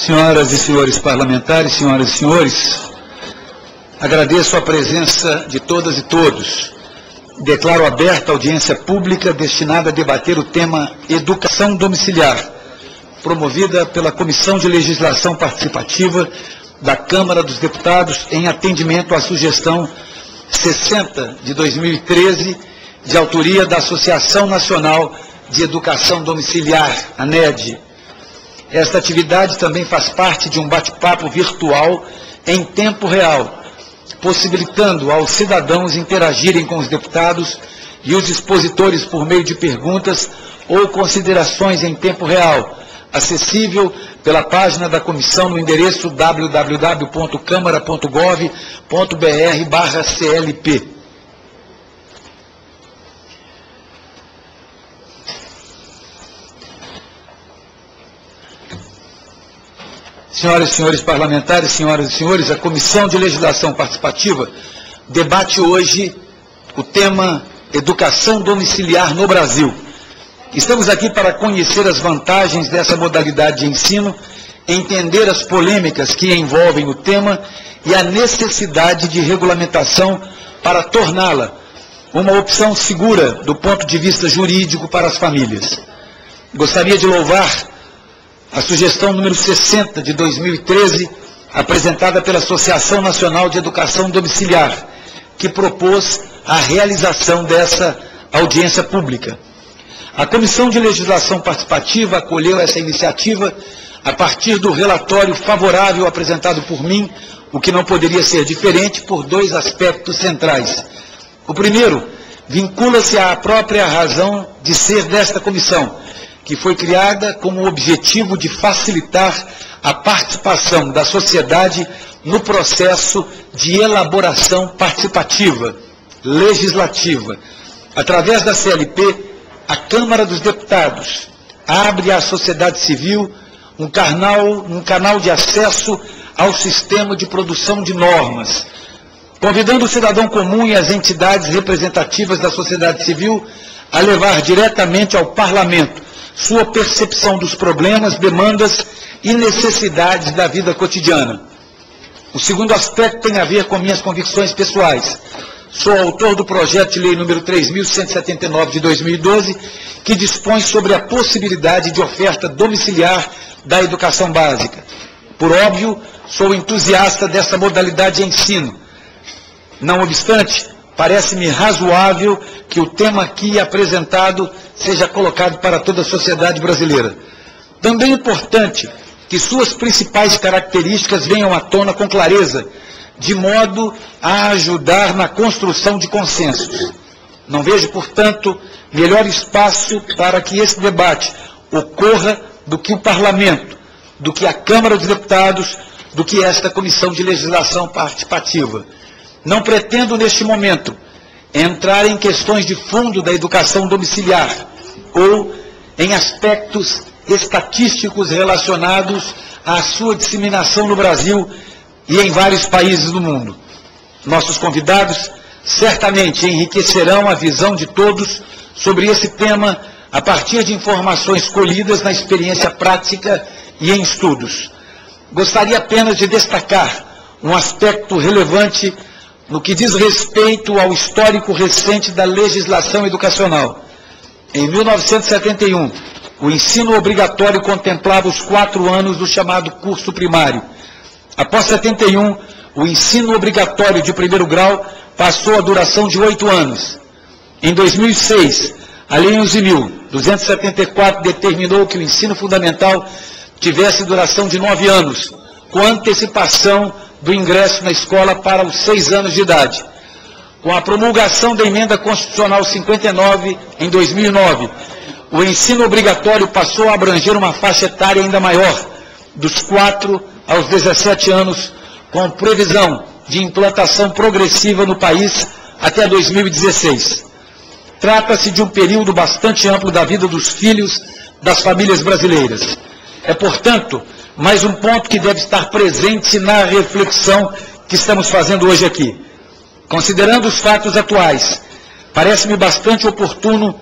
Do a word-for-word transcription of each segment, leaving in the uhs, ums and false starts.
Senhoras e senhores parlamentares, senhoras e senhores, agradeço a presença de todas e todos. Declaro aberta a audiência pública destinada a debater o tema Educação Domiciliar, promovida pela Comissão de Legislação Participativa da Câmara dos Deputados em atendimento à sugestão sessenta de dois mil e treze, de autoria da Associação Nacional de Educação Domiciliar, a ANED. Esta atividade também faz parte de um bate-papo virtual em tempo real, possibilitando aos cidadãos interagirem com os deputados e os expositores por meio de perguntas ou considerações em tempo real, acessível pela página da comissão no endereço w w w ponto câmara ponto gov ponto br barra C L P. Senhoras e senhores parlamentares, senhoras e senhores, a Comissão de Legislação Participativa debate hoje o tema Educação Domiciliar no Brasil. Estamos aqui para conhecer as vantagens dessa modalidade de ensino, entender as polêmicas que envolvem o tema e a necessidade de regulamentação para torná-la uma opção segura do ponto de vista jurídico para as famílias. Gostaria de louvar a sugestão número sessenta de dois mil e treze, apresentada pela Associação Nacional de Educação Domiciliar, que propôs a realização dessa audiência pública. A Comissão de Legislação Participativa acolheu essa iniciativa a partir do relatório favorável apresentado por mim, o que não poderia ser diferente por dois aspectos centrais. O primeiro vincula-se à própria razão de ser desta comissão, que foi criada com o objetivo de facilitar a participação da sociedade no processo de elaboração participativa, legislativa. Através da C L P, a Câmara dos Deputados abre à sociedade civil um canal, um canal de acesso ao sistema de produção de normas, convidando o cidadão comum e as entidades representativas da sociedade civil a levar diretamente ao Parlamento sua percepção dos problemas, demandas e necessidades da vida cotidiana. O segundo aspecto tem a ver com minhas convicções pessoais. Sou autor do projeto de lei número três mil cento e setenta e nove de dois mil e doze, que dispõe sobre a possibilidade de oferta domiciliar da educação básica. Por óbvio, sou entusiasta dessa modalidade de ensino. Não obstante, parece-me razoável que o tema aqui apresentado seja colocado para toda a sociedade brasileira. Também é importante que suas principais características venham à tona com clareza, de modo a ajudar na construção de consensos. Não vejo, portanto, melhor espaço para que esse debate ocorra do que o Parlamento, do que a Câmara dos Deputados, do que esta Comissão de Legislação Participativa. Não pretendo, neste momento, entrar em questões de fundo da educação domiciliar ou em aspectos estatísticos relacionados à sua disseminação no Brasil e em vários países do mundo. Nossos convidados certamente enriquecerão a visão de todos sobre esse tema a partir de informações colhidas na experiência prática e em estudos. Gostaria apenas de destacar um aspecto relevante no que diz respeito ao histórico recente da legislação educacional. Em mil novecentos e setenta e um, o ensino obrigatório contemplava os quatro anos do chamado curso primário. Após setenta e um, o ensino obrigatório de primeiro grau passou a duração de oito anos. Em dois mil e seis, a Lei onze mil duzentos e setenta e quatro determinou que o ensino fundamental tivesse duração de nove anos, com antecipação do ingresso na escola para os seis anos de idade. Com a promulgação da Emenda Constitucional cinquenta e nove, em dois mil e nove, o ensino obrigatório passou a abranger uma faixa etária ainda maior, dos quatro aos dezessete anos, com previsão de implantação progressiva no país até dois mil e dezesseis. Trata-se de um período bastante amplo da vida dos filhos das famílias brasileiras. É, portanto, mais um ponto que deve estar presente na reflexão que estamos fazendo hoje aqui. Considerando os fatos atuais, parece-me bastante oportuno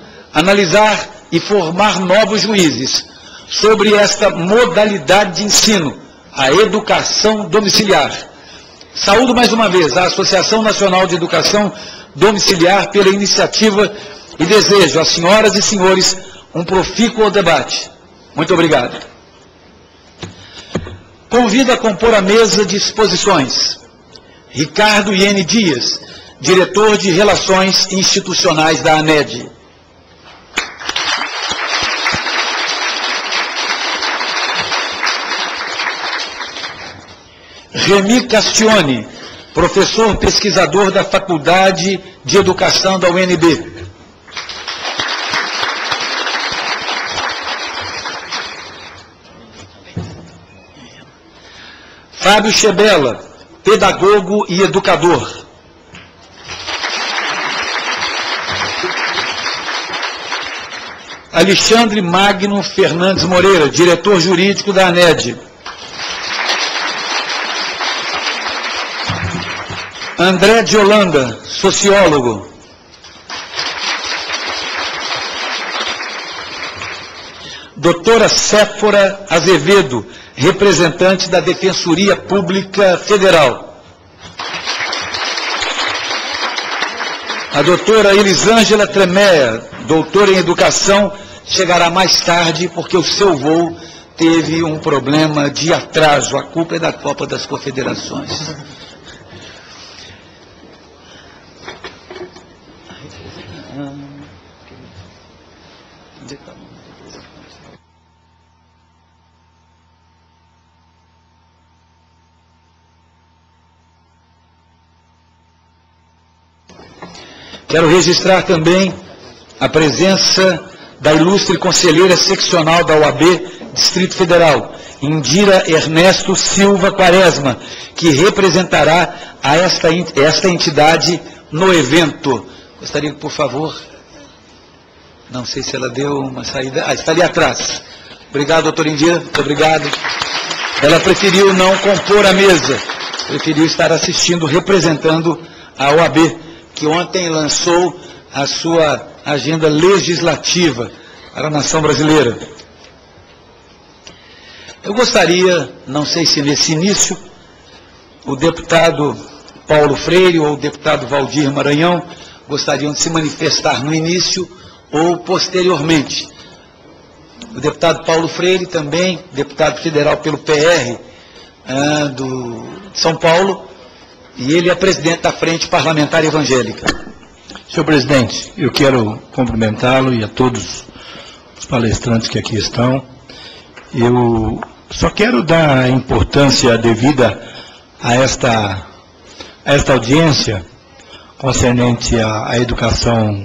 analisar e formar novos juízes sobre esta modalidade de ensino, a educação domiciliar. Saúdo mais uma vez a Associação Nacional de Educação Domiciliar pela iniciativa e desejo às senhoras e senhores um profícuo debate. Muito obrigado. Convido a compor a mesa de exposições Ricardo Iene Dias, diretor de Relações Institucionais da ANED. Remy Castione, professor pesquisador da Faculdade de Educação da U N B. Fábio Chebela, pedagogo e educador. Alexandre Magno Fernandes Moreira, diretor jurídico da ANED. André de Holanda, sociólogo. Doutora Séfora Azevedo, representante da Defensoria Pública Federal. A doutora Elisângela Tremea, doutora em Educação, chegará mais tarde porque o seu voo teve um problema de atraso. A culpa é da Copa das Confederações. Quero registrar também a presença da ilustre conselheira seccional da O A B Distrito Federal, Indira Ernesto Silva Quaresma, que representará a esta, esta entidade no evento. Gostaria que, por favor, não sei se ela deu uma saída, ah, está ali atrás. Obrigado, doutora Indira, muito obrigado. Ela preferiu não compor a mesa, preferiu estar assistindo, representando a O A B, que ontem lançou a sua agenda legislativa para a nação brasileira. Eu gostaria, não sei se nesse início, o deputado Paulo Freire ou o deputado Valdir Maranhão gostariam de se manifestar no início ou posteriormente. O deputado Paulo Freire também, deputado federal pelo P R ah, do de São Paulo, e ele é presidente da Frente Parlamentar Evangélica. Senhor presidente, eu quero cumprimentá-lo e a todos os palestrantes que aqui estão. Eu só quero dar a importância devida a esta, a esta audiência concernente à, à educação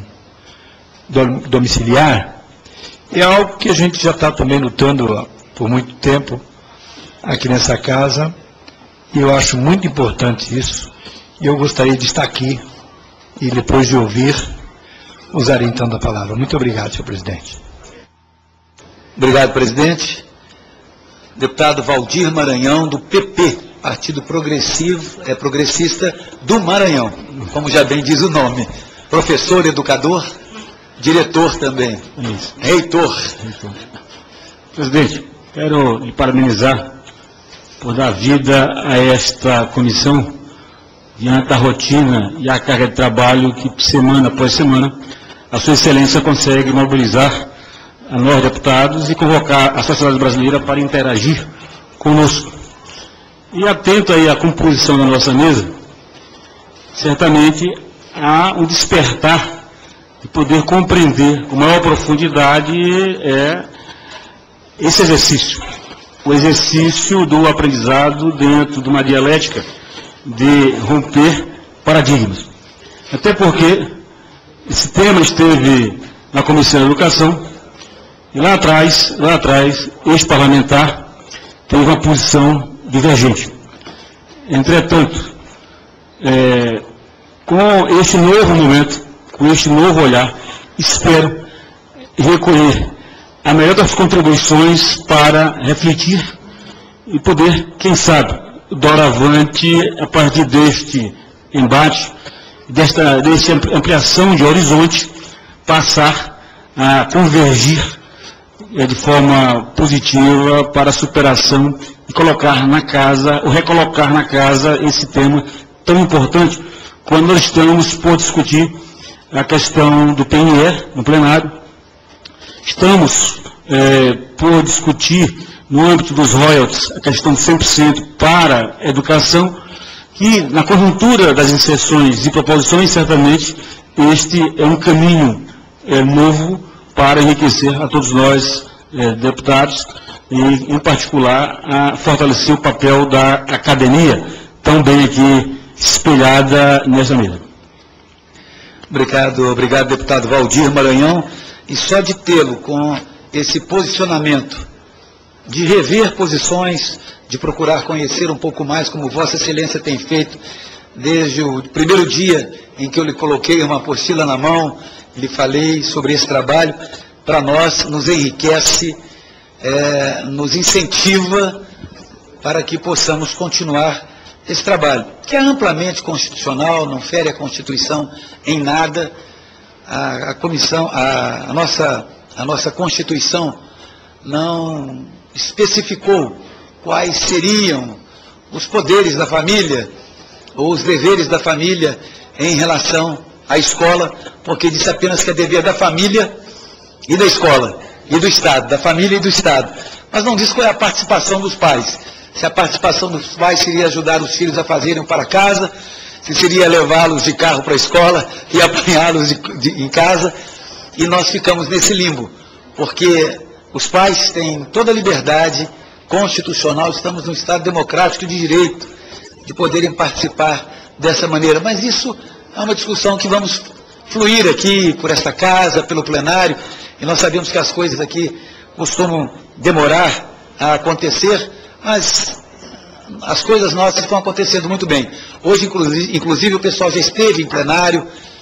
domiciliar. É algo que a gente já está também lutando por muito tempo aqui nessa casa. E eu acho muito importante isso, e eu gostaria de estar aqui, e depois de ouvir, usar então da palavra. Muito obrigado, senhor presidente. Obrigado, presidente. Deputado Valdir Maranhão, do P P, Partido Progressivo, é progressista do Maranhão, como já bem diz o nome. Professor, educador, diretor também, isso. Reitor. Reitor. Presidente, quero lhe parabenizar por dar vida a esta comissão, diante da rotina e a carga de trabalho que, semana após semana, a sua excelência consegue mobilizar a nós, deputados, e convocar a sociedade brasileira para interagir conosco. E atento aí à composição da nossa mesa, certamente há um despertar de poder compreender com maior profundidade é, esse exercício. O exercício do aprendizado dentro de uma dialética de romper paradigmas. Até porque esse tema esteve na Comissão de Educação e lá atrás, lá atrás, ex-parlamentar teve uma posição divergente. Entretanto, é, com este novo momento, com este novo olhar, espero recolher a melhor das contribuições para refletir e poder, quem sabe, doravante, a partir deste embate, desta, desta ampliação de horizonte, passar a convergir é, de forma positiva para a superação e colocar na casa, ou recolocar na casa esse tema tão importante quando nós estamos por discutir a questão do P N E no plenário. Estamos é, por discutir no âmbito dos royalties a questão de cem por cento para a educação, que na conjuntura das inserções e proposições, certamente, este é um caminho é, novo para enriquecer a todos nós, é, deputados, e, em particular, a fortalecer o papel da academia, tão bem aqui espelhada nessa mesa. Obrigado, obrigado, deputado Valdir Maranhão. E só de tê-lo com esse posicionamento, de rever posições, de procurar conhecer um pouco mais, como Vossa Excelência tem feito, desde o primeiro dia em que eu lhe coloquei uma apostila na mão, lhe falei sobre esse trabalho, para nós nos enriquece, é, nos incentiva para que possamos continuar esse trabalho, que é amplamente constitucional, não fere a Constituição em nada. A, a comissão, a, a, nossa, a nossa Constituição não especificou quais seriam os poderes da família, ou os deveres da família em relação à escola, porque disse apenas que é dever da família e da escola, e do Estado, da família e do Estado. Mas não diz qual é a participação dos pais. Se a participação dos pais seria ajudar os filhos a fazerem para casa, se seria levá-los de carro para a escola e apanhá-los de, de, em casa, e nós ficamos nesse limbo, porque os pais têm toda a liberdade constitucional, estamos num Estado democrático de direito, de poderem participar dessa maneira, mas isso é uma discussão que vamos fluir aqui por esta casa, pelo plenário, e nós sabemos que as coisas aqui costumam demorar a acontecer, mas as coisas nossas estão acontecendo muito bem. Hoje, inclusive, inclusive, o pessoal já esteve em plenário,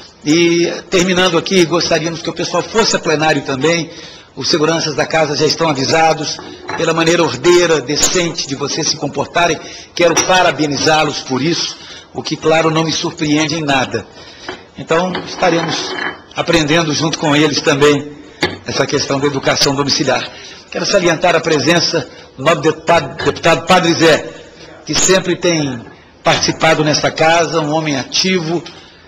e terminando aqui, gostaríamos que o pessoal fosse a plenário também. Os seguranças da casa já estão avisados, pela maneira ordeira, decente de vocês se comportarem. Quero parabenizá-los por isso, o que, claro, não me surpreende em nada. Então, estaremos aprendendo junto com eles também essa questão da educação domiciliar. Quero salientar a presença do novo deputado, deputado Padre Zé, que sempre tem participado nessa casa, um homem ativo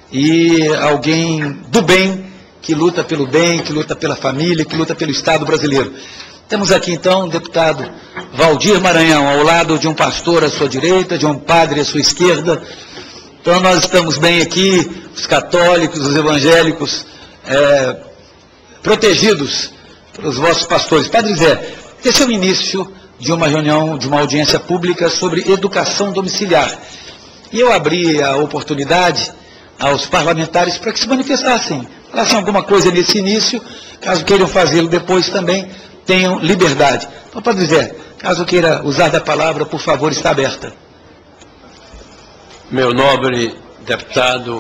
e alguém do bem, que luta pelo bem, que luta pela família, que luta pelo Estado brasileiro. Temos aqui, então, o deputado Valdir Maranhão, ao lado de um pastor à sua direita, de um padre à sua esquerda. Então, nós estamos bem aqui, os católicos, os evangélicos, é, protegidos pelos vossos pastores. Padre Zé, esse é o início de uma reunião, de uma audiência pública sobre educação domiciliar. E eu abri a oportunidade aos parlamentares para que se manifestassem, falassem alguma coisa nesse início, caso queiram fazê-lo depois também, tenham liberdade. Então, Padre Zé, caso queira usar da palavra, por favor, está aberta. Meu nobre deputado,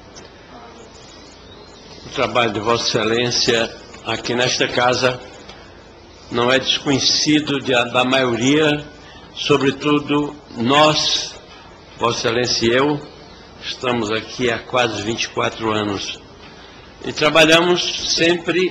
o trabalho de Vossa Excelência aqui nesta casa não é desconhecido de, da maioria, sobretudo nós, Vossa Excelência e eu, estamos aqui há quase vinte e quatro anos e trabalhamos sempre,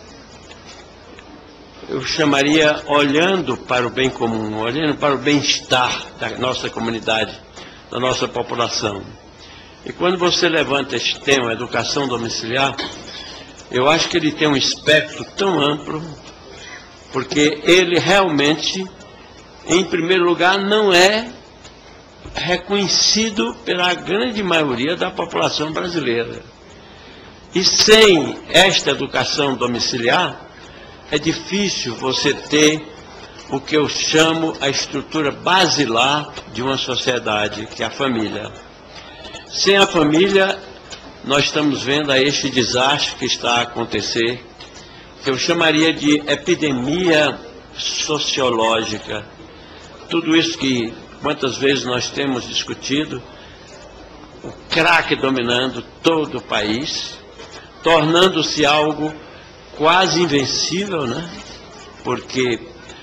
eu chamaria, olhando para o bem comum, olhando para o bem-estar da nossa comunidade, da nossa população. E quando você levanta este tema, educação domiciliar, eu acho que ele tem um espectro tão amplo, porque ele realmente, em primeiro lugar, não é reconhecido pela grande maioria da população brasileira. E sem esta educação domiciliar, é difícil você ter o que eu chamo a estrutura basilar de uma sociedade, que é a família. Sem a família, nós estamos vendo aí este desastre que está a acontecer, que eu chamaria de epidemia sociológica. Tudo isso que quantas vezes nós temos discutido, o crack dominando todo o país, tornando-se algo quase invencível, né? Porque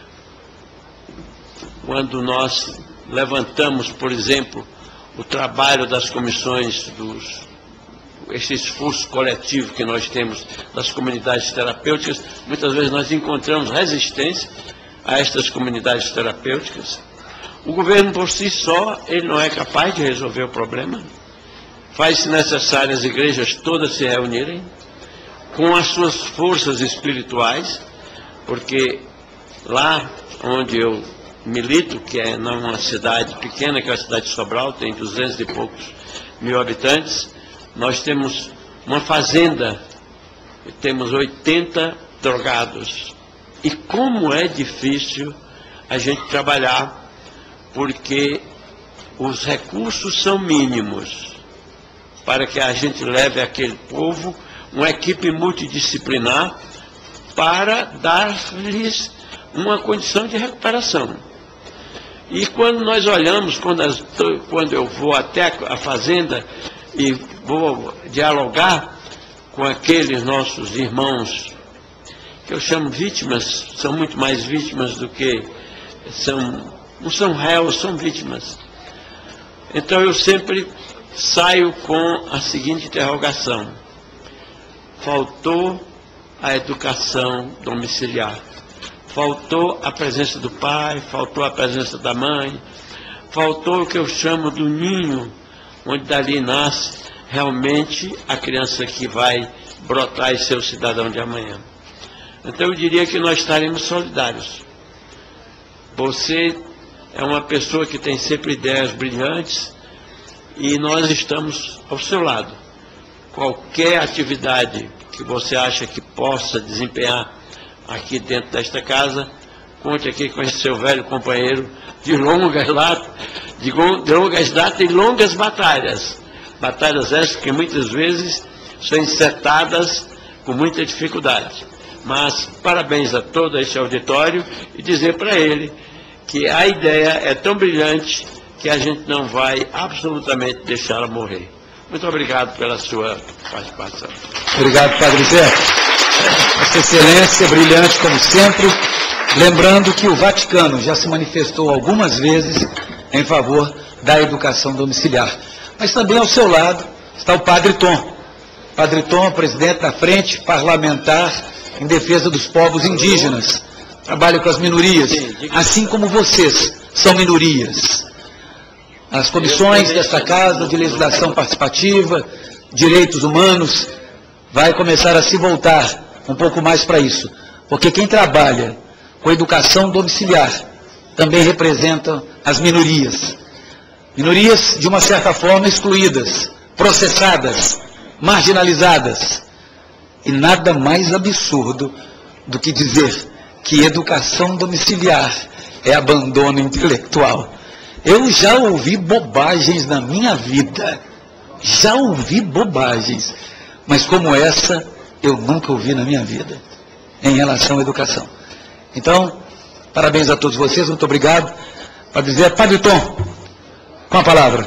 quando nós levantamos, por exemplo, o trabalho das comissões dos esse esforço coletivo que nós temos das comunidades terapêuticas, muitas vezes nós encontramos resistência a estas comunidades terapêuticas. O governo por si só, ele não é capaz de resolver o problema. Faz-se necessário as igrejas todas se reunirem com as suas forças espirituais, porque lá onde eu milito, que é numa cidade pequena, que é a cidade de Sobral, tem duzentos e poucos mil habitantes, nós temos uma fazenda, temos oitenta drogados. E como é difícil a gente trabalhar, porque os recursos são mínimos para que a gente leve àquele povo uma equipe multidisciplinar para dar-lhes uma condição de recuperação. E quando nós olhamos, quando, as, quando eu vou até a fazenda e vou dialogar com aqueles nossos irmãos, que eu chamo vítimas, são muito mais vítimas do que são, não são réus, são vítimas. Então eu sempre saio com a seguinte interrogação: faltou a educação domiciliar, faltou a presença do pai, faltou a presença da mãe, faltou o que eu chamo do ninho, onde dali nasce realmente a criança que vai brotar e ser o cidadão de amanhã. Então eu diria que nós estaremos solidários. Você é uma pessoa que tem sempre ideias brilhantes e nós estamos ao seu lado. Qualquer atividade que você acha que possa desempenhar aqui dentro desta casa, conte aqui com esse seu velho companheiro de longas datas, de longas datas e longas batalhas. Batalhas essas que muitas vezes são encetadas com muita dificuldade. Mas parabéns a todo esse auditório e dizer para ele que a ideia é tão brilhante que a gente não vai absolutamente deixá-la morrer. Muito obrigado pela sua participação. Obrigado, Padre Zé. Essa excelência brilhante, como sempre. Lembrando que o Vaticano já se manifestou algumas vezes em favor da educação domiciliar. Mas também ao seu lado está o Padre Tom. Padre Tom, presidente da Frente Parlamentar em Defesa dos Povos Indígenas. Trabalha com as minorias, assim como vocês são minorias. As comissões desta casa de legislação participativa, direitos humanos, vai começar a se voltar um pouco mais para isso. Porque quem trabalha com educação domiciliar também representa as minorias. Minorias, de uma certa forma, excluídas, processadas, marginalizadas. E nada mais absurdo do que dizer que educação domiciliar é abandono intelectual. Eu já ouvi bobagens na minha vida, já ouvi bobagens, mas como essa eu nunca ouvi na minha vida, em relação à educação. Então, parabéns a todos vocês, muito obrigado. Para dizer, Padre Tom, com a palavra.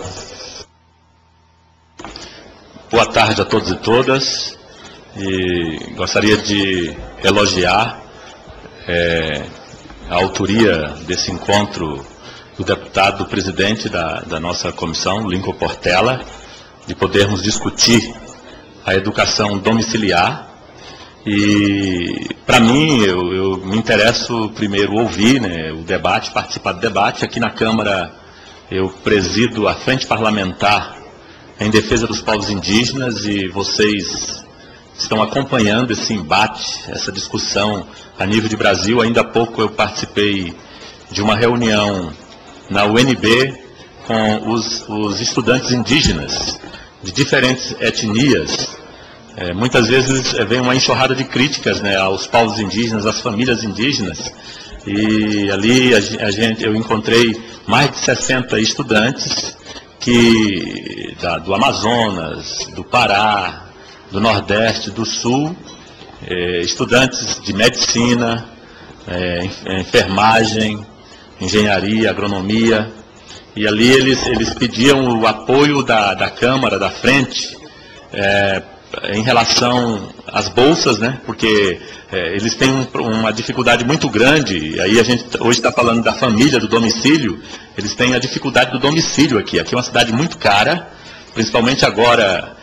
Boa tarde a todos e todas, e gostaria de elogiar é, a autoria desse encontro do deputado presidente da, da nossa comissão, Lincoln Portela, de podermos discutir a educação domiciliar. E, para mim, eu, eu me interesso primeiro ouvir, né, o debate, participar do debate. Aqui na Câmara eu presido a Frente Parlamentar em Defesa dos Povos Indígenas e vocês estão acompanhando esse embate, essa discussão a nível de Brasil. Ainda há pouco eu participei de uma reunião na U N B com os, os estudantes indígenas de diferentes etnias. É, muitas vezes é, vem uma enxurrada de críticas, né, aos povos indígenas, às famílias indígenas, e ali a, a gente, eu encontrei mais de sessenta estudantes que, da, do Amazonas, do Pará, do Nordeste, do Sul, é, estudantes de medicina, é, enfermagem, engenharia, agronomia, e ali eles, eles pediam o apoio da, da Câmara, da Frente, é, em relação às bolsas, né, porque é, eles têm um, uma dificuldade muito grande, e aí a gente hoje está falando da família, do domicílio, eles têm a dificuldade do domicílio aqui. Aqui é uma cidade muito cara, principalmente agora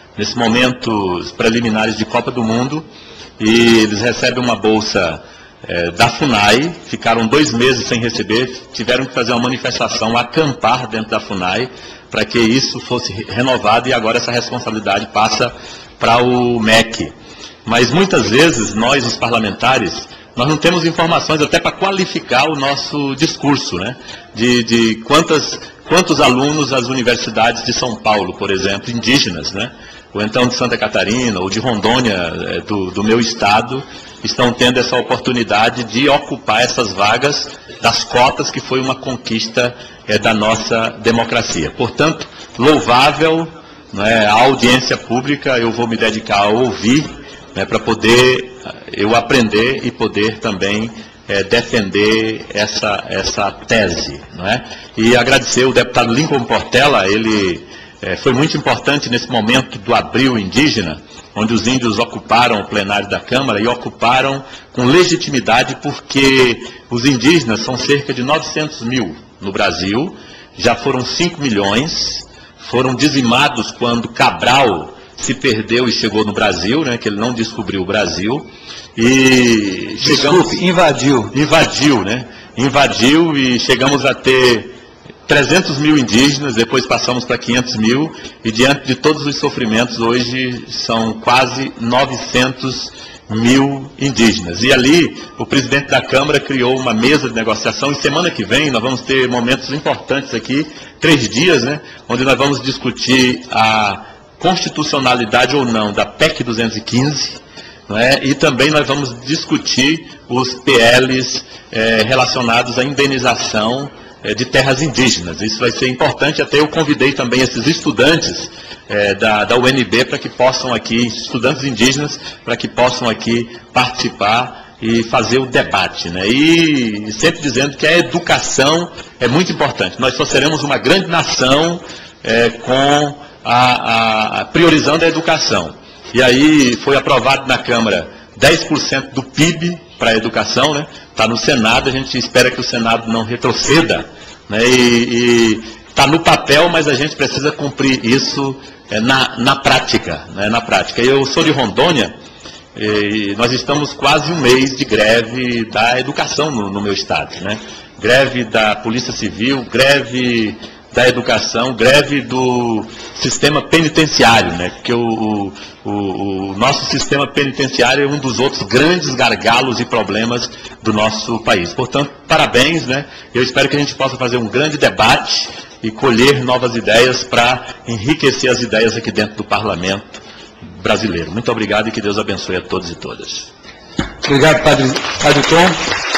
nesse momento preliminares de Copa do Mundo, e eles recebem uma bolsa é, da FUNAI, ficaram dois meses sem receber, tiveram que fazer uma manifestação, acampar dentro da FUNAI, para que isso fosse renovado, e agora essa responsabilidade passa para o M E C. Mas muitas vezes, nós, os parlamentares, nós não temos informações até para qualificar o nosso discurso, né? De, de quantas, quantos alunos as universidades de São Paulo, por exemplo, indígenas, né? Ou então de Santa Catarina, ou de Rondônia, é, do, do meu estado, estão tendo essa oportunidade de ocupar essas vagas das cotas, que foi uma conquista é, da nossa democracia. Portanto, louvável, né, a audiência pública, eu vou me dedicar a ouvir, né, para poder eu aprender e poder também é, defender essa, essa tese. Não é? E agradecer o deputado Lincoln Portela, ele é, foi muito importante nesse momento do Abril Indígena, onde os índios ocuparam o plenário da Câmara, e ocuparam com legitimidade, porque os indígenas são cerca de novecentos mil no Brasil, já foram cinco milhões, foram dizimados quando Cabral se perdeu e chegou no Brasil, né, que ele não descobriu o Brasil, e chegamos... Desculpe, invadiu. Invadiu, né? Invadiu e chegamos a ter trezentos mil indígenas, depois passamos para quinhentos mil, e diante de todos os sofrimentos, hoje são quase novecentos mil indígenas. E ali, o presidente da Câmara criou uma mesa de negociação, e semana que vem nós vamos ter momentos importantes aqui, três dias, né, onde nós vamos discutir a constitucionalidade ou não da P E C duzentos e quinze, não é? E também nós vamos discutir os P Ls é, relacionados à indenização é, de terras indígenas. Isso vai ser importante, até eu convidei também esses estudantes é, da, da U N B para que possam aqui, estudantes indígenas, para que possam aqui participar e fazer o debate, né? E sempre dizendo que a educação é muito importante. Nós só seremos uma grande nação é, com a, a, a priorizando a educação. E aí foi aprovado na Câmara dez por cento do P I B para a educação, né? Está no Senado, a gente espera que o Senado não retroceda, né? E está no papel, mas a gente precisa cumprir isso é, na, na prática, né? Na prática. Eu sou de Rondônia, e nós estamos quase um mês de greve da educação no, no meu estado, né? Greve da Polícia Civil, greve da educação, greve do sistema penitenciário, né? Porque o, o, o nosso sistema penitenciário é um dos outros grandes gargalos e problemas do nosso país. Portanto, parabéns, né? Eu espero que a gente possa fazer um grande debate e colher novas ideias para enriquecer as ideias aqui dentro do Parlamento brasileiro. Muito obrigado e que Deus abençoe a todos e todas. Obrigado, Padre, Padre Tom.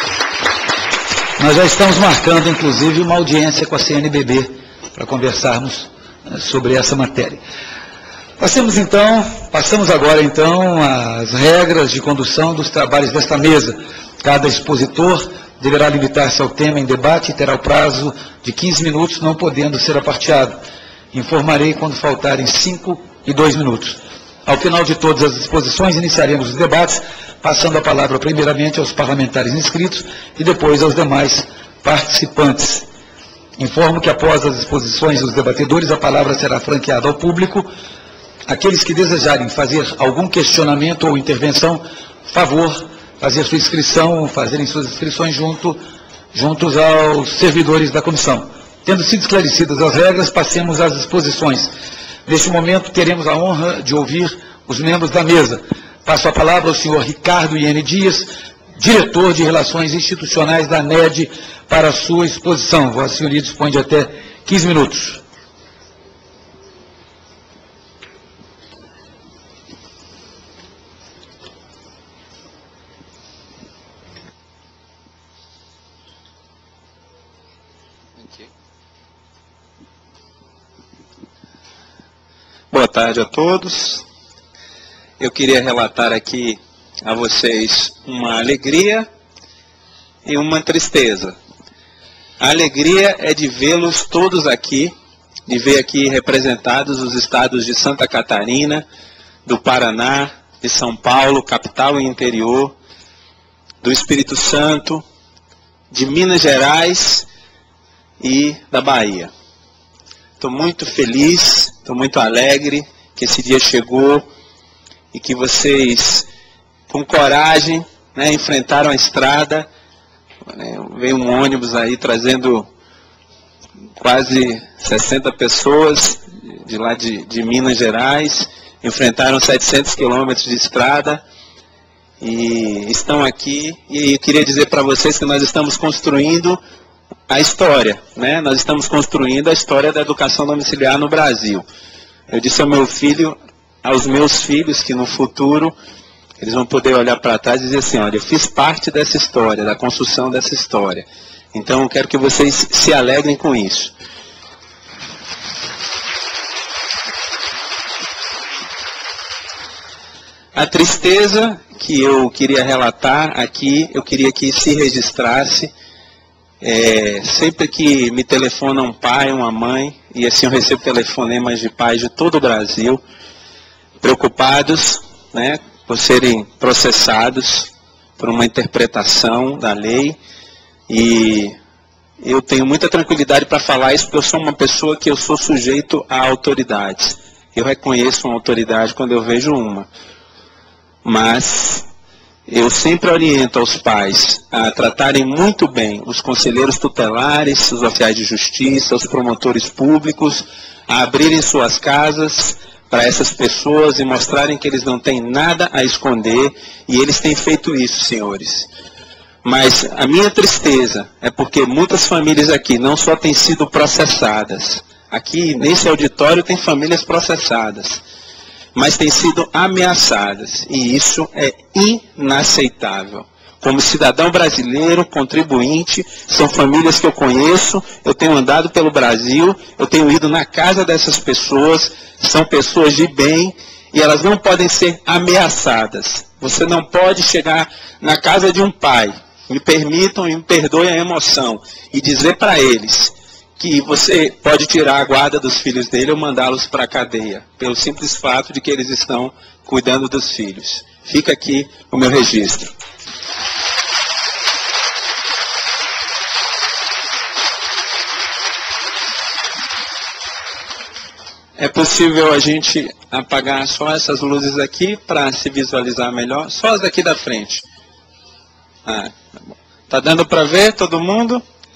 Nós já estamos marcando, inclusive, uma audiência com a C N B B para conversarmos sobre essa matéria. Passemos então, passamos agora então às regras de condução dos trabalhos desta mesa. Cada expositor deverá limitar-se ao tema em debate e terá o prazo de quinze minutos, não podendo ser aparteado. Informarei quando faltarem cinco e dois minutos. Ao final de todas as exposições, iniciaremos os debates, passando a palavra primeiramente aos parlamentares inscritos e depois aos demais participantes. Informo que após as exposições dos debatedores, a palavra será franqueada ao público. Aqueles que desejarem fazer algum questionamento ou intervenção, favor, fazer sua inscrição, fazerem suas inscrições junto, juntos aos servidores da comissão. Tendo sido esclarecidas as regras, passemos às exposições. Neste momento, teremos a honra de ouvir os membros da mesa. Passo a palavra ao senhor Ricardo Iene Dias, diretor de Relações Institucionais da N E D, para a sua exposição. Vossa Senhoria dispõe de até quinze minutos. Boa tarde a todos. Eu queria relatar aqui a vocês uma alegria e uma tristeza. A alegria é de vê-los todos aqui, de ver aqui representados os estados de Santa Catarina, do Paraná, de São Paulo, capital e interior, do Espírito Santo, de Minas Gerais e da Bahia. Estou muito feliz, estou muito alegre que esse dia chegou e que vocês, com coragem, né, enfrentaram a estrada. Né, veio um ônibus aí trazendo quase sessenta pessoas de lá de, de Minas Gerais, enfrentaram setecentos quilômetros de estrada e estão aqui. E eu queria dizer para vocês que nós estamos construindo a história, né? Nós estamos construindo a história da educação domiciliar no Brasil. Eu disse ao meu filho, aos meus filhos, que no futuro eles vão poder olhar para trás e dizer assim, olha, eu fiz parte dessa história, da construção dessa história. Então eu quero que vocês se alegrem com isso. A tristeza que eu queria relatar aqui, eu queria que se registrasse. É, sempre que me telefona um pai, uma mãe, e assim eu recebo telefonemas de pais de todo o Brasil, preocupados, né, por serem processados por uma interpretação da lei, e eu tenho muita tranquilidade para falar isso, porque eu sou uma pessoa que eu sou sujeito a autoridades. Eu reconheço uma autoridade quando eu vejo uma. Mas eu sempre oriento aos pais a tratarem muito bem os conselheiros tutelares, os oficiais de justiça, os promotores públicos, a abrirem suas casas para essas pessoas e mostrarem que eles não têm nada a esconder, e eles têm feito isso, senhores. Mas a minha tristeza é porque muitas famílias aqui não só têm sido processadas, aqui nesse auditório tem famílias processadas, mas têm sido ameaçadas, e isso é inaceitável. Como cidadão brasileiro, contribuinte, são famílias que eu conheço, eu tenho andado pelo Brasil, eu tenho ido na casa dessas pessoas, são pessoas de bem, e elas não podem ser ameaçadas. Você não pode chegar na casa de um pai, me permitam e me perdoem a emoção, e dizer para eles que você pode tirar a guarda dos filhos dele ou mandá-los para a cadeia, pelo simples fato de que eles estão cuidando dos filhos. Fica aqui o meu registro. É possível a gente apagar só essas luzes aqui para se visualizar melhor? Só as daqui da frente. Ah, tá bom. Tá dando para ver todo mundo?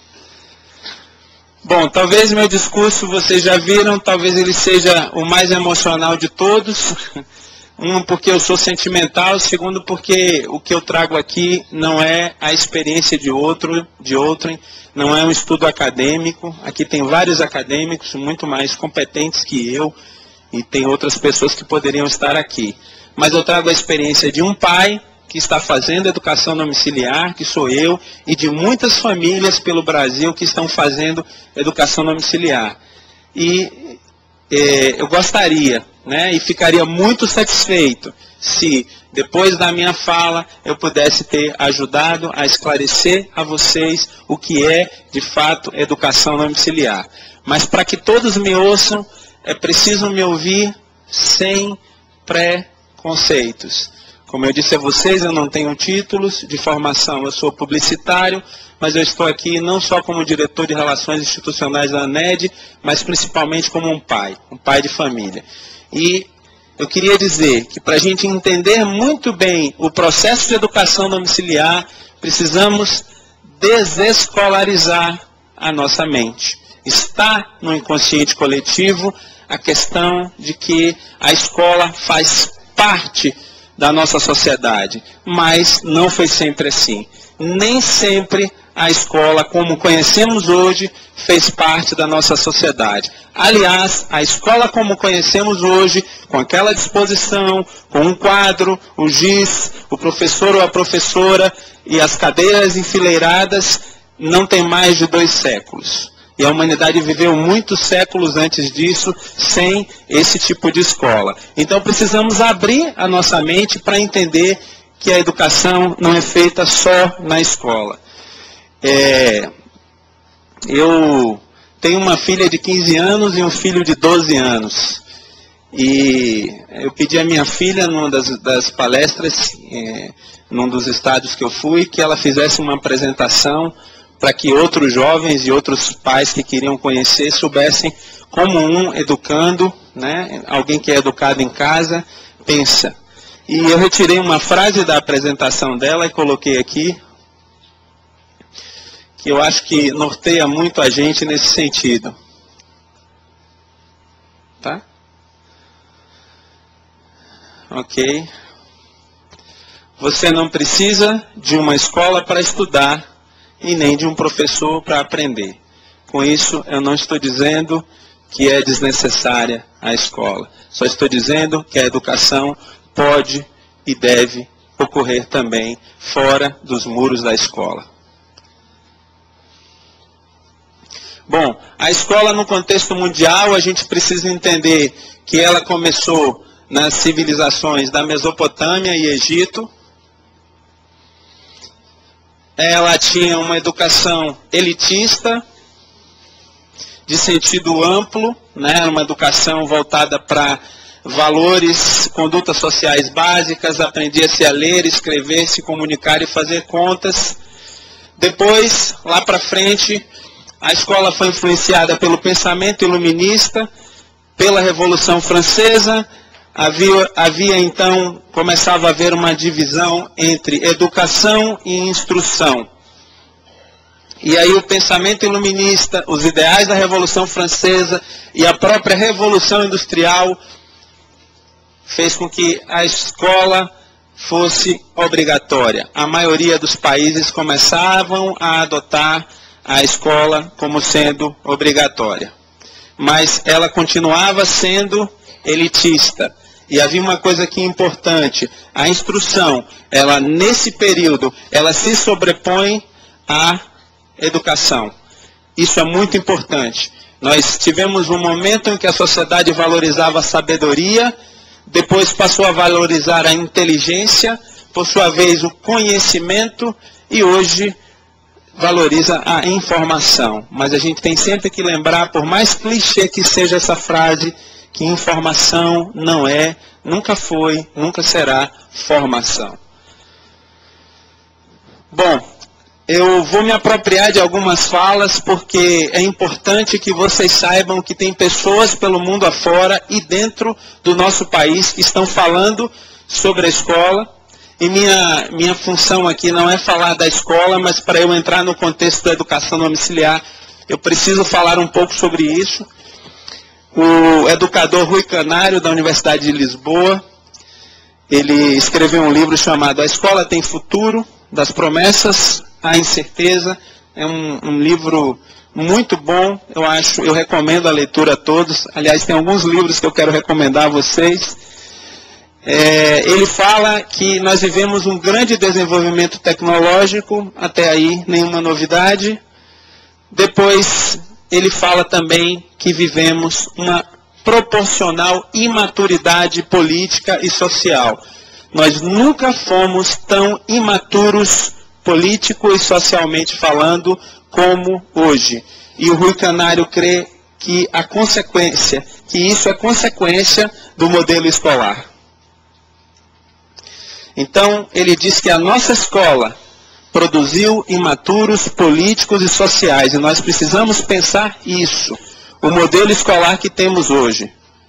Bom, talvez meu discurso vocês já viram, talvez ele seja o mais emocional de todos. Um, porque eu sou sentimental. Segundo, porque o que eu trago aqui não é a experiência de outro, de outrem, não é um estudo acadêmico. Aqui tem vários acadêmicos muito mais competentes que eu, e tem outras pessoas que poderiam estar aqui. Mas eu trago a experiência de um pai que está fazendo educação domiciliar, que sou eu, e de muitas famílias pelo Brasil que estão fazendo educação domiciliar. E é, eu gostaria, né, e ficaria muito satisfeito se, depois da minha fala, eu pudesse ter ajudado a esclarecer a vocês o que é, de fato, educação domiciliar. Mas para que todos me ouçam, é preciso me ouvir sem preconceitos. Como eu disse a vocês, eu não tenho títulos de formação, eu sou publicitário, mas eu estou aqui não só como diretor de Relações Institucionais da ANED, mas principalmente como um pai, um pai de família. E eu queria dizer que para a gente entender muito bem o processo de educação domiciliar, precisamos desescolarizar a nossa mente. Está no inconsciente coletivo a questão de que a escola faz parte da nossa sociedade, mas não foi sempre assim. Nem sempre a escola, como conhecemos hoje, fez parte da nossa sociedade. Aliás, a escola como conhecemos hoje, com aquela disposição, com um quadro, o giz, o professor ou a professora e as cadeiras enfileiradas, não tem mais de dois séculos. E a humanidade viveu muitos séculos antes disso sem esse tipo de escola. Então precisamos abrir a nossa mente para entender que a educação não é feita só na escola. É, eu tenho uma filha de quinze anos e um filho de doze anos. E eu pedi à minha filha, numa das, das palestras, é, num dos estados que eu fui, que ela fizesse uma apresentação para que outros jovens e outros pais que queriam conhecer soubessem como um educando, né, alguém que é educado em casa, pensa. E eu retirei uma frase da apresentação dela e coloquei aqui, que eu acho que norteia muito a gente nesse sentido. Tá? Ok. Você não precisa de uma escola para estudar e nem de um professor para aprender. Com isso, eu não estou dizendo que é desnecessária a escola. Só estou dizendo que a educação pode e deve ocorrer também fora dos muros da escola. Bom, a escola no contexto mundial, a gente precisa entender que ela começou nas civilizações da Mesopotâmia e Egito. Ela tinha uma educação elitista, de sentido amplo, né? Uma educação voltada para valores, condutas sociais básicas, aprendia-se a ler, escrever, se comunicar e fazer contas. Depois, lá para frente, a escola foi influenciada pelo pensamento iluminista, pela Revolução Francesa. Havia, havia então, começava a haver uma divisão entre educação e instrução. E aí o pensamento iluminista, os ideais da Revolução Francesa e a própria Revolução Industrial fez com que a escola fosse obrigatória. A maioria dos países começavam a adotar a escola como sendo obrigatória. Mas ela continuava sendo elitista. E havia uma coisa aqui importante, a instrução, ela nesse período, ela se sobrepõe à educação. Isso é muito importante. Nós tivemos um momento em que a sociedade valorizava a sabedoria, depois passou a valorizar a inteligência, por sua vez o conhecimento, e hoje valoriza a informação. Mas a gente tem sempre que lembrar, por mais clichê que seja essa frase, que informação não é, nunca foi, nunca será formação. Bom, eu vou me apropriar de algumas falas, porque é importante que vocês saibam que tem pessoas pelo mundo afora e dentro do nosso país que estão falando sobre a escola. E minha, minha função aqui não é falar da escola, mas para eu entrar no contexto da educação domiciliar, eu preciso falar um pouco sobre isso. O educador Rui Canário, da Universidade de Lisboa, ele escreveu um livro chamado A Escola Tem Futuro, das Promessas à Incerteza. É um, um livro muito bom, eu acho, eu recomendo a leitura a todos. Aliás, tem alguns livros que eu quero recomendar a vocês. É, ele fala que nós vivemos um grande desenvolvimento tecnológico, até aí nenhuma novidade. Depois ele fala também que vivemos uma proporcional imaturidade política e social. Nós nunca fomos tão imaturos político e socialmente falando como hoje. E o Rui Canário crê que a consequência, que isso é consequência do modelo escolar. Então, ele diz que a nossa escola produziu imaturos políticos e sociais, e nós precisamos pensar isso, o modelo escolar que temos hoje.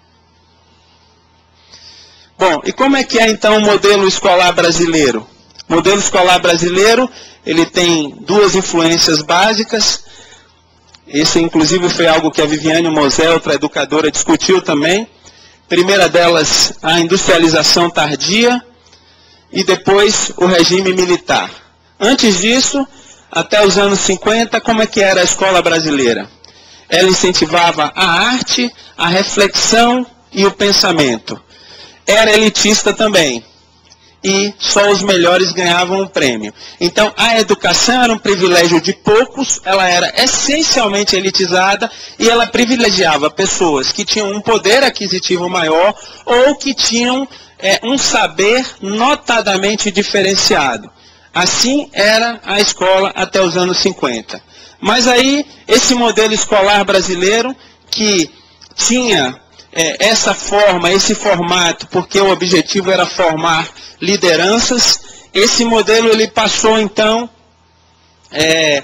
Bom, e como é que é então o modelo escolar brasileiro? O modelo escolar brasileiro, ele tem duas influências básicas. Esse, inclusive, foi algo que a Viviane Mosel, outra educadora, discutiu também. Primeira delas, a industrialização tardia, e depois o regime militar. Antes disso, até os anos cinquenta, como é que era a escola brasileira? Ela incentivava a arte, a reflexão e o pensamento. Era elitista também. E só os melhores ganhavam o prêmio. Então, a educação era um privilégio de poucos, ela era essencialmente elitizada, e ela privilegiava pessoas que tinham um poder aquisitivo maior, ou que tinham é, um saber notadamente diferenciado. Assim era a escola até os anos cinquenta. Mas aí, esse modelo escolar brasileiro, que tinha é, essa forma, esse formato, porque o objetivo era formar lideranças, esse modelo ele passou então é,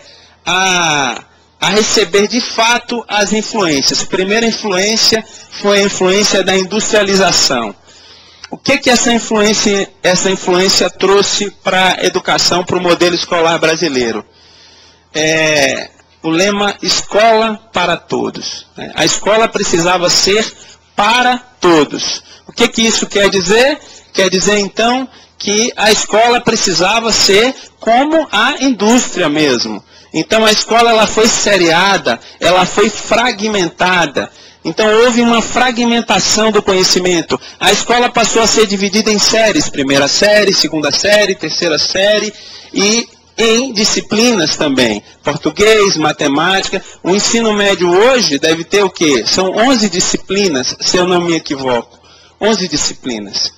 a, a receber de fato as influências. A primeira influência foi a influência da industrialização. O que que essa influência, essa influência trouxe para a educação, para o modelo escolar brasileiro? É, o lema escola para todos. A escola precisava ser para todos. O que que isso quer dizer? Quer dizer então que a escola precisava ser como a indústria mesmo. Então a escola ela foi seriada, ela foi fragmentada. Então houve uma fragmentação do conhecimento. A escola passou a ser dividida em séries, primeira série, segunda série, terceira série e em disciplinas também. Português, matemática. O ensino médio hoje deve ter o quê? São onze disciplinas, se eu não me equivoco. onze disciplinas.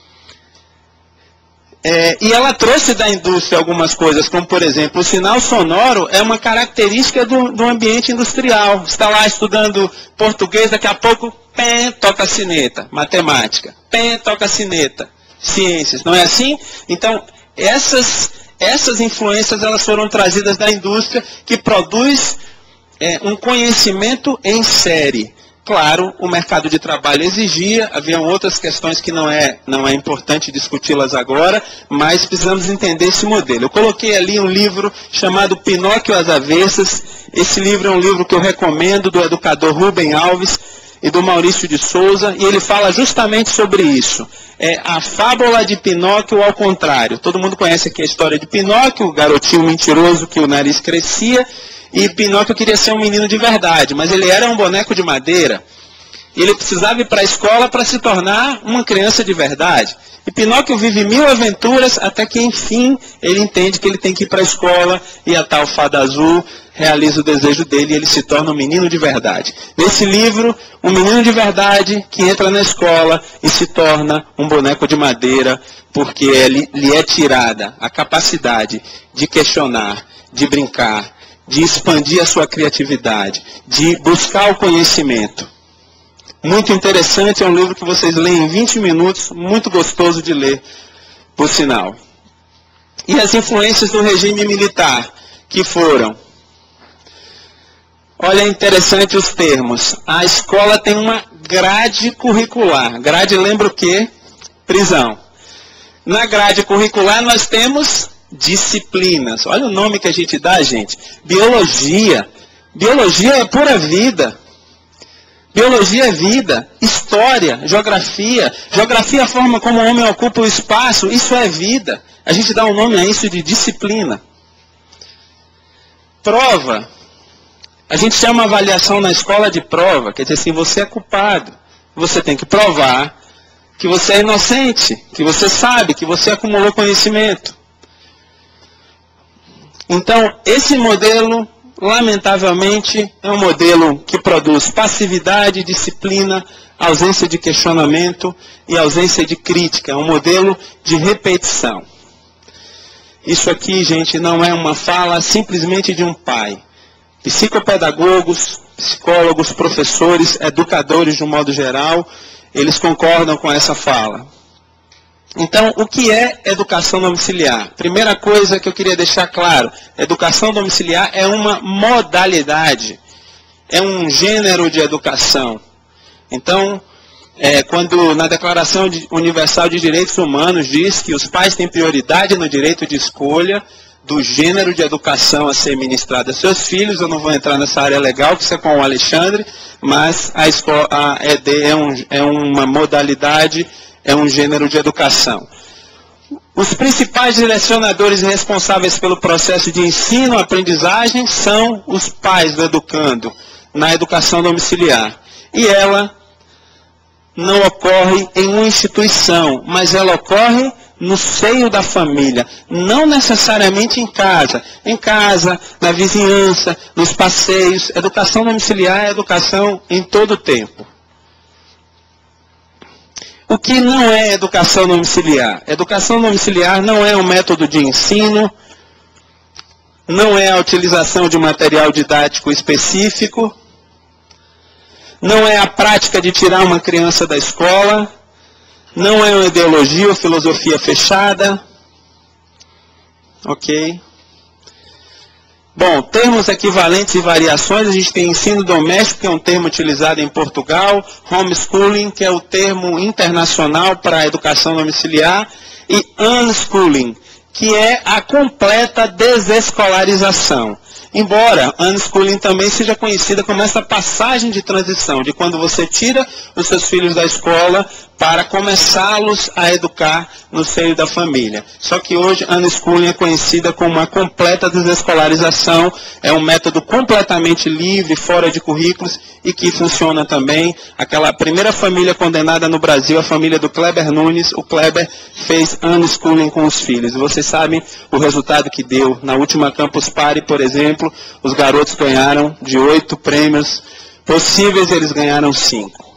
É, e ela trouxe da indústria algumas coisas, como por exemplo, o sinal sonoro é uma característica do, do ambiente industrial. Você está lá estudando português, daqui a pouco, pé, toca sineta. Matemática, pé, toca sineta. Ciências, não é assim? Então, essas, essas influências elas foram trazidas da indústria que produz é, um conhecimento em série. Claro, o mercado de trabalho exigia, haviam outras questões que não é, não é importante discuti-las agora, mas precisamos entender esse modelo. Eu coloquei ali um livro chamado Pinóquio às Avessas. Esse livro é um livro que eu recomendo, do educador Rubem Alves e do Maurício de Souza, e ele fala justamente sobre isso. É a fábula de Pinóquio ao contrário. Todo mundo conhece aqui a história de Pinóquio, o garotinho mentiroso que o nariz crescia, e Pinóquio queria ser um menino de verdade, mas ele era um boneco de madeira. E ele precisava ir para a escola para se tornar uma criança de verdade. E Pinóquio vive mil aventuras até que, enfim, ele entende que ele tem que ir para a escola e a tal fada azul realiza o desejo dele e ele se torna um menino de verdade. Nesse livro, um menino de verdade que entra na escola e se torna um boneco de madeira porque lhe, lhe é tirada a capacidade de questionar, de brincar, de expandir a sua criatividade, de buscar o conhecimento. Muito interessante, é um livro que vocês leem em vinte minutos, muito gostoso de ler, por sinal. E as influências do regime militar, que foram... Olha, é interessante os termos. A escola tem uma grade curricular. Grade lembra o quê? Prisão. Na grade curricular nós temos... disciplinas. Olha o nome que a gente dá, gente. Biologia. Biologia é pura vida. Biologia é vida. História, geografia. Geografia é a forma como o homem ocupa o espaço. Isso é vida. A gente dá um nome a isso de disciplina. Prova. A gente chama a avaliação na escola de prova. Quer dizer assim, você é culpado. Você tem que provar que você é inocente. Que você sabe, que você acumulou conhecimento. Então, esse modelo, lamentavelmente, é um modelo que produz passividade, disciplina, ausência de questionamento e ausência de crítica. É um modelo de repetição. Isso aqui, gente, não é uma fala simplesmente de um pai. Psicopedagogos, psicólogos, professores, educadores de um modo geral, eles concordam com essa fala. Então, o que é educação domiciliar? Primeira coisa que eu queria deixar claro, educação domiciliar é uma modalidade, é um gênero de educação. Então, é, quando na Declaração Universal de Direitos Humanos diz que os pais têm prioridade no direito de escolha do gênero de educação a ser ministrado a seus filhos, eu não vou entrar nessa área legal, que isso é com o Alexandre, mas a, escola, a E D é, um, é uma modalidade, é um gênero de educação. Os principais direcionadores responsáveis pelo processo de ensino-aprendizagem são os pais do educando na educação domiciliar. E ela não ocorre em uma instituição, mas ela ocorre no seio da família, não necessariamente em casa. Em casa, na vizinhança, nos passeios. Educação domiciliar é educação em todo o tempo. O que não é educação domiciliar? Educação domiciliar não é um método de ensino, não é a utilização de um material didático específico, não é a prática de tirar uma criança da escola, não é uma ideologia ou filosofia fechada, ok? Bom, termos equivalentes e variações, a gente tem ensino doméstico, que é um termo utilizado em Portugal, homeschooling, que é o termo internacional para a educação domiciliar, e unschooling, que é a completa desescolarização. Embora unschooling também seja conhecida como essa passagem de transição, de quando você tira os seus filhos da escola para começá-los a educar no seio da família. Só que hoje unschooling é conhecida como uma completa desescolarização, é um método completamente livre, fora de currículos, e que funciona também. Aquela primeira família condenada no Brasil, a família do Kleber Nunes, o Kleber fez unschooling com os filhos. E vocês sabem o resultado que deu. Na última Campus Party, por exemplo, os garotos ganharam de oito prêmios possíveis, eles ganharam cinco.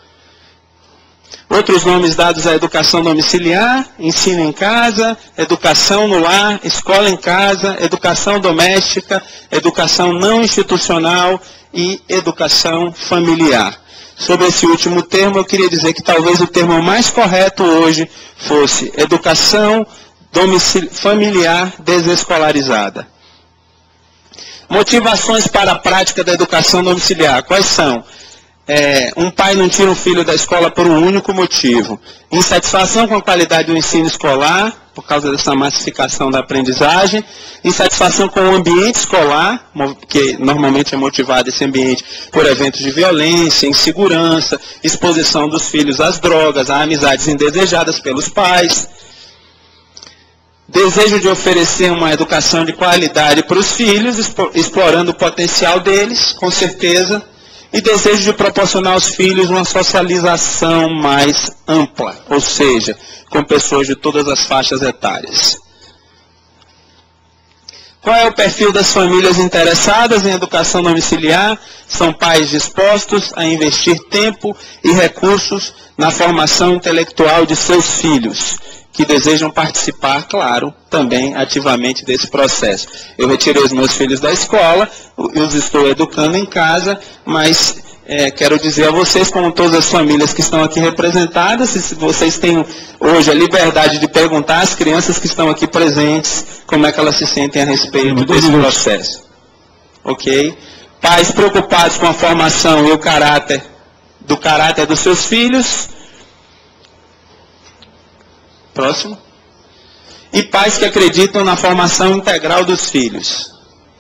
Outros nomes dados à educação domiciliar: ensino em casa, educação no lar, escola em casa, educação doméstica, educação não institucional e educação familiar. Sobre esse último termo, eu queria dizer que talvez o termo mais correto hoje fosse educação familiar desescolarizada. Motivações para a prática da educação domiciliar. Quais são? É, um pai não tira um filho da escola por um único motivo: insatisfação com a qualidade do ensino escolar, por causa dessa massificação da aprendizagem, insatisfação com o ambiente escolar, que normalmente é motivado esse ambiente por eventos de violência, insegurança, exposição dos filhos às drogas, a amizades indesejadas pelos pais, desejo de oferecer uma educação de qualidade para os filhos, explorando o potencial deles, com certeza, e desejo de proporcionar aos filhos uma socialização mais ampla, ou seja, com pessoas de todas as faixas etárias. Qual é o perfil das famílias interessadas em educação domiciliar? São pais dispostos a investir tempo e recursos na formação intelectual de seus filhos, que desejam participar, claro, também ativamente desse processo. Eu retirei os meus filhos da escola, eu os estou educando em casa, mas é, quero dizer a vocês, como todas as famílias que estão aqui representadas, se vocês têm hoje a liberdade de perguntar às crianças que estão aqui presentes como é que elas se sentem a respeito desse processo. Ok? Pais preocupados com a formação e o caráter do caráter dos seus filhos. Próximo. E pais que acreditam na formação integral dos filhos.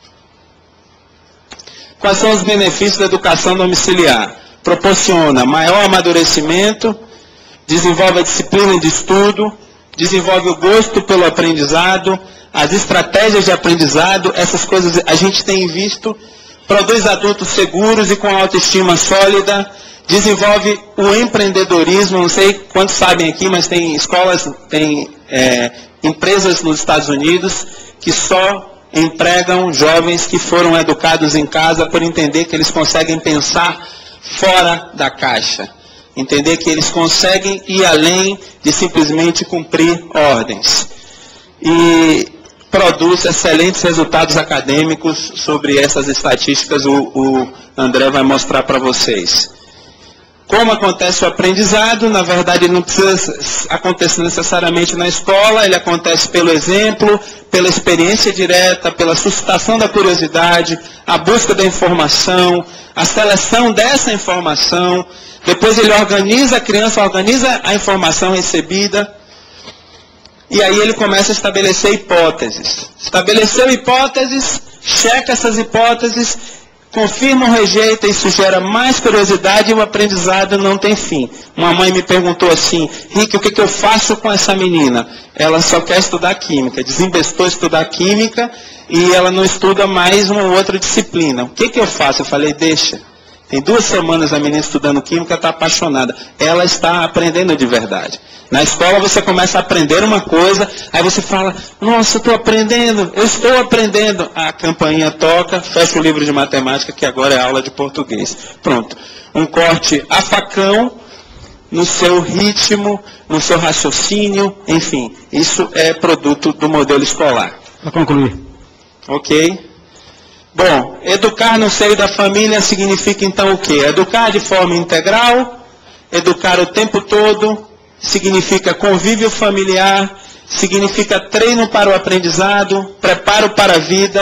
Quais são os benefícios da educação domiciliar? Proporciona maior amadurecimento, desenvolve a disciplina de estudo, desenvolve o gosto pelo aprendizado, as estratégias de aprendizado, essas coisas a gente tem visto, produz adultos seguros e com autoestima sólida, desenvolve o empreendedorismo. Não sei quantos sabem aqui, mas tem escolas, tem é, empresas nos Estados Unidos que só empregam jovens que foram educados em casa por entender que eles conseguem pensar fora da caixa. Entender que eles conseguem ir além de simplesmente cumprir ordens. E produz excelentes resultados acadêmicos. Sobre essas estatísticas o, o André vai mostrar para vocês. Como acontece o aprendizado? Na verdade, ele não precisa acontecer necessariamente na escola, ele acontece pelo exemplo, pela experiência direta, pela suscitação da curiosidade, a busca da informação, a seleção dessa informação. Depois ele organiza, a criança organiza a informação recebida, e aí ele começa a estabelecer hipóteses. Estabeleceu hipóteses, checa essas hipóteses, confirma ou rejeita, isso gera mais curiosidade e o aprendizado não tem fim. Uma mãe me perguntou assim: Rick, o que, que eu faço com essa menina? Ela só quer estudar química, desinvestou em estudar química e ela não estuda mais uma ou outra disciplina. O que, que eu faço? Eu falei: deixa. Tem duas semanas a menina estudando química, está apaixonada. Ela está aprendendo de verdade. Na escola você começa a aprender uma coisa, aí você fala: nossa, eu estou aprendendo, eu estou aprendendo. A campainha toca, fecha o livro de matemática, que agora é aula de português. Pronto. Um corte a facão, no seu ritmo, no seu raciocínio, enfim. Isso é produto do modelo escolar. Para concluir. Ok? Bom, educar no seio da família significa então o quê? Educar de forma integral, educar o tempo todo, significa convívio familiar, significa treino para o aprendizado, preparo para a vida,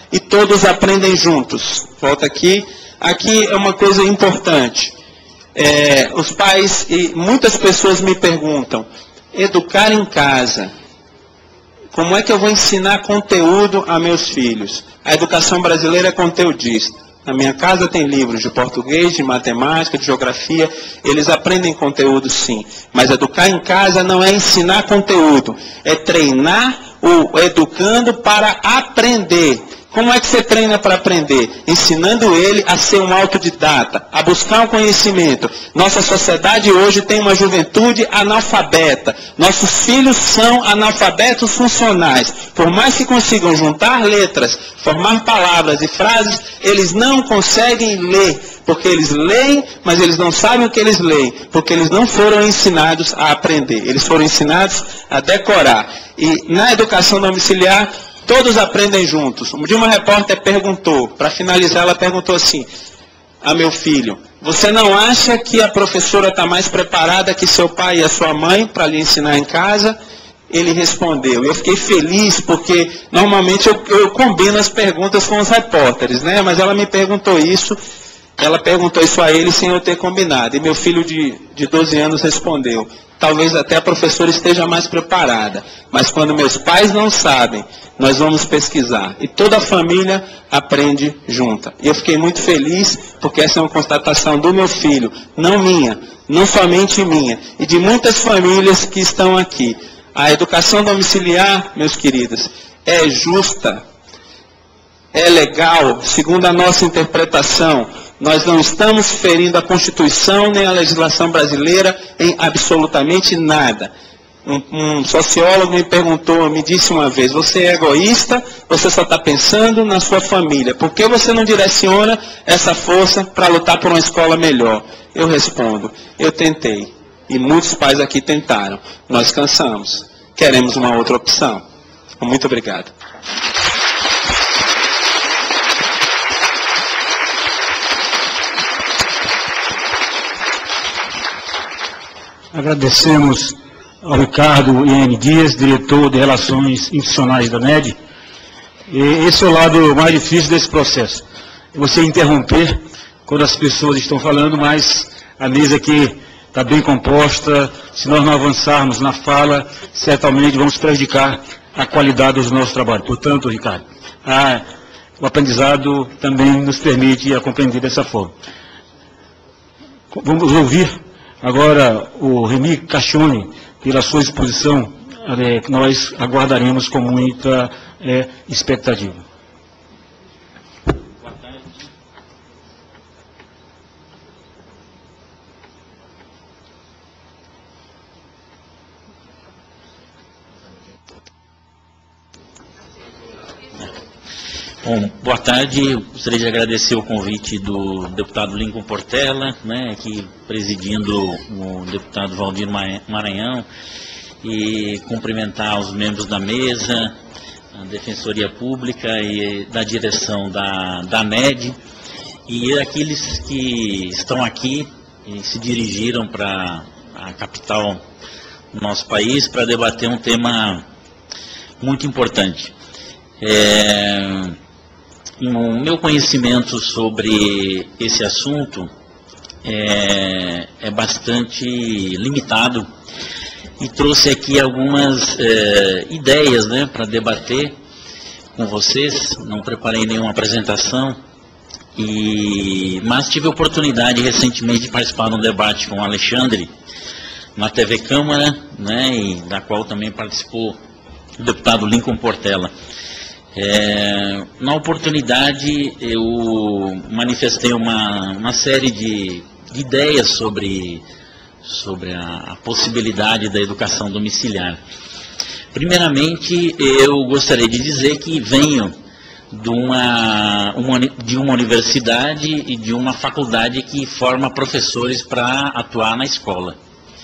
e todos aprendem juntos. Volta aqui. Aqui é uma coisa importante. É, os pais e muitas pessoas me perguntam, educar em casa, como é que eu vou ensinar conteúdo a meus filhos? A educação brasileira é conteudista. Na minha casa tem livros de português, de matemática, de geografia, eles aprendem conteúdo sim. Mas educar em casa não é ensinar conteúdo, é treinar o educando para aprender. Como é que você treina para aprender? Ensinando ele a ser um autodidata, a buscar um conhecimento. Nossa sociedade hoje tem uma juventude analfabeta. Nossos filhos são analfabetos funcionais. Por mais que consigam juntar letras, formar palavras e frases, eles não conseguem ler. Porque eles leem, mas eles não sabem o que eles leem. Porque eles não foram ensinados a aprender. Eles foram ensinados a decorar. E na educação domiciliar, todos aprendem juntos. Um dia uma repórter perguntou, para finalizar, ela perguntou assim, a meu filho, você não acha que a professora está mais preparada que seu pai e a sua mãe para lhe ensinar em casa? Ele respondeu. Eu fiquei feliz porque normalmente eu, eu combino as perguntas com os repórteres, né? Mas ela me perguntou isso, ela perguntou isso a ele sem eu ter combinado. E meu filho de, de doze anos respondeu, talvez até a professora esteja mais preparada, mas quando meus pais não sabem, nós vamos pesquisar. E toda a família aprende junta. E eu fiquei muito feliz, porque essa é uma constatação do meu filho, não minha, não somente minha, e de muitas famílias que estão aqui. A educação domiciliar, meus queridos, é justa, é legal, segundo a nossa interpretação. Nós não estamos ferindo a Constituição nem a legislação brasileira em absolutamente nada. Um, um sociólogo me perguntou, me disse uma vez, você é egoísta, você só está pensando na sua família. Por que você não direciona essa força para lutar por uma escola melhor? Eu respondo, eu tentei. E muitos pais aqui tentaram. Nós cansamos. Queremos uma outra opção. Muito obrigado. Agradecemos ao Ricardo I N Dias, diretor de Relações Institucionais da N E D. E esse é o lado mais difícil desse processo. Você interromper quando as pessoas estão falando, mas a mesa aqui está bem composta. Se nós não avançarmos na fala, certamente vamos prejudicar a qualidade do nosso trabalho. Portanto, Ricardo, a, o aprendizado também nos permite a compreender dessa forma. Vamos ouvir agora o Remy Caccione, pela sua exposição, é, que nós aguardaremos com muita é, expectativa. Boa tarde. Bom, boa tarde. Eu gostaria de agradecer o convite do deputado Lincoln Portela, né, aqui presidindo o deputado Valdir Maranhão, e cumprimentar os membros da mesa, a Defensoria Pública e da direção da, da N E D, e aqueles que estão aqui e se dirigiram para a capital do nosso país para debater um tema muito importante. É... O meu conhecimento sobre esse assunto é, é bastante limitado e trouxe aqui algumas é, ideias, né, para debater com vocês. Não preparei nenhuma apresentação, e, mas tive a oportunidade recentemente de participar de um debate com o Alexandre na T V Câmara, né, e da qual também participou o deputado Lincoln Portela. É, na oportunidade, eu manifestei uma, uma série de, de ideias sobre, sobre a, a possibilidade da educação domiciliar. Primeiramente, eu gostaria de dizer que venho de uma, uma, de uma universidade e de uma faculdade que forma professores para atuar na escola.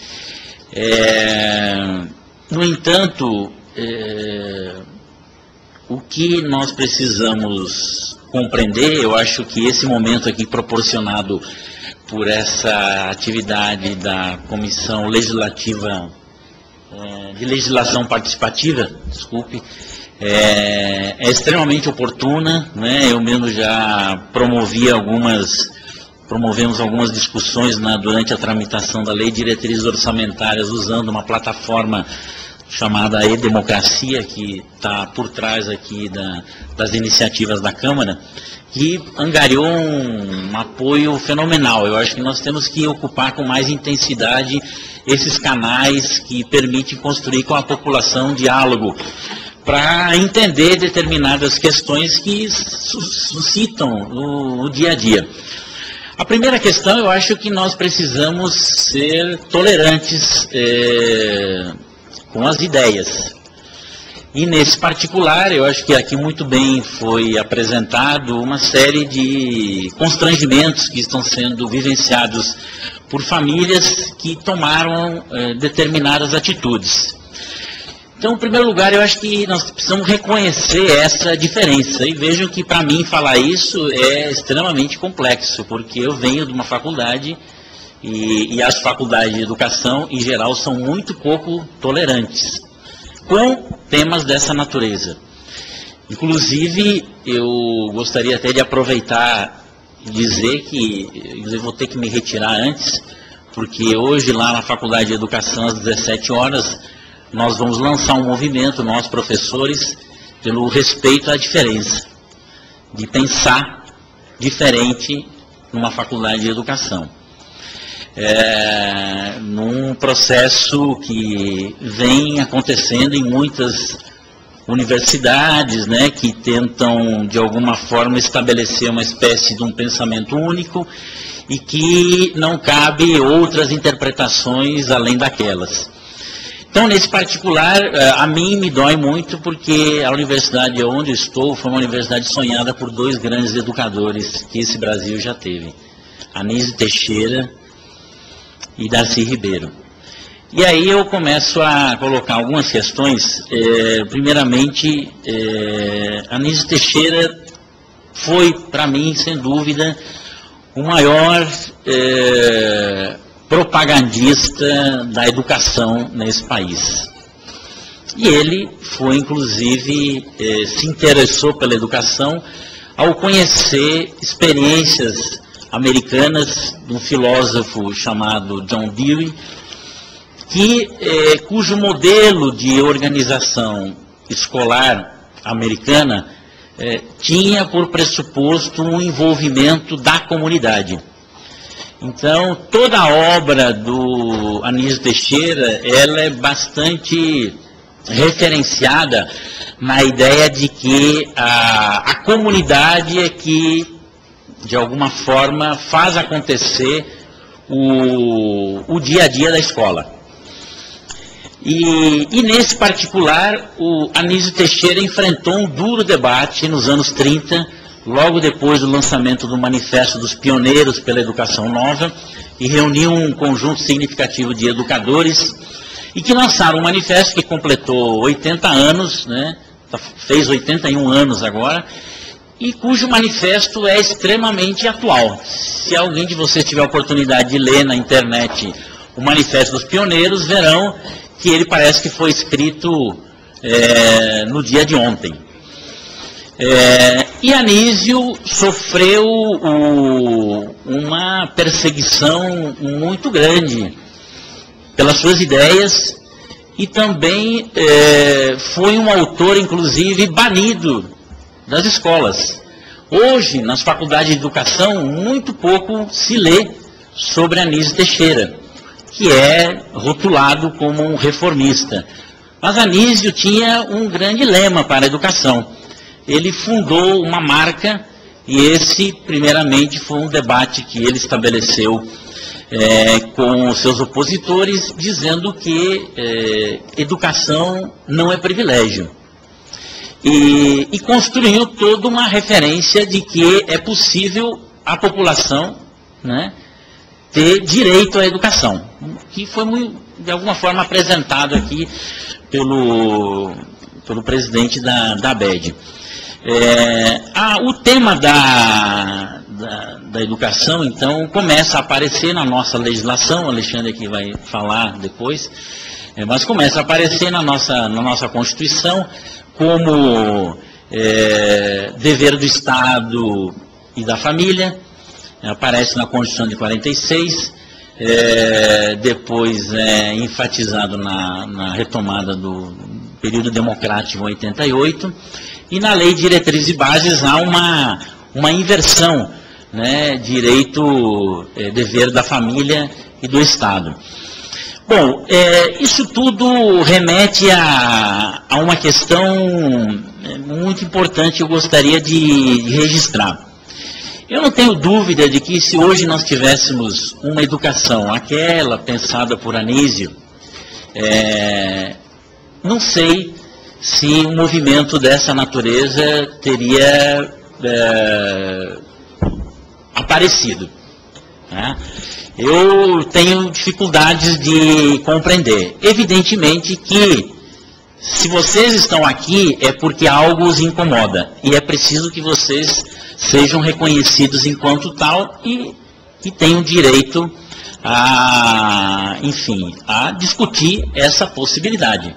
É, no entanto, é, o que nós precisamos compreender, eu acho que esse momento aqui proporcionado por essa atividade da Comissão Legislativa, de Legislação Participativa, desculpe, é, é extremamente oportuna, né? Eu mesmo já promovi algumas, promovemos algumas discussões na, durante a tramitação da Lei de Diretrizes Orçamentárias, usando uma plataforma chamada E-Democracia, que está por trás aqui da, das iniciativas da Câmara, que angariou um, um apoio fenomenal. Eu acho que nós temos que ocupar com mais intensidade esses canais que permitem construir com a população um diálogo, para entender determinadas questões que suscitam no, no dia a dia. A primeira questão, eu acho que nós precisamos ser tolerantes é, com as ideias. E nesse particular, eu acho que aqui muito bem foi apresentado uma série de constrangimentos que estão sendo vivenciados por famílias que tomaram eh, determinadas atitudes. Então, em primeiro lugar, eu acho que nós precisamos reconhecer essa diferença. E vejam que, para mim, falar isso é extremamente complexo, porque eu venho de uma faculdade e, e as faculdades de educação, em geral, são muito pouco tolerantes com temas dessa natureza. Inclusive, eu gostaria até de aproveitar e dizer que eu vou ter que me retirar antes, porque hoje lá na Faculdade de Educação, às dezessete horas, nós vamos lançar um movimento, nós professores, pelo respeito à diferença, de pensar diferente numa faculdade de educação. É, num processo que vem acontecendo em muitas universidades, né, que tentam de alguma forma estabelecer uma espécie de um pensamento único e que não cabe outras interpretações além daquelas. Então, nesse particular, a mim me dói muito, porque a universidade onde eu estou foi uma universidade sonhada por dois grandes educadores que esse Brasil já teve, Anísio Teixeira e Darcy Ribeiro. E aí eu começo a colocar algumas questões. É, primeiramente, é, Anísio Teixeira foi, para mim, sem dúvida, o maior é, propagandista da educação nesse país. E ele foi, inclusive, é, se interessou pela educação ao conhecer experiências americanas de um filósofo chamado John Dewey, que, eh, cujo modelo de organização escolar americana eh, tinha por pressuposto um envolvimento da comunidade. Então, toda a obra do Anísio Teixeira, ela é bastante referenciada na ideia de que a, a comunidade é que, de alguma forma, faz acontecer o, o dia a dia da escola. E, e nesse particular, o Anísio Teixeira enfrentou um duro debate nos anos trinta, logo depois do lançamento do Manifesto dos Pioneiros pela Educação Nova, e reuniu um conjunto significativo de educadores, e que lançaram um manifesto que completou oitenta anos, né, fez oitenta e um anos agora, e cujo manifesto é extremamente atual. Se alguém de vocês tiver a oportunidade de ler na internet o Manifesto dos Pioneiros, verão que ele parece que foi escrito é, no dia de ontem. É, e Anísio sofreu o, uma perseguição muito grande pelas suas ideias, e também é, foi um autor, inclusive, banido das escolas. Hoje, nas faculdades de educação, muito pouco se lê sobre Anísio Teixeira, que é rotulado como um reformista. Mas Anísio tinha um grande lema para a educação. Ele fundou uma marca, e esse, primeiramente, foi um debate que ele estabeleceu é, com os seus opositores, dizendo que é, educação não é privilégio. E, e construiu toda uma referência de que é possível a população, né, ter direito à educação, que foi, muito, de alguma forma, apresentado aqui pelo, pelo presidente da, da A B E D. É, a, o tema da, da, da educação, então, começa a aparecer na nossa legislação, o Alexandre aqui vai falar depois, é, mas começa a aparecer na nossa, na nossa Constituição, como é, dever do Estado e da família, aparece na Constituição de quarenta e seis, é, depois é enfatizado na, na retomada do período democrático em oitenta e oito, e na Lei de Diretrizes e Bases há uma, uma inversão, né, direito, é, dever da família e do Estado. Bom, é, isso tudo remete a, a uma questão muito importante que eu gostaria de, de registrar. Eu não tenho dúvida de que se hoje nós tivéssemos uma educação, aquela pensada por Anísio, é, não sei se um movimento dessa natureza teria é, aparecido, né? Eu tenho dificuldades de compreender. Evidentemente que, se vocês estão aqui, é porque algo os incomoda. E é preciso que vocês sejam reconhecidos enquanto tal e que tenham direito a, enfim, a discutir essa possibilidade.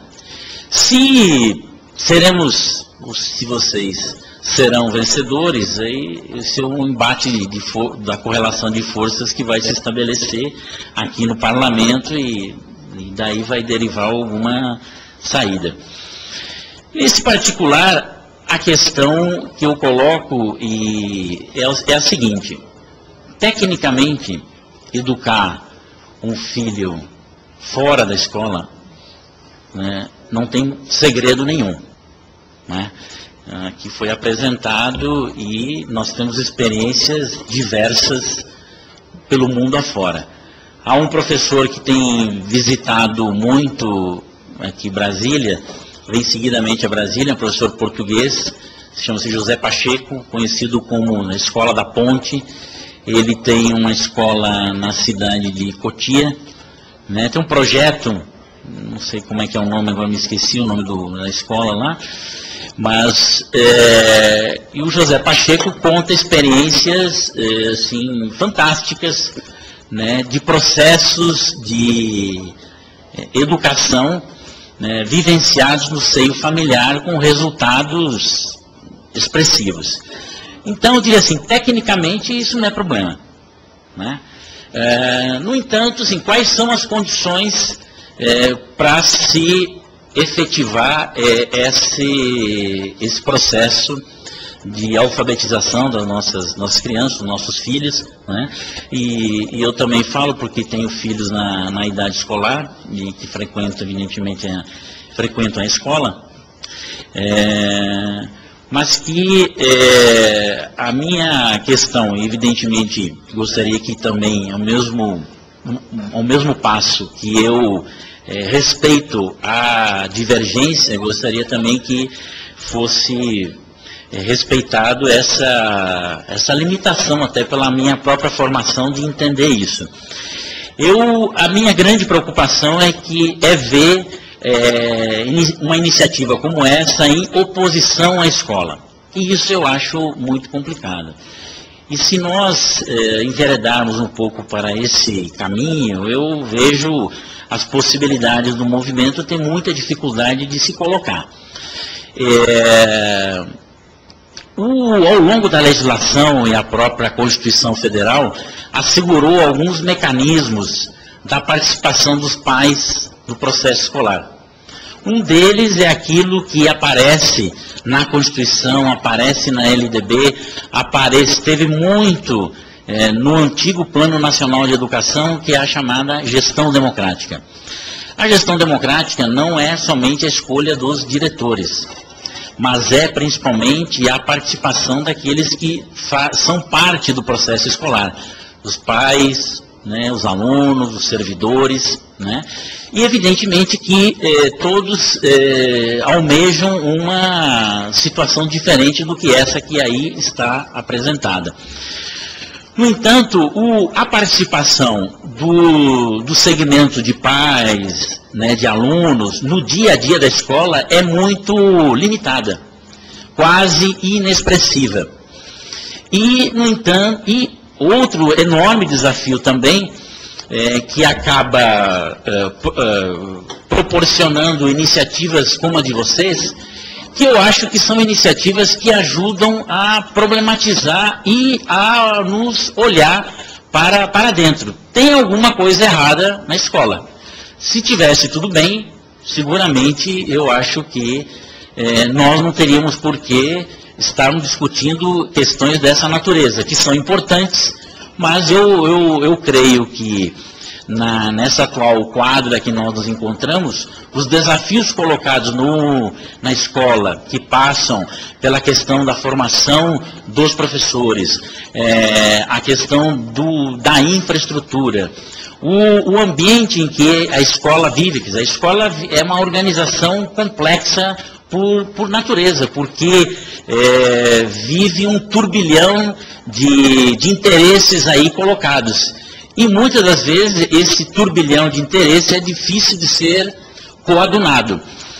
Se seremos, se vocês serão vencedores, aí esse é um embate de for, da correlação de forças que vai se estabelecer aqui no parlamento e, e daí vai derivar alguma saída. Nesse particular, a questão que eu coloco e é, é a seguinte: tecnicamente, educar um filho fora da escola, né, não tem segredo nenhum, né? Que foi apresentado e nós temos experiências diversas pelo mundo afora. Há um professor que tem visitado muito aqui Brasília, vem seguidamente a Brasília, um professor português, chama-se José Pacheco, conhecido como na Escola da Ponte. Ele tem uma escola na cidade de Cotia, né? Tem um projeto, não sei como é que é o nome, agora me esqueci o nome do, da escola lá, mas é, e o José Pacheco conta experiências é, assim, fantásticas, né, de processos de é, educação, né, vivenciados no seio familiar com resultados expressivos. Então, eu diria assim, tecnicamente isso não é problema, né? É, no entanto, assim, quais são as condições é, para se efetivar é, esse, esse processo de alfabetização das nossas, nossas crianças, dos nossos filhos, né? E, e eu também falo porque tenho filhos na, na idade escolar e que frequentam, evidentemente, a, frequentam a escola, é, mas que é, a minha questão, evidentemente, gostaria que também, ao mesmo, ao mesmo passo que eu É, respeito à divergência, gostaria também que fosse é, respeitado essa, essa limitação, até pela minha própria formação, de entender isso. Eu, a minha grande preocupação é que é ver é, uma iniciativa como essa em oposição à escola. E isso eu acho muito complicado. E se nós é, enveredarmos um pouco para esse caminho, eu vejo as possibilidades do movimento tem muita dificuldade de se colocar. É, o, ao longo da legislação e a própria Constituição Federal assegurou alguns mecanismos da participação dos pais no processo escolar. Um deles é aquilo que aparece na Constituição, aparece na L D B, aparece, teve muito É, no antigo Plano Nacional de Educação, que é a chamada gestão democrática. A gestão democrática não é somente a escolha dos diretores, mas é principalmente a participação daqueles que são parte do processo escolar, os pais, né, os alunos, os servidores, né, e evidentemente que eh, todos eh, almejam uma situação diferente do que essa que aí está apresentada. No entanto, o, a participação do, do segmento de pais, né, de alunos, no dia a dia da escola é muito limitada, quase inexpressiva. E, no entanto, e outro enorme desafio também, é, que acaba é, é, proporcionando iniciativas como a de vocês, que eu acho que são iniciativas que ajudam a problematizar e a nos olhar para, para dentro. Tem alguma coisa errada na escola. Se tivesse tudo bem, seguramente eu acho que eh, nós não teríamos por que estarmos discutindo questões dessa natureza, que são importantes, mas eu, eu, eu creio que Na, nessa atual quadra que nós nos encontramos, os desafios colocados no, na escola, que passam pela questão da formação dos professores, é, a questão do, da infraestrutura, o, o ambiente em que a escola vive, quer dizer, a escola é uma organização complexa por, por natureza, porque é, vive um turbilhão de, de interesses aí colocados. E muitas das vezes esse turbilhão de interesse é difícil de ser coadunado.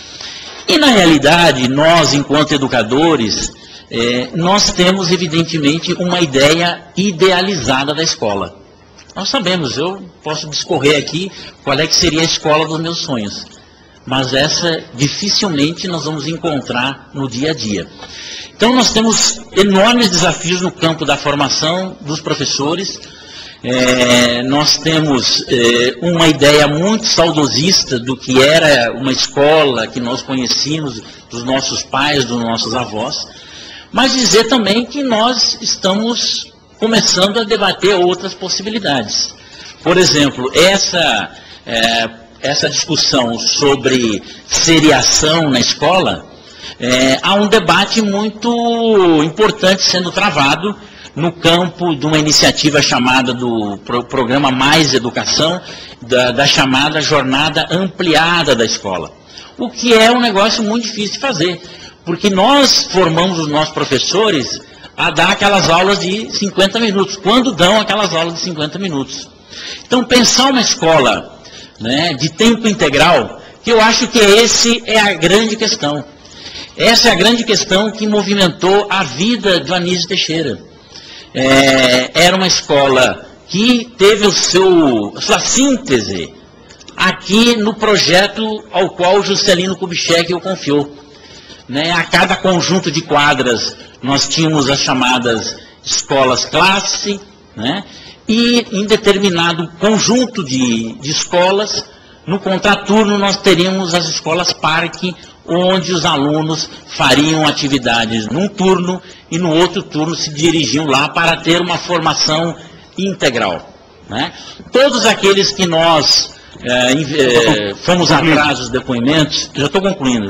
E na realidade, nós enquanto educadores, eh, nós temos evidentemente uma ideia idealizada da escola. Nós sabemos, eu posso discorrer aqui qual é que seria a escola dos meus sonhos. Mas essa dificilmente nós vamos encontrar no dia a dia. Então nós temos enormes desafios no campo da formação dos professores. É, nós temos é, uma ideia muito saudosista do que era uma escola que nós conhecíamos dos nossos pais, dos nossos avós, mas dizer também que nós estamos começando a debater outras possibilidades. Por exemplo, essa, é, essa discussão sobre seriação na escola, é, há um debate muito importante sendo travado no campo de uma iniciativa chamada do pro, Programa Mais Educação, da, da chamada Jornada Ampliada da Escola. O que é um negócio muito difícil de fazer, porque nós formamos os nossos professores a dar aquelas aulas de cinquenta minutos, quando dão aquelas aulas de cinquenta minutos. Então, pensar uma escola, né, de tempo integral, que eu acho que esse é a grande questão. Essa é a grande questão que movimentou a vida do Anísio Teixeira. É, era uma escola que teve o seu, a sua síntese aqui no projeto ao qual o Juscelino Kubitschek o confiou. Né, a cada conjunto de quadras nós tínhamos as chamadas escolas classe, né, e em determinado conjunto de, de escolas, no contraturno nós teríamos as escolas parque, onde os alunos fariam atividades num turno e no outro turno se dirigiam lá para ter uma formação integral. Né? Todos aqueles que nós é, é, fomos atrás dos depoimentos, já estou concluindo,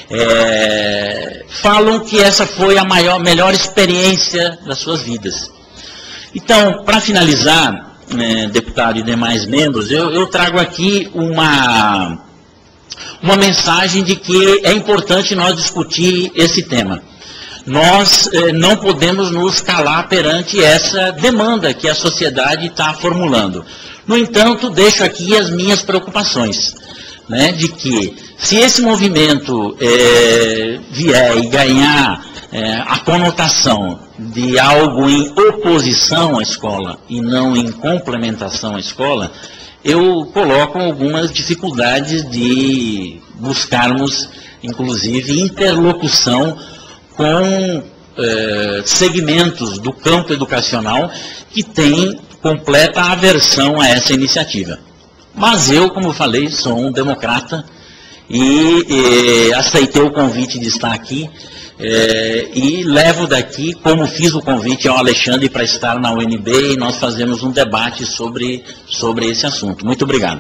é, falam que essa foi a maior, melhor experiência das suas vidas. Então, para finalizar, é, deputado e demais membros, eu, eu trago aqui uma... uma mensagem de que é importante nós discutir esse tema. Nós eh, não podemos nos calar perante essa demanda que a sociedade está formulando. No entanto, deixo aqui as minhas preocupações, né, de que se esse movimento eh, vier e ganhar eh, a conotação de algo em oposição à escola e não em complementação à escola, eu coloco algumas dificuldades de buscarmos, inclusive, interlocução com eh, segmentos do campo educacional que têm completa aversão a essa iniciativa. Mas eu, como eu falei, sou um democrata e eh, aceitei o convite de estar aqui eh, e levo daqui, como fiz o convite ao Alexandre para estar na U N B, e nós fazemos um debate sobre, sobre esse assunto. Muito obrigado.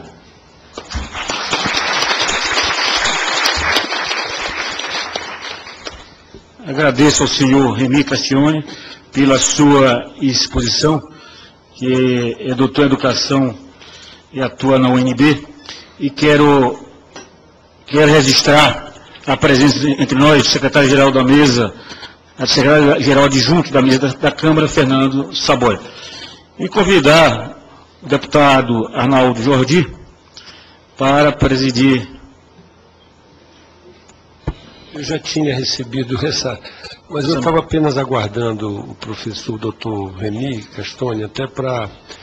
Agradeço ao senhor Remy Castione pela sua exposição, que é doutor em educação e atua na U N B, e quero, quero registrar a presença entre nós do secretário-geral da mesa, a secretária-geral adjunto da mesa da, da Câmara, Fernando Saboia. E convidar o deputado Arnaldo Jordi para presidir. Eu já tinha recebido essa, mas eu estava apenas aguardando o professor doutor Remy Castione, até para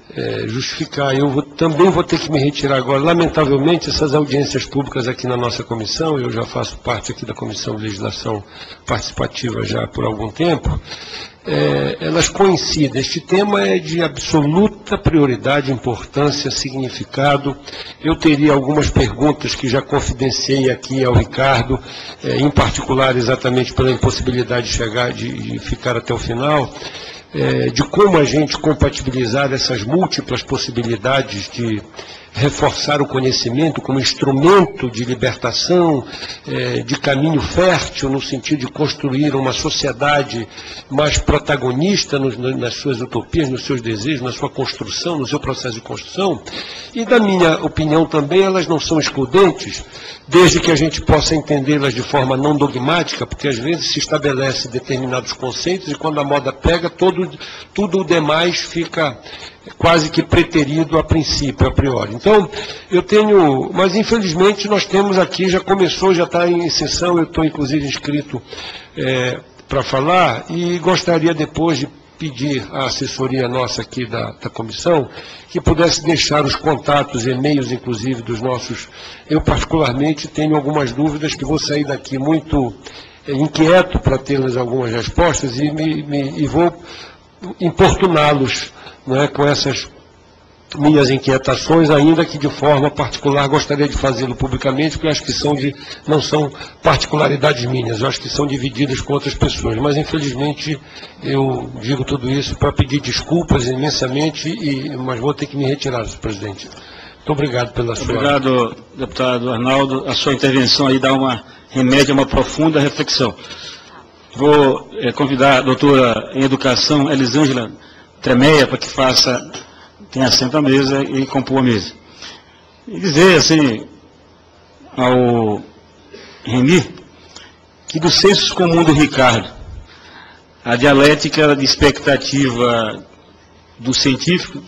é, justificar. Eu vou, também vou ter que me retirar agora. Lamentavelmente, essas audiências públicas aqui na nossa comissão, eu já faço parte aqui da Comissão de Legislação Participativa já por algum tempo, é, elas coincidem. Este tema é de absoluta prioridade, importância, significado. Eu teria algumas perguntas que já confidenciei aqui ao Ricardo, é, em particular exatamente pela impossibilidade de chegar, de, de ficar até o final, é, de como a gente compatibilizar essas múltiplas possibilidades de reforçar o conhecimento como instrumento de libertação, eh, de caminho fértil, no sentido de construir uma sociedade mais protagonista nos, nas suas utopias, nos seus desejos, na sua construção, no seu processo de construção. E, da minha opinião também, elas não são excludentes, desde que a gente possa entendê-las de forma não dogmática, porque às vezes se estabelece determinados conceitos e quando a moda pega, todo, tudo o demais fica quase que preterido a princípio, a priori. Então, eu tenho, mas infelizmente nós temos aqui, já começou, já está em sessão, eu estou inclusive inscrito é, para falar, e gostaria depois de pedir à assessoria nossa aqui da, da comissão, que pudesse deixar os contatos, e-mails inclusive dos nossos, eu particularmente tenho algumas dúvidas que vou sair daqui muito é, inquieto para ter algumas respostas e, me, me, e vou importuná-los, não é, com essas minhas inquietações, ainda que de forma particular gostaria de fazê-lo publicamente, porque eu acho que são de, não são particularidades minhas, eu acho que são divididas com outras pessoas. Mas, infelizmente, eu digo tudo isso para pedir desculpas imensamente, e, mas vou ter que me retirar, senhor presidente. Muito obrigado pela sua... Obrigado, deputado Arnaldo. A sua intervenção aí dá uma remédio a uma profunda reflexão. Vou é, convidar a doutora em Educação, Elisângela Tremeia, para que faça, tenha assento à mesa e compor a mesa. E dizer, assim, ao Reni, que do senso comum do Ricardo, a dialética de expectativa do científico,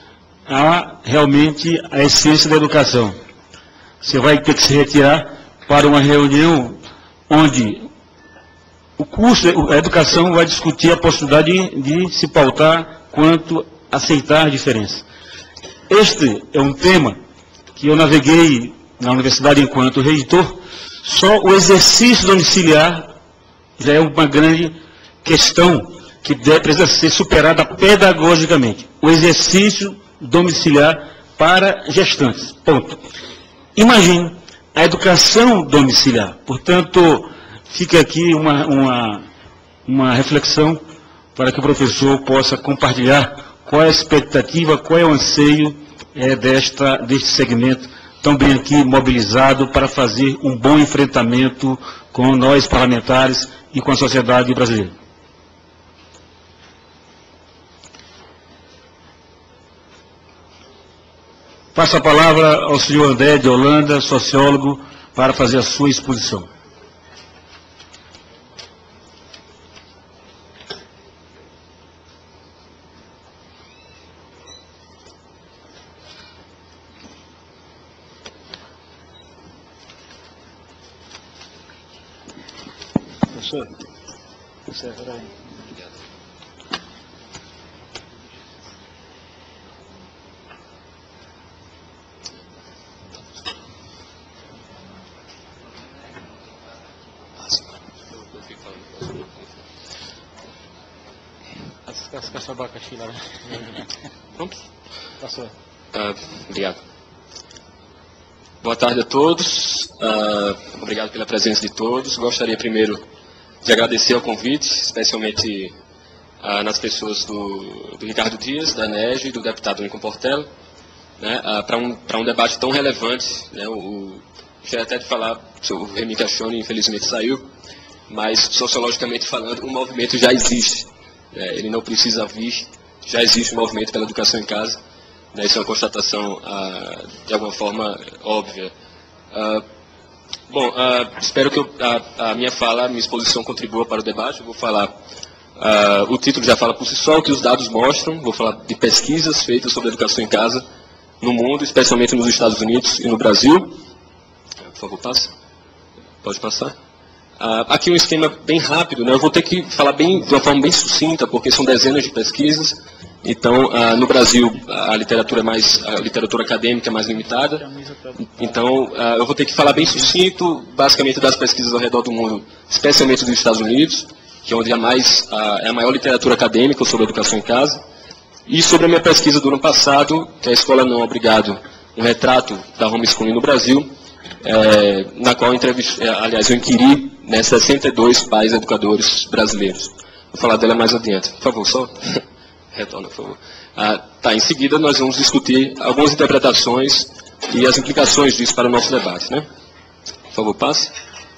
há realmente a essência da educação. Você vai ter que se retirar para uma reunião onde o curso, a educação vai discutir a possibilidade de, de se pautar quanto a aceitar a diferença. Este é um tema que eu naveguei na universidade enquanto reitor. Só o exercício domiciliar já é uma grande questão que deve, precisa ser superada pedagogicamente. O exercício domiciliar para gestantes. Ponto. Imagine a educação domiciliar. Portanto, fica aqui uma, uma, uma reflexão para que o professor possa compartilhar qual é a expectativa, qual é o anseio é, desta, deste segmento tão bem aqui mobilizado para fazer um bom enfrentamento com nós parlamentares e com a sociedade brasileira. Passo a palavra ao senhor André de Holanda, sociólogo, para fazer a sua exposição. Professor, você vai. Obrigado. Essa abacaxi lá. Pronto? Passou. Uh, obrigado. Boa tarde a todos. Uh, obrigado pela presença de todos. Gostaria primeiro de agradecer ao convite, especialmente uh, nas pessoas do, do Ricardo Dias, da Nege e do deputado Lincoln Portela, né, uh, para um, para um debate tão relevante. Né, o, gostaria até de falar, o Remy Cachoni infelizmente saiu, mas sociologicamente falando, o movimento já existe. Né, ele não precisa vir, já existe um movimento pela educação em casa. Né, isso é uma constatação uh, de alguma forma óbvia. Uh, Bom, uh, espero que eu, a, a minha fala, a minha exposição contribua para o debate. Eu vou falar, uh, o título já fala por si só, o que os dados mostram. Vou falar de pesquisas feitas sobre educação em casa no mundo, especialmente nos Estados Unidos e no Brasil. Por favor, passe. Pode passar. Uh, aqui um esquema bem rápido, né? Eu vou ter que falar bem, de uma forma bem sucinta, porque são dezenas de pesquisas Então, ah, no Brasil, a literatura, é mais, a literatura acadêmica é mais limitada. Então, ah, eu vou ter que falar bem sucinto, basicamente, das pesquisas ao redor do mundo, especialmente dos Estados Unidos, que é onde há mais, ah, é a maior literatura acadêmica sobre educação em casa. E sobre a minha pesquisa do ano passado, que é a Escola Não Obrigado, um retrato da homeschooling no Brasil, é, na qual, entrevistei, aliás, eu inquiri né, sessenta e dois pais educadores brasileiros. Vou falar dela mais adiante. Por favor, só retorna, por favor. Ah, tá, em seguida, nós vamos discutir algumas interpretações e as implicações disso para o nosso debate. Né? Por favor, passe.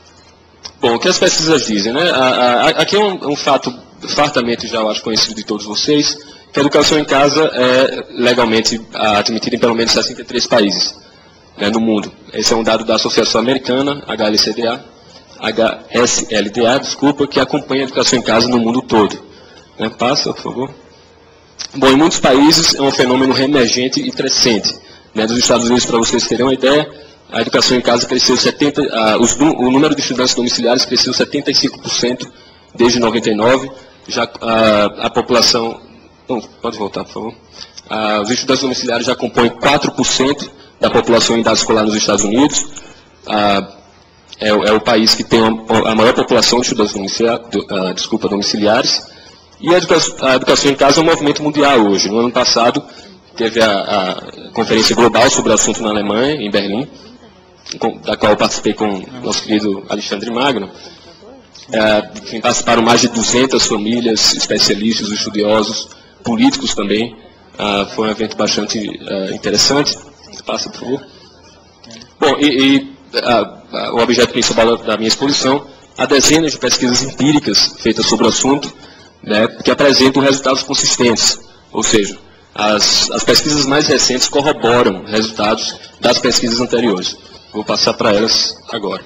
Bom, o que as pesquisas dizem? Né? A, a, aqui é um, um fato fartamente já, eu acho, conhecido de todos vocês, que a educação em casa é legalmente admitida em pelo menos sessenta e três países né, no mundo. Esse é um dado da Associação Americana, H L C D A, H S L D A, desculpa, que acompanha a educação em casa no mundo todo. Né, passa, por favor. Bom, em muitos países é um fenômeno reemergente e crescente. Né, nos Estados Unidos, para vocês terem uma ideia, a educação em casa cresceu setenta por cento, ah, os, o número de estudantes domiciliares cresceu setenta e cinco por cento desde noventa e nove, já ah, a população... Não, pode voltar, por favor. Ah, os estudantes domiciliares já compõem quatro por cento da população em idade escolar nos Estados Unidos. Ah, é, é o país que tem a maior população de estudantes domiciliares, ah, desculpa, domiciliares. E a educação, a educação em casa é um movimento mundial hoje. No ano passado, teve a, a Conferência Global sobre o assunto na Alemanha, em Berlim, com, da qual eu participei com o nosso querido Alexandre Magno. É, enfim, participaram mais de duzentas famílias, especialistas, estudiosos, políticos também. Ah, foi um evento bastante ah, interessante. Passa, por favor. Bom, e, e ah, ah, o objeto principal da minha exposição, há dezenas de pesquisas empíricas feitas sobre o assunto, né, que apresentam resultados consistentes. Ou seja, as, as pesquisas mais recentes corroboram resultados das pesquisas anteriores. Vou passar para elas agora.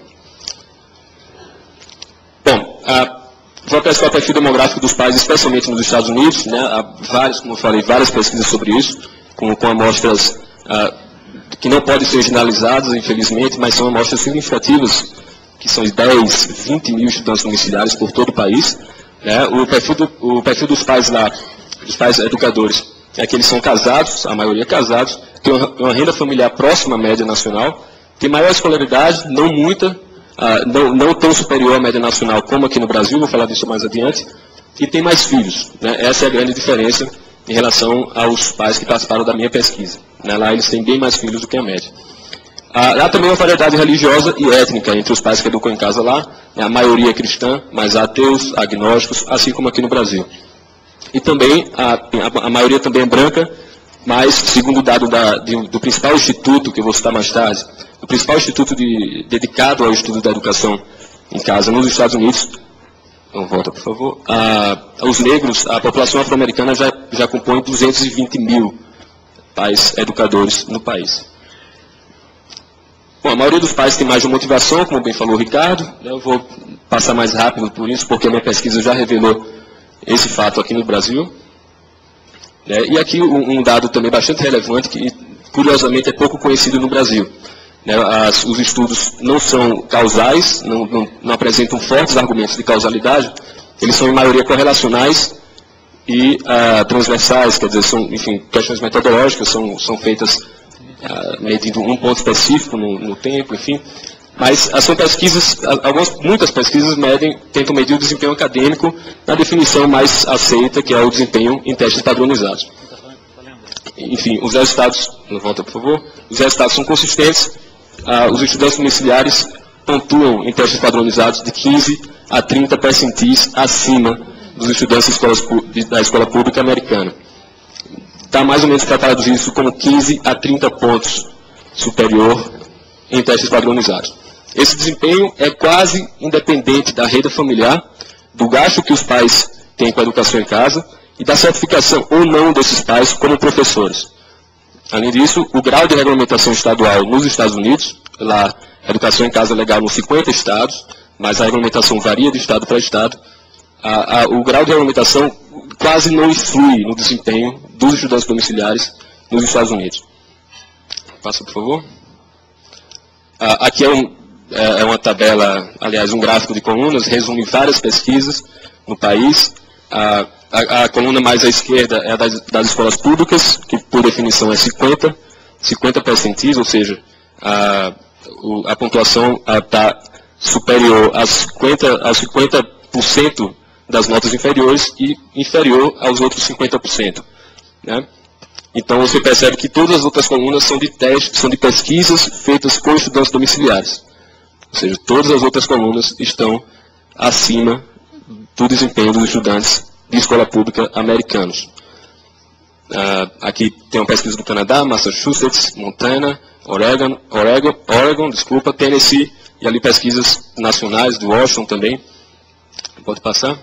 Bom, ah, vou atestar o perfil demográfico dos pais, especialmente nos Estados Unidos. Né, há várias, como eu falei, várias pesquisas sobre isso, com, com amostras ah, que não podem ser generalizadas, infelizmente, mas são amostras significativas, que são dez, vinte mil estudantes domiciliares por todo o país. Né, o, perfil do, o perfil dos pais lá, dos pais educadores, é que eles são casados, a maioria casados, têm uma, uma renda familiar próxima à média nacional, tem maior escolaridade, não muita, Uh, não, não tão superior à média nacional como aqui no Brasil, vou falar disso mais adiante, e tem mais filhos. Né? Essa é a grande diferença em relação aos pais que participaram da minha pesquisa. Né? Lá eles têm bem mais filhos do que a média. Uh, há também uma variedade religiosa e étnica entre os pais que educam em casa lá, né? A maioria é cristã, mas há ateus, agnósticos, assim como aqui no Brasil. E também, a, a, a maioria também é branca, mas, segundo o dado da, de, do principal instituto, que eu vou citar mais tarde, o principal instituto de, dedicado ao estudo da educação em casa nos Estados Unidos, então volta por favor, a, os negros, a população afro-americana já, já compõe duzentos e vinte mil pais educadores no país. Bom, a maioria dos pais tem mais de motivação, como bem falou o Ricardo, né, eu vou passar mais rápido por isso, porque a minha pesquisa já revelou esse fato aqui no Brasil. É, e aqui um, um dado também bastante relevante, que curiosamente é pouco conhecido no Brasil. Né, as, os estudos não são causais, não, não, não apresentam fortes argumentos de causalidade, eles são em maioria correlacionais e ah, transversais, quer dizer, são, enfim, questões metodológicas, são, são feitas ah, medindo um ponto específico no, no tempo, enfim. Mas são pesquisas, algumas, muitas pesquisas medem, tentam medir o desempenho acadêmico na definição mais aceita, que é o desempenho em testes padronizados. Enfim, os resultados, volta por favor, os resultados são consistentes, ah, os estudantes domiciliares pontuam em testes padronizados de quinze a trinta percentis acima dos estudantes de escolas, da escola pública americana. Está mais ou menos para traduzir isso como quinze a trinta pontos superior em testes padronizados. Esse desempenho é quase independente da renda familiar, do gasto que os pais têm com a educação em casa e da certificação ou não desses pais como professores. Além disso, o grau de regulamentação estadual nos Estados Unidos, lá a educação em casa é legal nos cinquenta estados, mas a regulamentação varia de estado para estado, a, a, o grau de regulamentação quase não influi no desempenho dos estudantes domiciliares nos Estados Unidos. Passa, por favor. Ah, aqui é, um, é uma tabela, aliás, um gráfico de colunas, resume várias pesquisas no país. Ah, a, a coluna mais à esquerda é a das, das escolas públicas, que por definição é cinquenta, cinquenta percentis, ou seja, a, o, a pontuação está superior a cinquenta, a cinquenta por cento das notas inferiores e inferior aos outros cinquenta por cento. Né? Então você percebe que todas as outras colunas são de testes, são de pesquisas feitas com estudantes domiciliares. Ou seja, todas as outras colunas estão acima do desempenho dos estudantes de escola pública americanos. Uh, aqui tem uma pesquisa do Canadá, Massachusetts, Montana, Oregon, Oregon, Oregon, desculpa, Tennessee, e ali pesquisas nacionais do Washington também. Pode passar?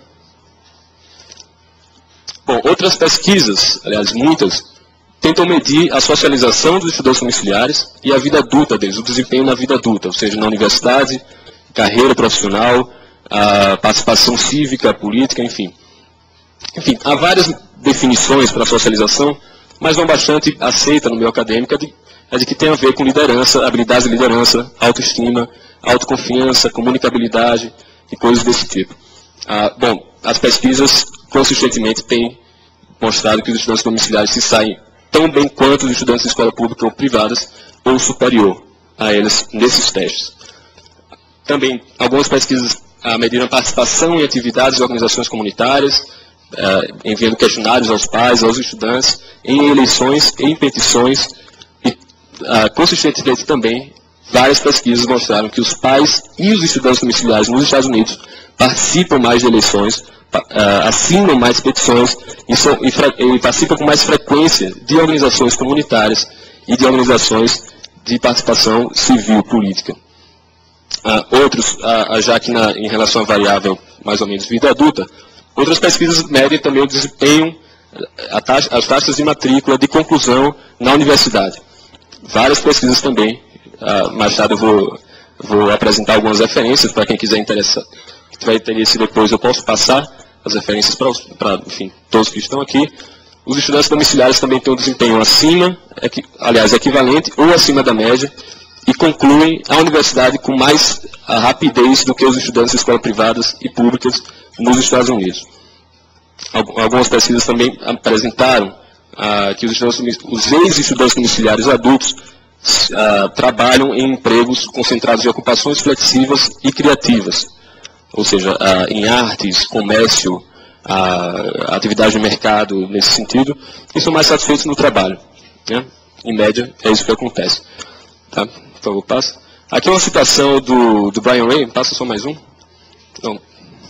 Bom, outras pesquisas, aliás, muitas, tentam medir a socialização dos estudantes domiciliares e a vida adulta deles, o desempenho na vida adulta, ou seja, na universidade, carreira profissional, a participação cívica, política, enfim. Enfim, há várias definições para a socialização, mas uma bastante aceita no meio acadêmico é de, é de que tem a ver com liderança, habilidades de liderança, autoestima, autoconfiança, comunicabilidade e coisas desse tipo. Ah, bom, as pesquisas consistentemente têm mostrado que os estudantes domiciliares se saem tão bem quanto os estudantes de escola pública ou privadas, ou superior a eles nesses testes. Também, algumas pesquisas ah, mediram a participação em atividades e organizações comunitárias, ah, enviando questionários aos pais, aos estudantes, em eleições, em petições, e ah, consistentemente também, várias pesquisas mostraram que os pais e os estudantes domiciliares nos Estados Unidos participam mais de eleições, Uh, assinam mais petições e, são, e, e participam com mais frequência de organizações comunitárias e de organizações de participação civil política. Uh, outros, uh, já que na, em relação à variável mais ou menos vida adulta, outras pesquisas medem também o desempenho, a taxa, as taxas de matrícula de conclusão na universidade. Várias pesquisas também, uh, mais tarde eu vou, vou apresentar algumas referências para quem quiser interessar. Que tiver interesse depois eu posso passar as referências para, enfim, todos que estão aqui. Os estudantes domiciliares também têm um desempenho acima, equi, aliás, equivalente ou acima da média, e concluem a universidade com mais a rapidez do que os estudantes de escolas privadas e públicas nos Estados Unidos. Algumas pesquisas também apresentaram ah, que os, os ex-estudantes domiciliares adultos ah, trabalham em empregos concentrados em ocupações flexíveis e criativas, ou seja, em artes, comércio, a atividade de mercado nesse sentido, e são mais satisfeitos no trabalho. Né? Em média, é isso que acontece. Tá? Por favor, passa. Aqui é uma citação do, do Brian Ray, passa só mais um. Não.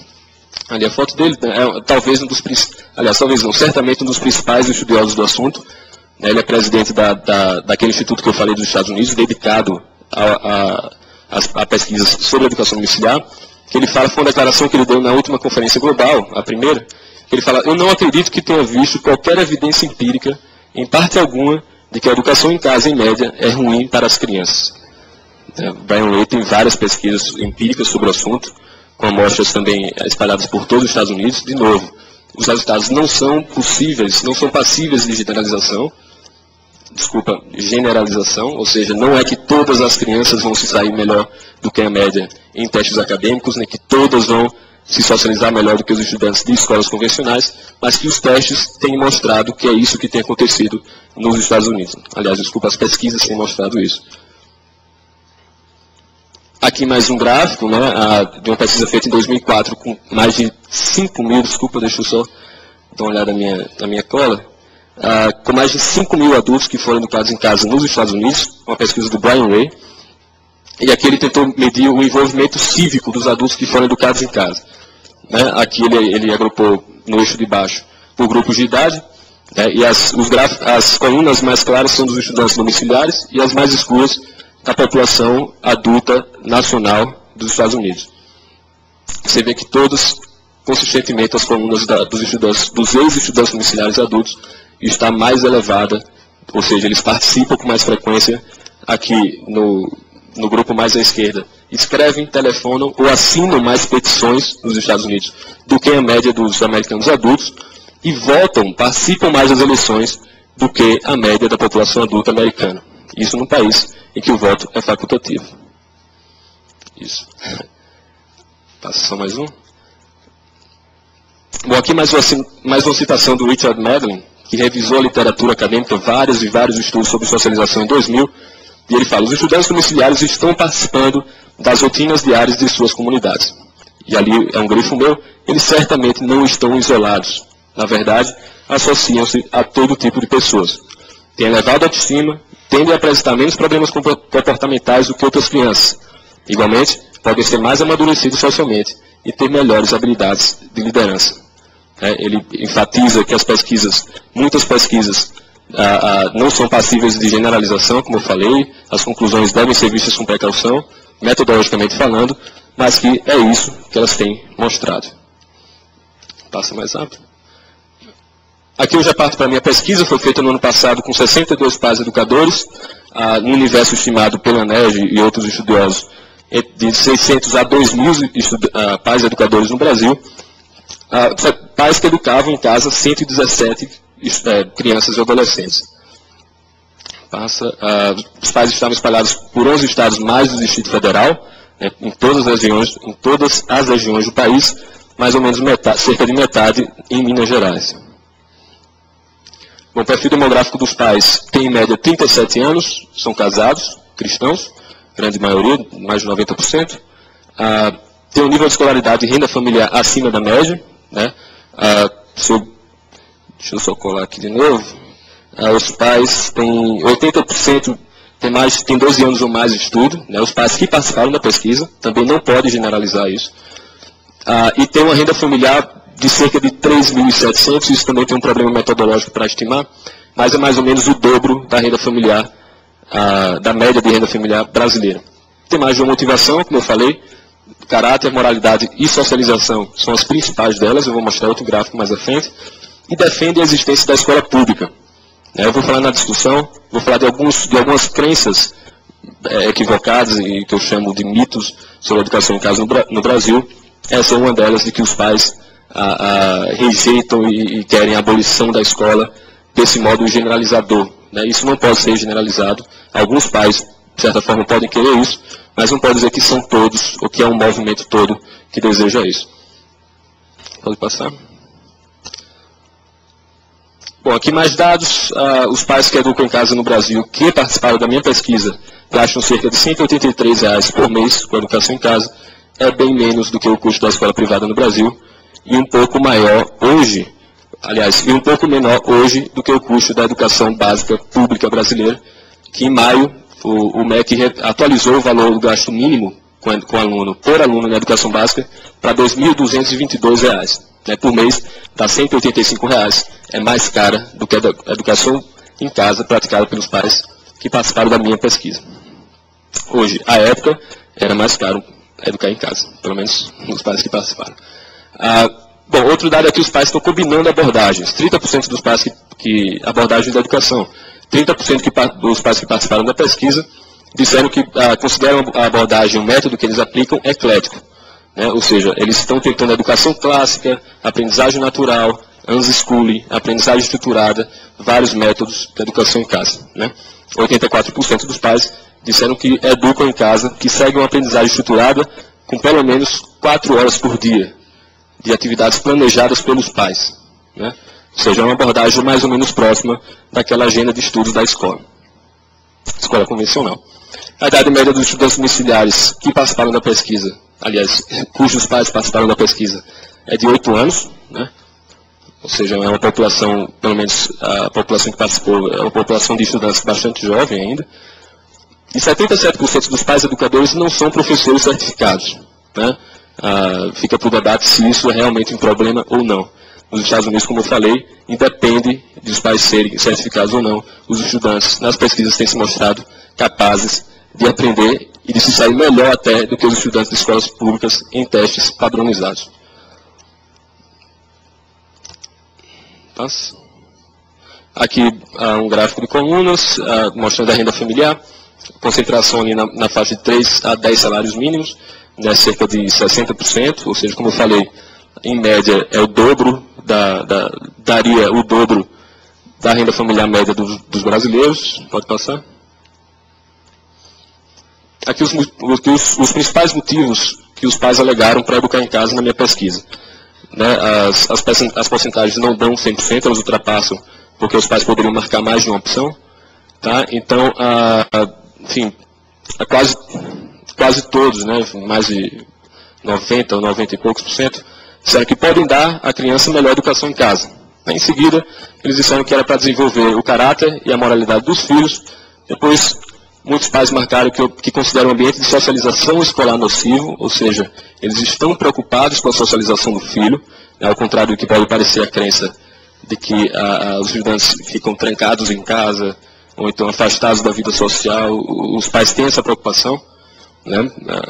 Ali a foto dele, é, talvez um dos aliás, talvez não, certamente um dos principais estudiosos do assunto. Né? Ele é presidente da, da, daquele instituto que eu falei dos Estados Unidos, dedicado a, a, a, a pesquisas sobre a educação domiciliar. Que ele fala, foi uma declaração que ele deu na última conferência global, a primeira, que ele fala, eu não acredito que tenha visto qualquer evidência empírica, em parte alguma, de que a educação em casa, em média, é ruim para as crianças. É, Brian Ray tem várias pesquisas empíricas sobre o assunto, com amostras também espalhadas por todos os Estados Unidos. De novo, os resultados não são possíveis, não são passíveis de generalização, desculpa, generalização, ou seja, não é que todas as crianças vão se sair melhor do que a média em testes acadêmicos, nem que todas vão se socializar melhor do que os estudantes de escolas convencionais, mas que os testes têm mostrado que é isso que tem acontecido nos Estados Unidos. Aliás, desculpa, as pesquisas têm mostrado isso. Aqui mais um gráfico, né, a, de uma pesquisa feita em dois mil e quatro com mais de cinco mil, desculpa, deixa eu só dar uma olhada na minha, na minha cola, Uh, com mais de cinco mil adultos que foram educados em casa nos Estados Unidos, uma pesquisa do Brian Ray, e aqui ele tentou medir o envolvimento cívico dos adultos que foram educados em casa. Né? Aqui ele, ele agrupou no eixo de baixo por grupos de idade, né? E as, os gráficos, as colunas mais claras são dos estudantes domiciliares e as mais escuras da população adulta nacional dos Estados Unidos. Você vê que todos, consistentemente, as colunas da, dos, estudantes, dos ex-estudantes domiciliares adultos está mais elevada, ou seja, eles participam com mais frequência aqui no, no grupo mais à esquerda. Escrevem, telefonam ou assinam mais petições nos Estados Unidos do que a média dos americanos adultos e votam, participam mais das eleições do que a média da população adulta americana. Isso num país em que o voto é facultativo. Isso. Passa só mais um. Bom, aqui mais uma, mais uma citação do Richard Medlin, que revisou a literatura acadêmica, vários e vários estudos sobre socialização em dois mil, e ele fala: os estudantes domiciliares estão participando das rotinas diárias de suas comunidades. E ali é um grifo meu, eles certamente não estão isolados. Na verdade, associam-se a todo tipo de pessoas. Têm elevada autoestima, tendem a apresentar menos problemas comportamentais do que outras crianças. Igualmente, podem ser mais amadurecidos socialmente e ter melhores habilidades de liderança. É, ele enfatiza que as pesquisas, muitas pesquisas, ah, ah, não são passíveis de generalização, como eu falei, as conclusões devem ser vistas com precaução, metodologicamente falando, mas que é isso que elas têm mostrado. Passa mais rápido. Aqui eu já parto para a minha pesquisa, foi feita no ano passado com sessenta e dois pais educadores, ah, no universo estimado pela N E G e outros estudiosos, de seiscentos a dois mil ah, pais educadores no Brasil, ah, pais que educavam em casa cento e dezessete eh, crianças e adolescentes. Passa, ah, os pais estavam espalhados por onze estados mais do Distrito Federal, né, em, todas as regiões, em todas as regiões do país, mais ou menos metade, cerca de metade em Minas Gerais. Bom, o perfil demográfico dos pais tem em média trinta e sete anos, são casados, cristãos, grande maioria, mais de noventa por cento. Ah, tem um nível de escolaridade e renda familiar acima da média. Né? Ah, se eu, deixa eu só colar aqui de novo. Ah, os pais têm oitenta por cento, tem, mais, tem doze anos ou mais de estudo. Né? Os pais que participaram da pesquisa, também não pode generalizar isso. Ah, e tem uma renda familiar de cerca de três mil e setecentos, isso também tem um problema metodológico para estimar, mas é mais ou menos o dobro da renda familiar, ah, da média de renda familiar brasileira. Tem mais de uma motivação, como eu falei, caráter, moralidade e socialização são as principais delas, eu vou mostrar outro gráfico mais à frente, e defende a existência da escola pública. Eu vou falar na discussão, vou falar de, alguns, de algumas crenças é, equivocadas, e que eu chamo de mitos sobre a educação em casa no, no Brasil. Essa é uma delas, de que os pais A, a, rejeitam e, e querem a abolição da escola desse modo generalizador. Né? Isso não pode ser generalizado. Alguns pais, de certa forma, podem querer isso, mas não pode dizer que são todos, ou que é um movimento todo que deseja isso. Pode passar. Bom, aqui mais dados. Ah, os pais que educam em casa no Brasil, que participaram da minha pesquisa, gastam cerca de cento e oitenta e três reais por mês com a educação em casa. É bem menos do que o custo da escola privada no Brasil, e um pouco maior hoje, aliás, e um pouco menor hoje do que o custo da educação básica pública brasileira, que em maio o, o M E C atualizou o valor do gasto mínimo com, com aluno, por aluno na educação básica para dois mil duzentos e vinte e dois reais. Né, por mês, dá cento e oitenta e cinco reais, é mais cara do que a educação em casa praticada pelos pais que participaram da minha pesquisa. Hoje, à época, era mais caro educar em casa, pelo menos os pais que participaram. Ah, bom, outro dado é que os pais estão combinando abordagens. trinta por cento dos pais que, que abordagens da educação, trinta por cento que, dos pais que participaram da pesquisa disseram que ah, consideram a abordagem, o método que eles aplicam, eclético. Né? Ou seja, eles estão tentando a educação clássica, aprendizagem natural, unschooling, aprendizagem estruturada, vários métodos de educação em casa. Né? oitenta e quatro por cento dos pais disseram que educam em casa, que seguem uma aprendizagem estruturada com pelo menos quatro horas por dia de atividades planejadas pelos pais. Né? Ou seja, é uma abordagem mais ou menos próxima daquela agenda de estudos da escola. Escola convencional. A idade média dos estudantes domiciliares que participaram da pesquisa, aliás, cujos pais participaram da pesquisa, é de oito anos. Né? Ou seja, é uma população, pelo menos a população que participou, é uma população de estudantes bastante jovem ainda. E setenta e sete por cento dos pais educadores não são professores certificados. Né? Ah, fica para o debate se isso é realmente um problema ou não. Nos Estados Unidos, como eu falei, independe dos pais serem certificados ou não, os estudantes nas pesquisas têm se mostrado capazes de aprender e de se sair melhor até do que os estudantes de escolas públicas em testes padronizados. Passa. Aqui ah, um gráfico de colunas, ah, mostrando a renda familiar, concentração ali na, na faixa de três a dez salários mínimos, né, cerca de sessenta por cento, ou seja, como eu falei, em média é o dobro, da, da, daria o dobro da renda familiar média dos, dos brasileiros. Pode passar. Aqui os, os, os principais motivos que os pais alegaram para educar em casa na minha pesquisa. né, as, as, as porcentagens não dão cem por cento, elas ultrapassam, porque os pais poderiam marcar mais de uma opção. Tá? Então, a, a, enfim, a quase, quase todos, né, mais de noventa ou noventa e poucos por cento, disseram que podem dar à criança melhor educação em casa. Em seguida, eles disseram que era para desenvolver o caráter e a moralidade dos filhos. Depois, muitos pais marcaram que, que consideram o ambiente de socialização escolar nocivo, ou seja, eles estão preocupados com a socialização do filho, né, ao contrário do que pode parecer a crença de que a, a, os estudantes ficam trancados em casa, ou então afastados da vida social. Os pais têm essa preocupação. Né?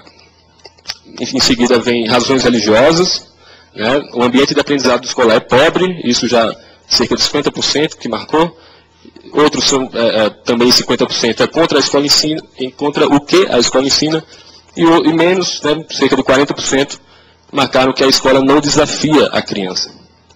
Em seguida, vem razões religiosas. Né? O ambiente de aprendizado escolar é pobre, isso já cerca de cinquenta por cento que marcou. Outros são é, é, também cinquenta por cento é contra a escola ensina, contra o que a escola ensina, e, e menos, né, cerca de quarenta por cento, marcaram que a escola não desafia a criança.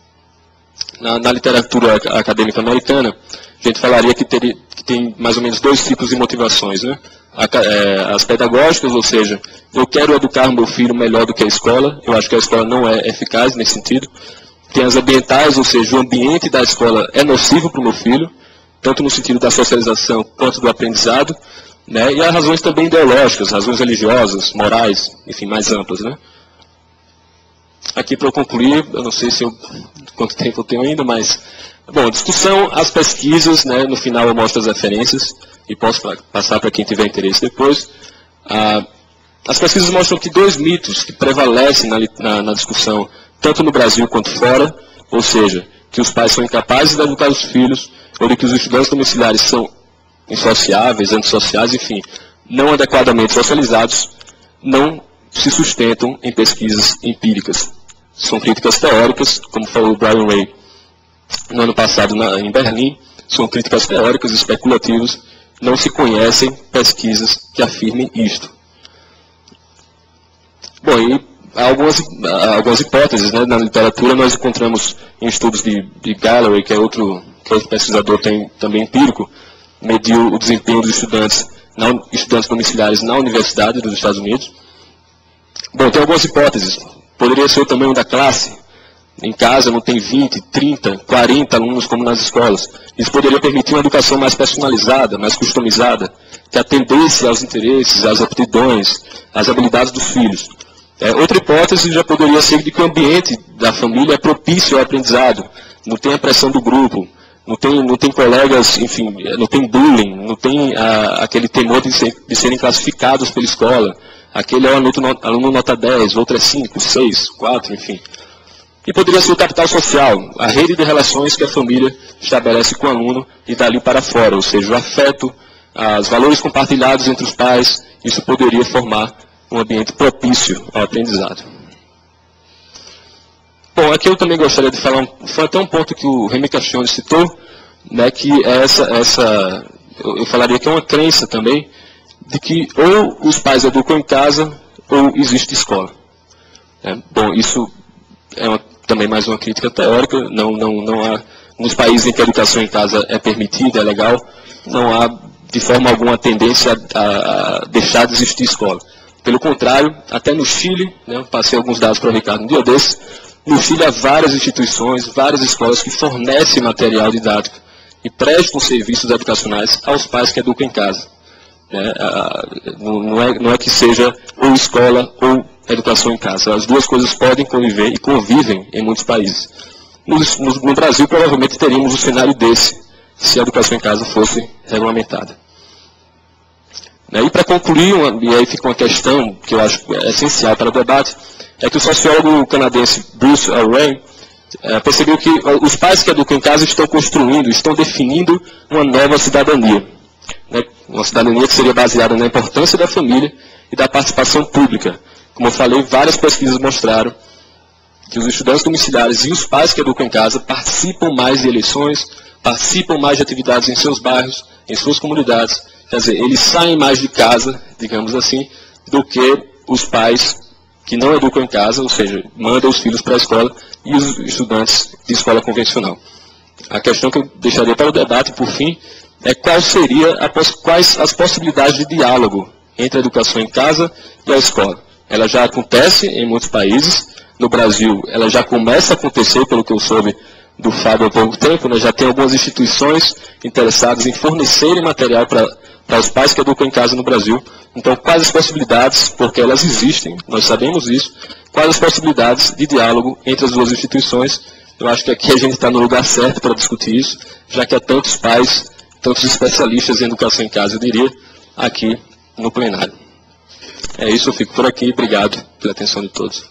Na, na literatura acadêmica americana, a gente falaria que, teria, que tem mais ou menos dois tipos de motivações, né? A, é, as pedagógicas, ou seja, eu quero educar meu filho melhor do que a escola, eu acho que a escola não é eficaz nesse sentido. Tem as ambientais, ou seja, o ambiente da escola é nocivo para o meu filho, tanto no sentido da socialização quanto do aprendizado, né? E há razões também ideológicas, razões religiosas, morais, enfim, mais amplas, né? Aqui para eu concluir, eu não sei se eu, quanto tempo eu tenho ainda, mas, bom, discussão, as pesquisas, né? No final eu mostro as referências, e posso passar para quem tiver interesse depois. Ah, as pesquisas mostram que dois mitos que prevalecem na, na, na discussão, tanto no Brasil quanto fora, ou seja, que os pais são incapazes de educar os filhos, ou de que os estudantes domiciliares são insociáveis, antissociais, enfim, não adequadamente socializados, não se sustentam em pesquisas empíricas. São críticas teóricas, como falou o Brian Ray no ano passado na, em Berlim, são críticas teóricas, especulativas, não se conhecem pesquisas que afirmem isto. Bom, e há algumas, há algumas hipóteses, né? Na literatura nós encontramos em estudos de, de Galloway, que é outro, que é outro pesquisador tem, também empírico, mediu o desempenho dos estudantes, na, estudantes domiciliares na Universidade dos Estados Unidos. Bom, tem algumas hipóteses. Poderia ser o tamanho da classe. Em casa não tem vinte, trinta, quarenta alunos como nas escolas. Isso poderia permitir uma educação mais personalizada, mais customizada, que atendesse aos interesses, às aptidões, às habilidades dos filhos. É, outra hipótese já poderia ser de que o ambiente da família é propício ao aprendizado. Não tem a pressão do grupo, não tem, não tem colegas, enfim, não tem bullying, não tem a, aquele temor de, ser, de serem classificados pela escola. Aquele é o aluno, aluno nota dez, outro é cinco, seis, quatro, enfim. E poderia ser o capital social, a rede de relações que a família estabelece com o aluno e dali para fora, ou seja, o afeto, os valores compartilhados entre os pais, isso poderia formar um ambiente propício ao aprendizado. Bom, aqui eu também gostaria de falar, um, foi até um ponto que o Remy Cacchione citou, né, que essa, essa, eu, eu falaria que é uma crença também, de que ou os pais educam em casa, ou existe escola. É, bom, isso é uma, também mais uma crítica teórica, não, não, não há, nos países em que a educação em casa é permitida, é legal, não há de forma alguma tendência a, a deixar de existir escola. Pelo contrário, até no Chile, né, passei alguns dados para o Ricardo um dia desses, no Chile há várias instituições, várias escolas que fornecem material didático e prestam serviços educacionais aos pais que educam em casa. É, a, não, é, não é que seja ou escola ou educação em casa. As duas coisas podem conviver e convivem em muitos países. No, no, no Brasil, provavelmente teríamos um cenário desse, se a educação em casa fosse regulamentada. E para concluir, uma, e aí fica uma questão que eu acho essencial para o debate, é que o sociólogo canadense Bruce Array é, percebeu que os pais que educam em casa estão construindo, estão definindo uma nova cidadania. Né? Uma cidadania que seria baseada na importância da família e da participação pública. Como eu falei, várias pesquisas mostraram que os estudantes domiciliares e os pais que educam em casa participam mais de eleições, participam mais de atividades em seus bairros, em suas comunidades. Quer dizer, eles saem mais de casa, digamos assim, do que os pais que não educam em casa, ou seja, mandam os filhos para a escola, e os estudantes de escola convencional. A questão que eu deixaria para o debate, por fim, é qual seria a, quais as possibilidades de diálogo entre a educação em casa e a escola. Ela já acontece em muitos países, no Brasil, ela já começa a acontecer, pelo que eu soube do Fábio há pouco tempo, né? Já tem algumas instituições interessadas em fornecerem material para para os pais que educam em casa no Brasil. Então, quais as possibilidades, porque elas existem, nós sabemos isso, quais as possibilidades de diálogo entre as duas instituições? Eu acho que aqui a gente está no lugar certo para discutir isso, já que há tantos pais, tantos especialistas em educação em casa, eu diria, aqui no plenário. É isso, eu fico por aqui. Obrigado pela atenção de todos.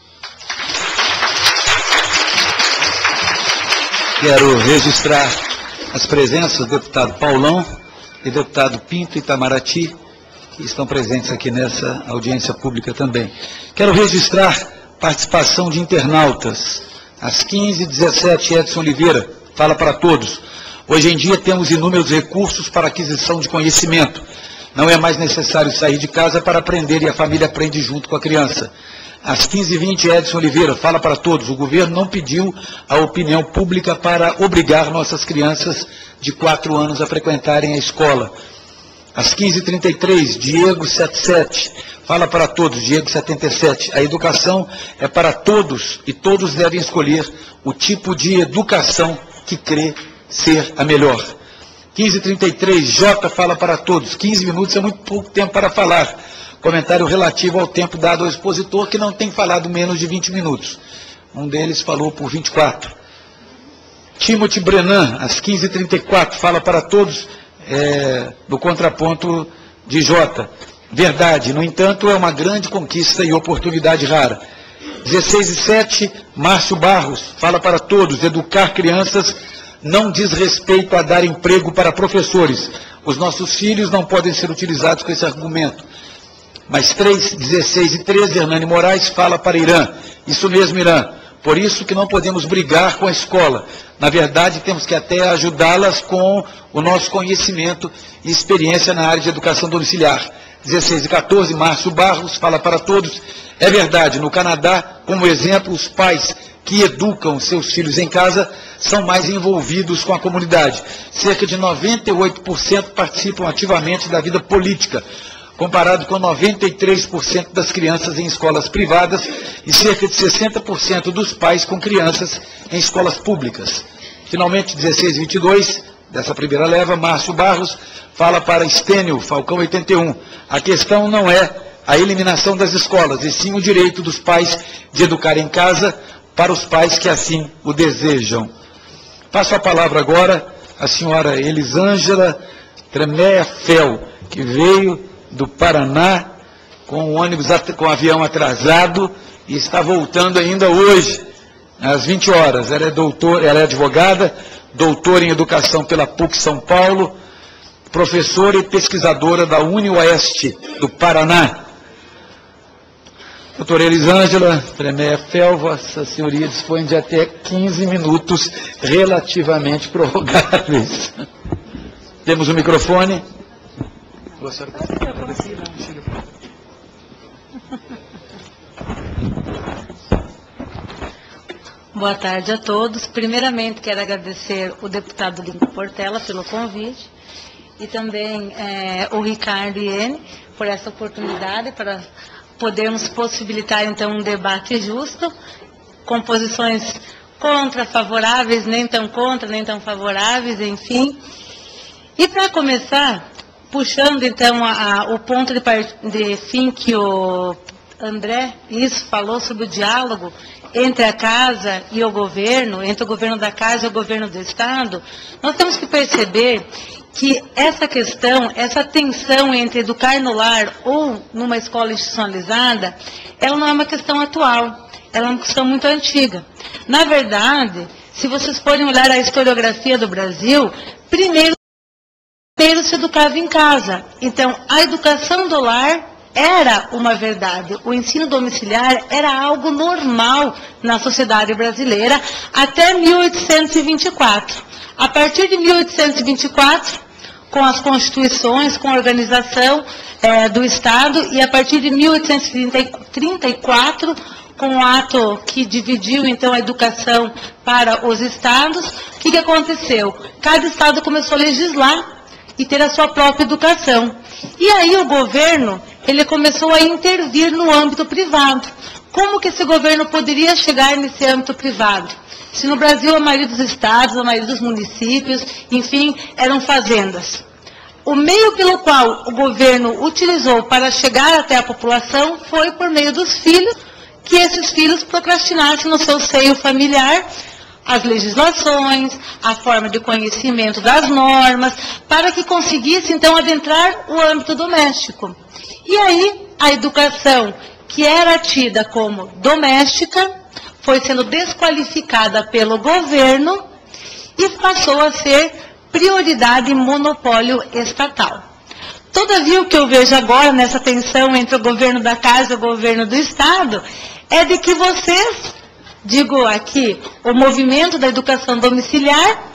Quero registrar as presenças do deputado Paulão e deputado Pinto Itamaraty, que estão presentes aqui nessa audiência pública também. Quero registrar participação de internautas. Às quinze e dezessete, Edson Oliveira fala para todos. Hoje em dia temos inúmeros recursos para aquisição de conhecimento. Não é mais necessário sair de casa para aprender e a família aprende junto com a criança. Às quinze e vinte, Edson Oliveira fala para todos. O governo não pediu a opinião pública para obrigar nossas crianças de quatro anos a frequentarem a escola. Às quinze e trinta e três, Diego setenta e sete fala para todos. Diego setenta e sete. A educação é para todos e todos devem escolher o tipo de educação que crê ser a melhor. quinze e trinta e três, Jota fala para todos. quinze minutos é muito pouco tempo para falar. Comentário relativo ao tempo dado ao expositor, que não tem falado menos de vinte minutos. Um deles falou por vinte e quatro. Timothy Brennan, às quinze e trinta e quatro, fala para todos é, do contraponto de Jota. Verdade, no entanto, é uma grande conquista e oportunidade rara. dezesseis e sete, Márcio Barros, fala para todos. Educar crianças não diz respeito a dar emprego para professores. Os nossos filhos não podem ser utilizados com esse argumento. Mas três, dezesseis e treze, Hernani Moraes fala para Irã. Isso mesmo, Irã. Por isso que não podemos brigar com a escola. Na verdade, temos que até ajudá-las com o nosso conhecimento e experiência na área de educação domiciliar. dezesseis e quatorze, Márcio Barros fala para todos. É verdade, no Canadá, como exemplo, os pais que educam seus filhos em casa são mais envolvidos com a comunidade. Cerca de noventa e oito por cento participam ativamente da vida política, comparado com noventa e três por cento das crianças em escolas privadas e cerca de sessenta por cento dos pais com crianças em escolas públicas. Finalmente, dezesseis e vinte e dois, dessa primeira leva, Márcio Barros fala para Estênio, Falcão oitenta e um. A questão não é a eliminação das escolas, e sim o direito dos pais de educar em casa para os pais que assim o desejam. Passo a palavra agora à senhora Elisângela Tremeia Fel, que veio do Paraná, com o ônibus, com o avião atrasado, e está voltando ainda hoje, às vinte horas. Ela é doutora, ela é advogada, doutora em educação pela P U C São Paulo, professora e pesquisadora da UniOeste do Paraná. Doutora Elisângela Tremeia Fel, Vossa Senhoria dispõe de até quinze minutos relativamente prorrogáveis. Temos o microfone. Boa tarde a todos. Primeiramente, quero agradecer o deputado Lincoln Portela pelo convite e também é, o Ricardo Iene por essa oportunidade para podermos possibilitar, então, um debate justo, com posições contra, favoráveis, nem tão contra, nem tão favoráveis, enfim. E para começar, puxando, então, a, a, o ponto de, de fim que o André isso falou sobre o diálogo entre a casa e o governo, entre o governo da casa e o governo do Estado, nós temos que perceber que essa questão, essa tensão entre educar no lar ou numa escola institucionalizada, ela não é uma questão atual, ela é uma questão muito antiga. Na verdade, se vocês forem olhar a historiografia do Brasil, primeiro, primeiro se educava em casa. Então, a educação do lar era uma verdade. O ensino domiciliar era algo normal na sociedade brasileira até mil oitocentos e vinte e quatro. A partir de mil oitocentos e vinte e quatro, com as constituições, com a organização é, do Estado, e a partir de mil oitocentos e trinta e quatro, com o ato que dividiu, então, a educação para os estados, o que, que aconteceu? Cada estado começou a legislar e ter a sua própria educação. E aí o governo, ele começou a intervir no âmbito privado. Como que esse governo poderia chegar nesse âmbito privado? Se no Brasil a maioria dos estados, a maioria dos municípios, enfim, eram fazendas. O meio pelo qual o governo utilizou para chegar até a população foi por meio dos filhos, que esses filhos procrastinassem no seu seio familiar as legislações, a forma de conhecimento das normas, para que conseguisse, então, adentrar o âmbito doméstico. E aí, a educação, que era tida como doméstica, foi sendo desqualificada pelo governo e passou a ser prioridade e monopólio estatal. Todavia, o que eu vejo agora nessa tensão entre o governo da casa e o governo do Estado é de que vocês, digo aqui, o movimento da educação domiciliar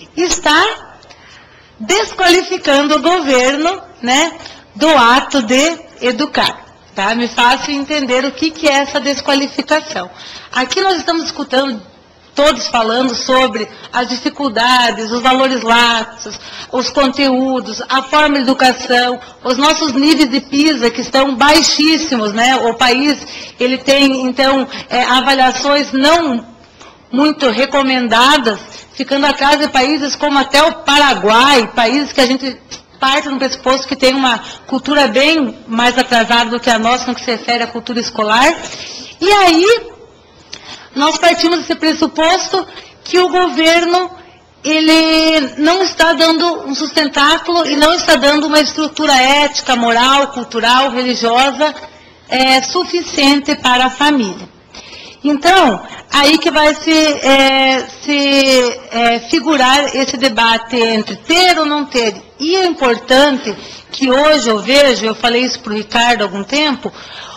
está desqualificando o governo, né, do ato de educar. Tá? Me faço entender o que, que é essa desqualificação. Aqui nós estamos escutando todos falando sobre as dificuldades, os valores laxos, os conteúdos, a forma de educação, os nossos níveis de PISA que estão baixíssimos, né? O país, ele tem, então, é, avaliações não muito recomendadas, ficando atrás de países como até o Paraguai, países que a gente parte no pressuposto que tem uma cultura bem mais atrasada do que a nossa, no que se refere à cultura escolar. E aí, nós partimos desse pressuposto que o governo, ele não está dando um sustentáculo e não está dando uma estrutura ética, moral, cultural, religiosa é, suficiente para a família. Então, aí que vai se, é, se é, figurar esse debate entre ter ou não ter. E é importante que hoje eu vejo, eu falei isso para o Ricardo há algum tempo,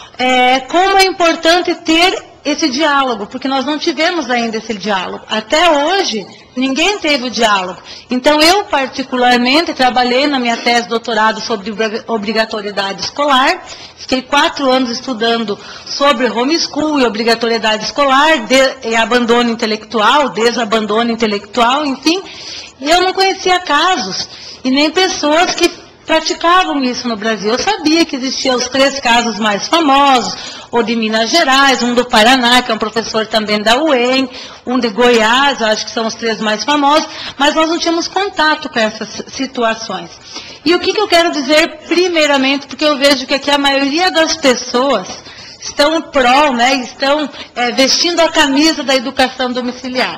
é, como é importante ter esse diálogo, porque nós não tivemos ainda esse diálogo. Até hoje, ninguém teve o diálogo. Então, eu, particularmente, trabalhei na minha tese de doutorado sobre obrigatoriedade escolar, fiquei quatro anos estudando sobre homeschool e obrigatoriedade escolar, de, e abandono intelectual, desabandono intelectual, enfim, e eu não conhecia casos, e nem pessoas que praticavam isso no Brasil. Eu sabia que existiam os três casos mais famosos, o de Minas Gerais, um do Paraná, que é um professor também da U E M, um de Goiás, eu acho que são os três mais famosos, mas nós não tínhamos contato com essas situações. E o que, que eu quero dizer, primeiramente, porque eu vejo que aqui a maioria das pessoas estão pró, né, estão é, vestindo a camisa da educação domiciliar.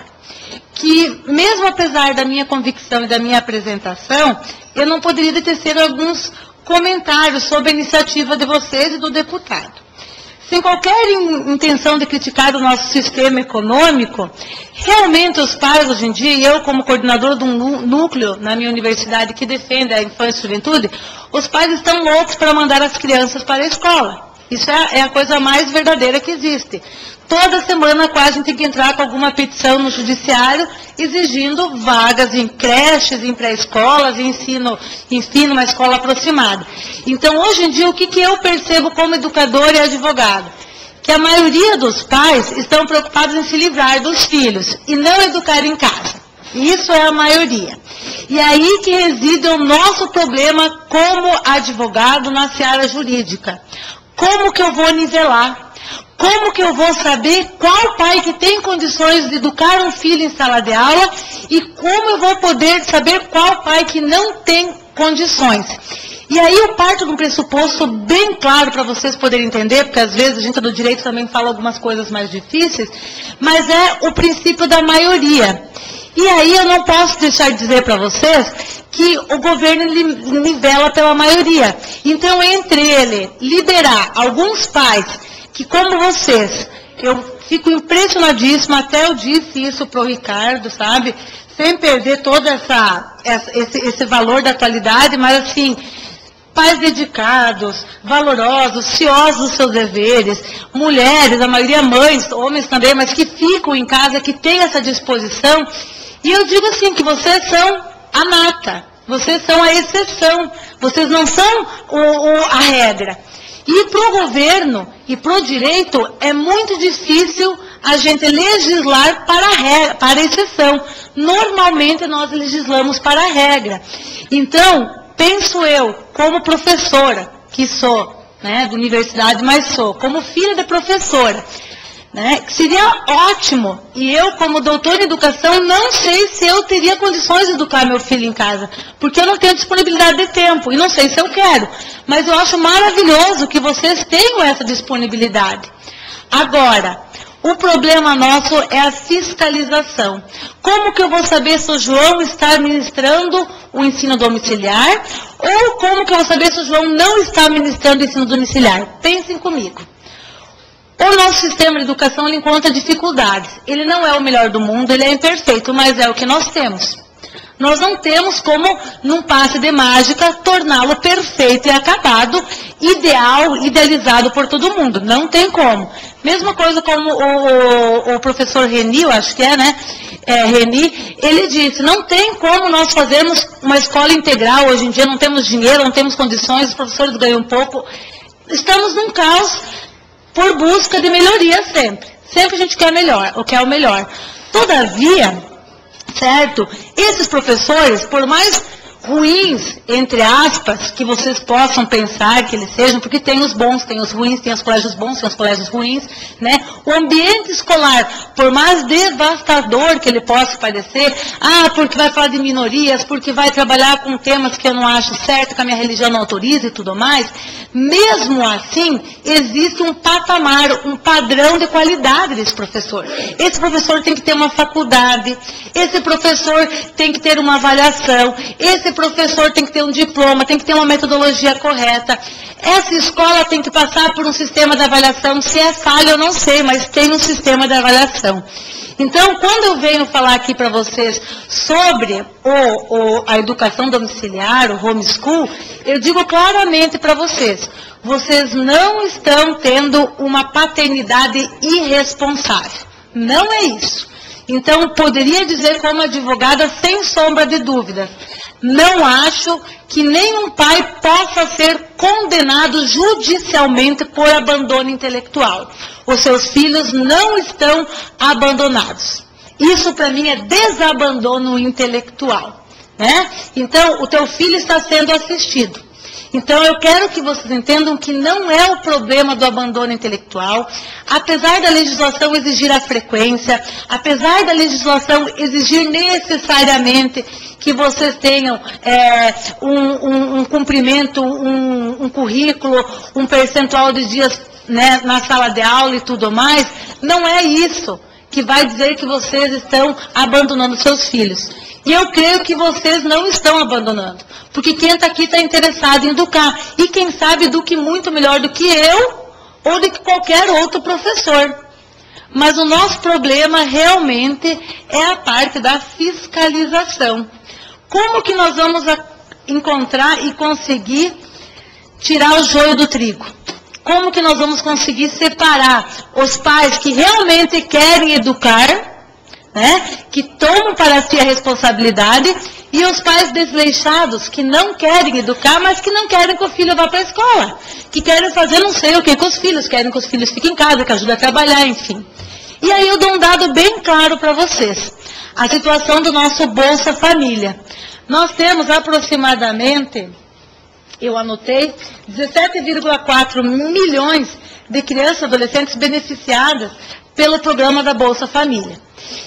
Que, mesmo apesar da minha convicção e da minha apresentação, eu não poderia tecer alguns comentários sobre a iniciativa de vocês e do deputado. Sem qualquer in, intenção de criticar o nosso sistema econômico, realmente os pais hoje em dia, e eu como coordenador de um núcleo na minha universidade que defende a infância e juventude, os pais estão loucos para mandar as crianças para a escola. Isso é, é a coisa mais verdadeira que existe. Toda semana quase a gente tem que entrar com alguma petição no judiciário exigindo vagas em creches, em pré-escolas, em ensino, enfim, numa escola aproximada. Então, hoje em dia, o que, que eu percebo como educador e advogado? Que a maioria dos pais estão preocupados em se livrar dos filhos e não educar em casa. Isso é a maioria. E aí que reside o nosso problema como advogado na seara jurídica. Como que eu vou nivelar? Como que eu vou saber qual pai que tem condições de educar um filho em sala de aula e como eu vou poder saber qual pai que não tem condições? E aí eu parto de um pressuposto bem claro para vocês poderem entender, porque às vezes a gente do direito também fala algumas coisas mais difíceis, mas é o princípio da maioria. E aí eu não posso deixar de dizer para vocês que o governo nivela pela maioria. Então, entre ele liberar alguns pais que, como vocês, eu fico impressionadíssima, até eu disse isso para o Ricardo, sabe? Sem perder todo essa, esse, esse valor da atualidade, mas assim, pais dedicados, valorosos, ciosos dos seus deveres, mulheres, a maioria mães, homens também, mas que ficam em casa, que têm essa disposição. E eu digo assim, que vocês são a nata, vocês são a exceção, vocês não são o, o, a regra. E para o governo e para o direito é muito difícil a gente legislar para a, regra, para a exceção. Normalmente nós legislamos para a regra. Então, penso eu, como professora, que sou, né, da universidade, mas sou, como filha de professora, né, seria ótimo, e eu como doutora em educação, não sei se eu teria condições de educar meu filho em casa, porque eu não tenho disponibilidade de tempo, e não sei se eu quero, mas eu acho maravilhoso que vocês tenham essa disponibilidade. Agora, o problema nosso é a fiscalização. Como que eu vou saber se o João está ministrando o ensino domiciliar, ou como que eu vou saber se o João não está ministrando o ensino domiciliar? Pensem comigo. O nosso sistema de educação ele encontra dificuldades. Ele não é o melhor do mundo, ele é imperfeito, mas é o que nós temos. Nós não temos como, num passe de mágica, torná-lo perfeito e acabado, ideal, idealizado por todo mundo. Não tem como. Mesma coisa como o, o, o professor Reni, eu acho que é, né? É, Reni, ele disse, não tem como nós fazermos uma escola integral. Hoje em dia não temos dinheiro, não temos condições, os professores ganham pouco. Estamos num caos por busca de melhoria sempre. Sempre a gente quer melhor, ou quer o melhor. Todavia, certo, esses professores, por mais ruins, entre aspas, que vocês possam pensar que eles sejam, porque tem os bons, tem os ruins, tem os colégios bons, tem os colégios ruins, né? O ambiente escolar, por mais devastador que ele possa parecer, ah, porque vai falar de minorias, porque vai trabalhar com temas que eu não acho certo, que a minha religião não autoriza e tudo mais, mesmo assim, existe um patamar, um padrão de qualidade desse professor. Esse professor tem que ter uma faculdade, esse professor tem que ter uma avaliação, esse professor tem que ter um diploma, tem que ter uma metodologia correta. Essa escola tem que passar por um sistema de avaliação. Se é falha, eu não sei, mas tem um sistema de avaliação. Então, quando eu venho falar aqui para vocês sobre o, o, a educação domiciliar, o homeschool, eu digo claramente para vocês, vocês não estão tendo uma paternidade irresponsável. Não é isso. Então, poderia dizer como advogada, sem sombra de dúvidas, não acho que nenhum pai possa ser condenado judicialmente por abandono intelectual. Os seus filhos não estão abandonados. Isso, para mim, é desabandono intelectual, né? Então, o teu filho está sendo assistido. Então, eu quero que vocês entendam que não é o problema do abandono intelectual, apesar da legislação exigir a frequência, apesar da legislação exigir necessariamente que vocês tenham é, um, um, um cumprimento, um, um currículo, um percentual de dias, né, na sala de aula e tudo mais, não é isso que vai dizer que vocês estão abandonando seus filhos. E eu creio que vocês não estão abandonando, porque quem está aqui está interessado em educar, e quem sabe eduque muito melhor do que eu, ou do que qualquer outro professor. Mas o nosso problema realmente é a parte da fiscalização. Como que nós vamos encontrar e conseguir tirar o joio do trigo? Como que nós vamos conseguir separar os pais que realmente querem educar, né, que tomam para si a responsabilidade, e os pais desleixados que não querem educar, mas que não querem que o filho vá para a escola, que querem fazer não sei o que com os filhos, querem que os filhos fiquem em casa, que ajudem a trabalhar, enfim. E aí eu dou um dado bem claro para vocês, a situação do nosso Bolsa Família. Nós temos aproximadamente, eu anotei, dezessete vírgula quatro milhões de crianças e adolescentes beneficiadas pelo programa da Bolsa Família.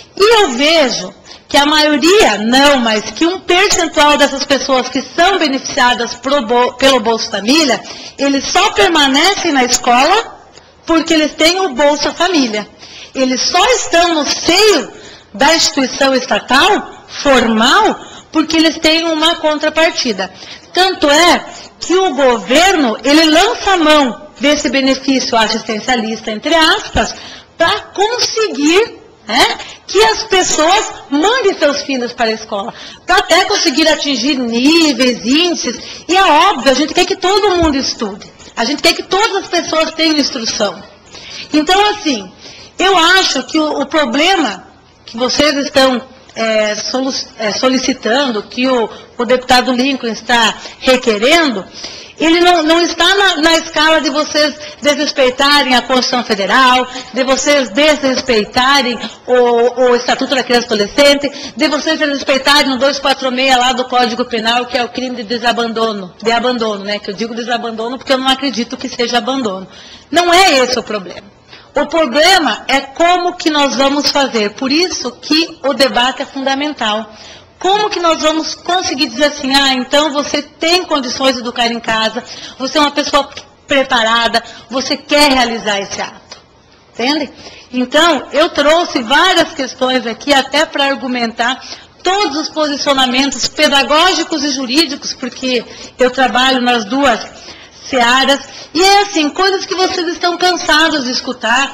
E eu vejo que a maioria, não, mas que um percentual dessas pessoas que são beneficiadas pro, pelo Bolsa Família, eles só permanecem na escola porque eles têm o Bolsa Família. Eles só estão no seio da instituição estatal, formal, porque eles têm uma contrapartida. Tanto é que o governo, ele lança a mão desse benefício assistencialista, entre aspas, para conseguir, né, que as pessoas mandem seus filhos para a escola, para até conseguir atingir níveis, índices. E é óbvio, a gente quer que todo mundo estude. A gente quer que todas as pessoas tenham instrução. Então, assim, eu acho que o, o problema que vocês estão é, solu é, solicitando, que o, o deputado Lincoln está requerendo, ele não, não está na, na escala de vocês desrespeitarem a Constituição Federal, de vocês desrespeitarem o, o Estatuto da Criança e Adolescente, de vocês desrespeitarem o duzentos e quarenta e seis lá do Código Penal, que é o crime de desabandono, de abandono, né? Que eu digo desabandono porque eu não acredito que seja abandono. Não é esse o problema. O problema é como que nós vamos fazer. Por isso que o debate é fundamental. Como que nós vamos conseguir dizer assim, ah, então você tem condições de educar em casa, você é uma pessoa preparada, você quer realizar esse ato. Entende? Então, eu trouxe várias questões aqui até para argumentar todos os posicionamentos pedagógicos e jurídicos, porque eu trabalho nas duas searas, e é assim, coisas que vocês estão cansados de escutar.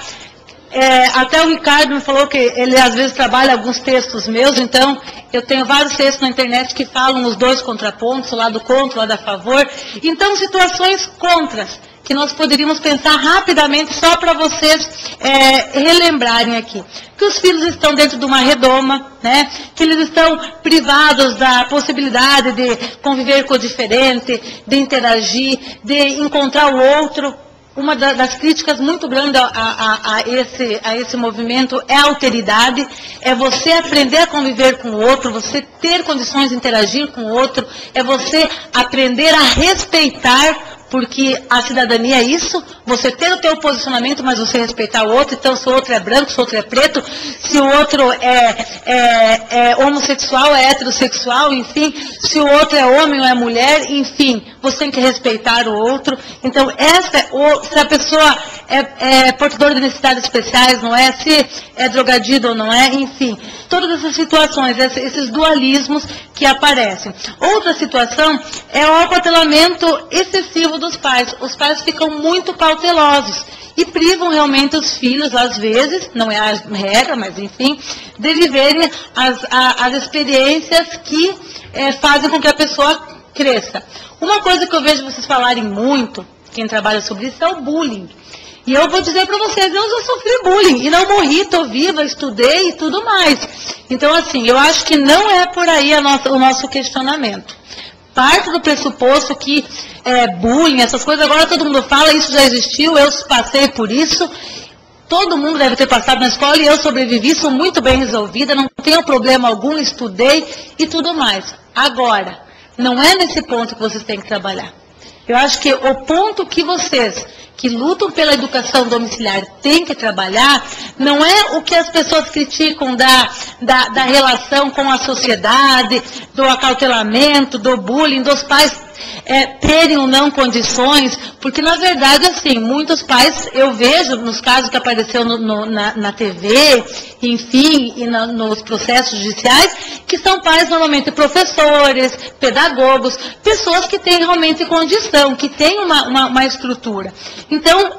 É, até o Ricardo me falou que ele às vezes trabalha alguns textos meus, então eu tenho vários textos na internet que falam os dois contrapontos, o lado contra, o lado a favor. Então, situações contras, que nós poderíamos pensar rapidamente só para vocês é, relembrarem aqui. Que os filhos estão dentro de uma redoma, né? Que eles estão privados da possibilidade de conviver com o diferente, de interagir, de encontrar o outro. Uma das críticas muito grandes a, a, a, esse, a esse movimento é a alteridade, é você aprender a conviver com o outro, você ter condições de interagir com o outro, é você aprender a respeitar, porque a cidadania é isso, você ter o teu posicionamento, mas você respeitar o outro. Então, se o outro é branco, se o outro é preto, se o outro é, é, é homossexual, é heterossexual, enfim, se o outro é homem ou é mulher, enfim, você tem que respeitar o outro. Então, essa, ou, se a pessoa é, é portadora de necessidades especiais, não é? Se é drogadido ou não é, enfim, todas essas situações, esses dualismos que aparecem. Outra situação é o acautelamento excessivo dos pais. Os pais ficam muito cautelosos e privam realmente os filhos, às vezes, não é a regra, mas enfim, de viverem as, a, as experiências que é, fazem com que a pessoa cresça. Uma coisa que eu vejo vocês falarem muito, quem trabalha sobre isso, é o bullying. E eu vou dizer para vocês, eu já sofri bullying, e não morri, estou viva, estudei e tudo mais. Então, assim, eu acho que não é por aí a nossa, o nosso questionamento. Parte do pressuposto que é, bullying, essas coisas, agora todo mundo fala, isso já existiu, eu passei por isso, todo mundo deve ter passado na escola e eu sobrevivi, sou muito bem resolvida, não tenho problema algum, estudei e tudo mais. Agora, não é nesse ponto que vocês têm que trabalhar. Eu acho que o ponto que vocês, que lutam pela educação domiciliar, têm que trabalhar, não é o que as pessoas criticam da, da, da relação com a sociedade, do acautelamento, do bullying, dos pais é, terem ou não condições, porque na verdade, assim, muitos pais, eu vejo nos casos que apareceu no, no, na, na T V, enfim, e na, nos processos judiciais, que são pais normalmente professores, pedagogos, pessoas que têm realmente condição, que têm uma, uma, uma estrutura. Então,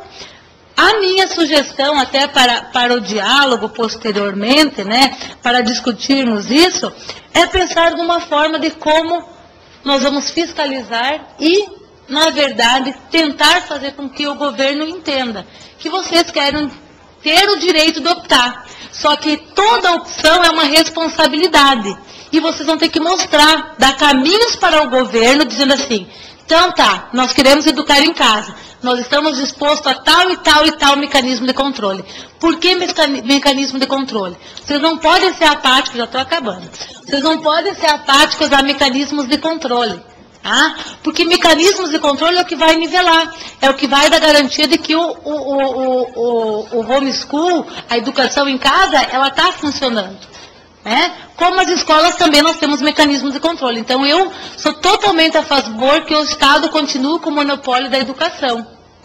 a minha sugestão, até para, para o diálogo posteriormente, né, para discutirmos isso, é pensar numa forma de como nós vamos fiscalizar e, na verdade, tentar fazer com que o governo entenda que vocês querem ter o direito de optar. Só que toda opção é uma responsabilidade. E vocês vão ter que mostrar, dar caminhos para o governo, dizendo assim, então tá, nós queremos educar em casa. Nós estamos dispostos a tal e tal e tal mecanismo de controle. Por que mecanismo de controle? Vocês não podem ser apáticos, já estou acabando. Vocês não podem ser apáticos a mecanismos de controle. Tá? Porque mecanismos de controle é o que vai nivelar. É o que vai dar garantia de que o, o, o, o, o homeschool, a educação em casa, ela está funcionando. É? Como as escolas também nós temos mecanismos de controle. Então eu sou totalmente a favor que o Estado continue com o monopólio da educação.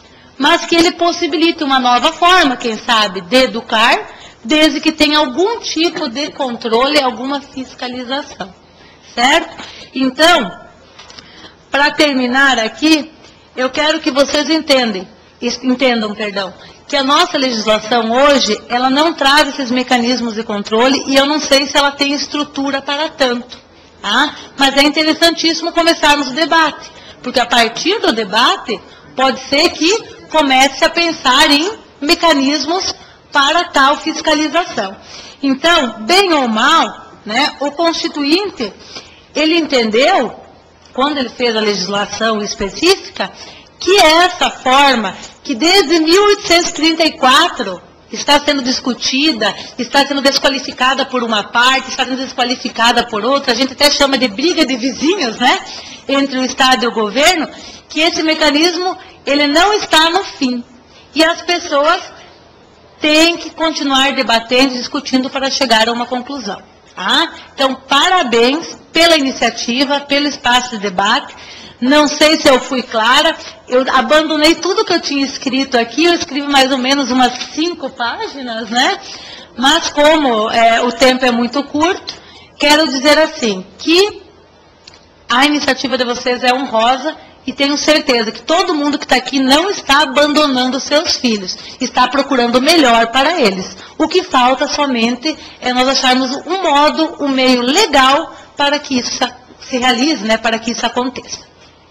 Mas que ele possibilite uma nova forma, quem sabe, de educar, desde que tenha algum tipo de controle, alguma fiscalização. Certo? Então, para terminar aqui, eu quero que vocês entendem, entendam, perdão, que a nossa legislação hoje, ela não traz esses mecanismos de controle e eu não sei se ela tem estrutura para tanto. Tá? Mas é interessantíssimo começarmos o debate, porque a partir do debate, pode ser que comece a pensar em mecanismos para tal fiscalização. Então, bem ou mal, né? O Constituinte, ele entendeu, quando ele fez a legislação específica, que essa forma, que desde mil oitocentos e trinta e quatro está sendo discutida, está sendo desqualificada por uma parte, está sendo desqualificada por outra, a gente até chama de briga de vizinhos, né? Entre o Estado e o governo, que esse mecanismo, ele não está no fim. E as pessoas têm que continuar debatendo e discutindo para chegar a uma conclusão. Tá? Então, parabéns pela iniciativa, pelo espaço de debate. Não sei se eu fui clara, eu abandonei tudo que eu tinha escrito aqui, eu escrevi mais ou menos umas cinco páginas, né? Mas como é, o tempo é muito curto, quero dizer assim, que a iniciativa de vocês é honrosa e tenho certeza que todo mundo que está aqui não está abandonando seus filhos, está procurando o melhor para eles. O que falta somente é nós acharmos um modo, um meio legal para que isso se realize, né? Para que isso aconteça.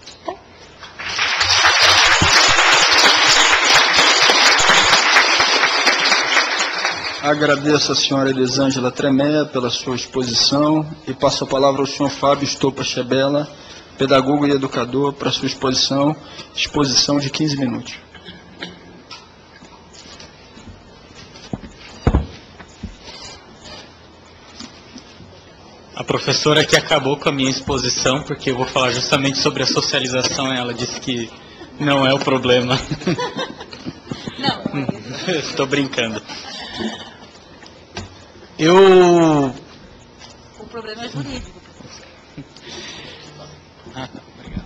Agradeço a senhora Elisângela Tremé pela sua exposição e passo a palavra ao senhor Fábio Estopa Chebela, pedagogo e educador, para sua exposição, exposição de quinze minutos. A professora que acabou com a minha exposição, porque eu vou falar justamente sobre a socialização, ela disse que não é o problema. Não. Estou brincando. Eu... O problema é jurídico. Ah, tá. Obrigado.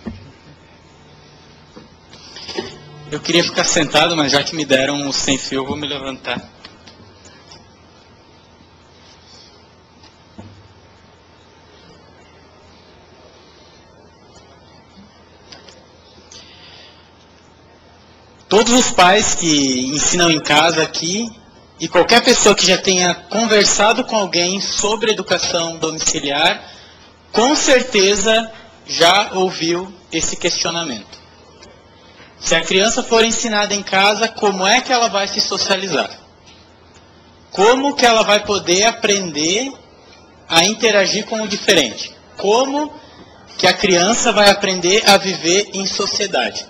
Eu queria ficar sentado, mas já que me deram o sem fio, eu vou me levantar. Todos os pais que ensinam em casa aqui, e qualquer pessoa que já tenha conversado com alguém sobre educação domiciliar, com certeza já ouviu esse questionamento. Se a criança for ensinada em casa, como é que ela vai se socializar? Como que ela vai poder aprender a interagir com o diferente? Como que a criança vai aprender a viver em sociedade?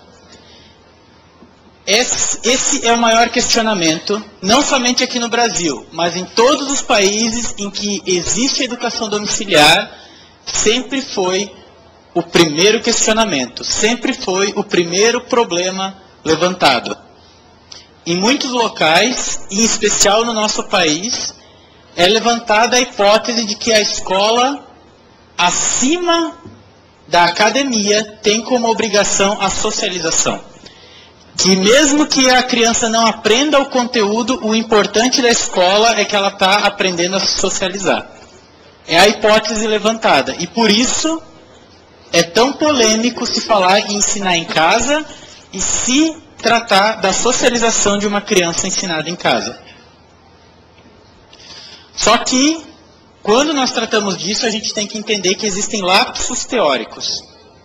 Esse é o maior questionamento, não somente aqui no Brasil, mas em todos os países em que existe educação domiciliar, sempre foi o primeiro questionamento, sempre foi o primeiro problema levantado. Em muitos locais, em especial no nosso país, é levantada a hipótese de que a escola, acima da academia, tem como obrigação a socialização. Que mesmo que a criança não aprenda o conteúdo, o importante da escola é que ela está aprendendo a se socializar. É a hipótese levantada. E por isso é tão polêmico se falar em ensinar em casa e se tratar da socialização de uma criança ensinada em casa. Só que, quando nós tratamos disso, a gente tem que entender que existem lapsos teóricos.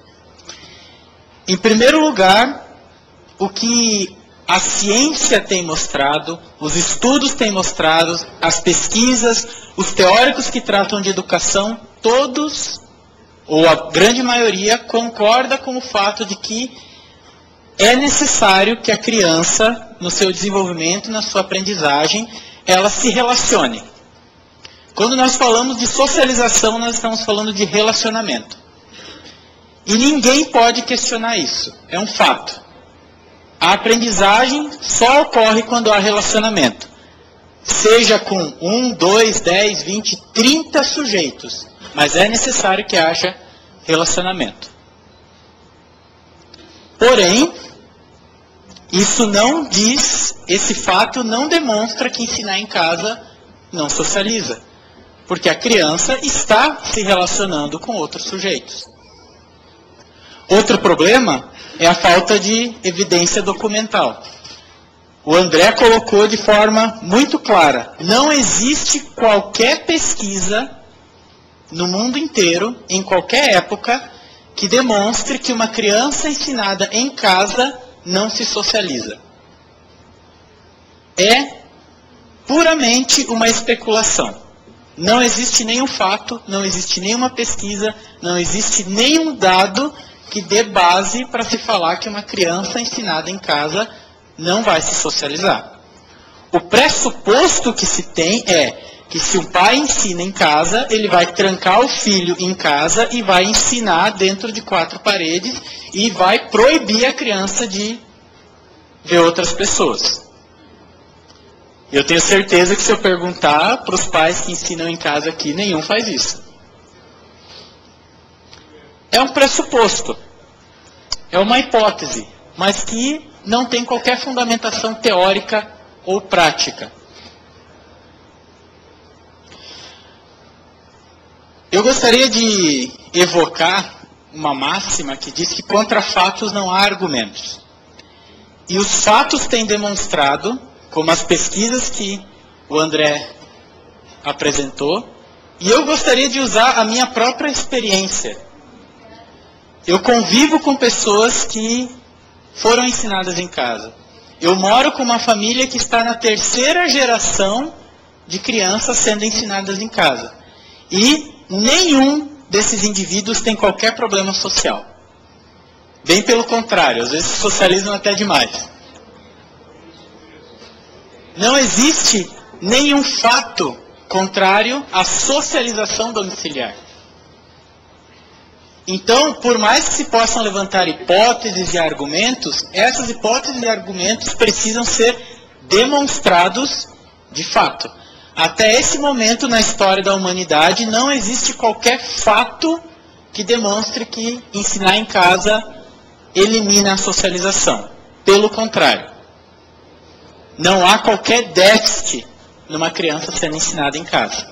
Em primeiro lugar, o que a ciência tem mostrado, os estudos têm mostrado, as pesquisas, os teóricos que tratam de educação, todos, ou a grande maioria, concorda com o fato de que é necessário que a criança, no seu desenvolvimento, na sua aprendizagem, ela se relacione. Quando nós falamos de socialização, nós estamos falando de relacionamento. E ninguém pode questionar isso, é um fato. A aprendizagem só ocorre quando há relacionamento. Seja com um, dois, dez, vinte, trinta sujeitos. Mas é necessário que haja relacionamento. Porém, isso não diz, esse fato não demonstra que ensinar em casa não socializa. Porque a criança está se relacionando com outros sujeitos. Outro problema é a falta de evidência documental. O André colocou de forma muito clara, não existe qualquer pesquisa no mundo inteiro, em qualquer época, que demonstre que uma criança ensinada em casa não se socializa. É puramente uma especulação. Não existe nenhum fato, não existe nenhuma pesquisa, não existe nenhum dado que dê base para se falar que uma criança ensinada em casa não vai se socializar. O pressuposto que se tem é que se um pai ensina em casa, ele vai trancar o filho em casa e vai ensinar dentro de quatro paredes e vai proibir a criança de ver outras pessoas. Eu tenho certeza que se eu perguntar para os pais que ensinam em casa aqui, nenhum faz isso. É um pressuposto, é uma hipótese, mas que não tem qualquer fundamentação teórica ou prática. Eu gostaria de evocar uma máxima que diz que contra fatos não há argumentos. E os fatos têm demonstrado, como as pesquisas que o André apresentou, e eu gostaria de usar a minha própria experiência. Eu convivo com pessoas que foram ensinadas em casa. Eu moro com uma família que está na terceira geração de crianças sendo ensinadas em casa. E nenhum desses indivíduos tem qualquer problema social. Bem pelo contrário, às vezes se socializam até demais. Não existe nenhum fato contrário à socialização domiciliar. Então, por mais que se possam levantar hipóteses e argumentos, essas hipóteses e argumentos precisam ser demonstrados de fato. Até esse momento na história da humanidade não existe qualquer fato que demonstre que ensinar em casa elimina a socialização. Pelo contrário, não há qualquer déficit numa criança sendo ensinada em casa.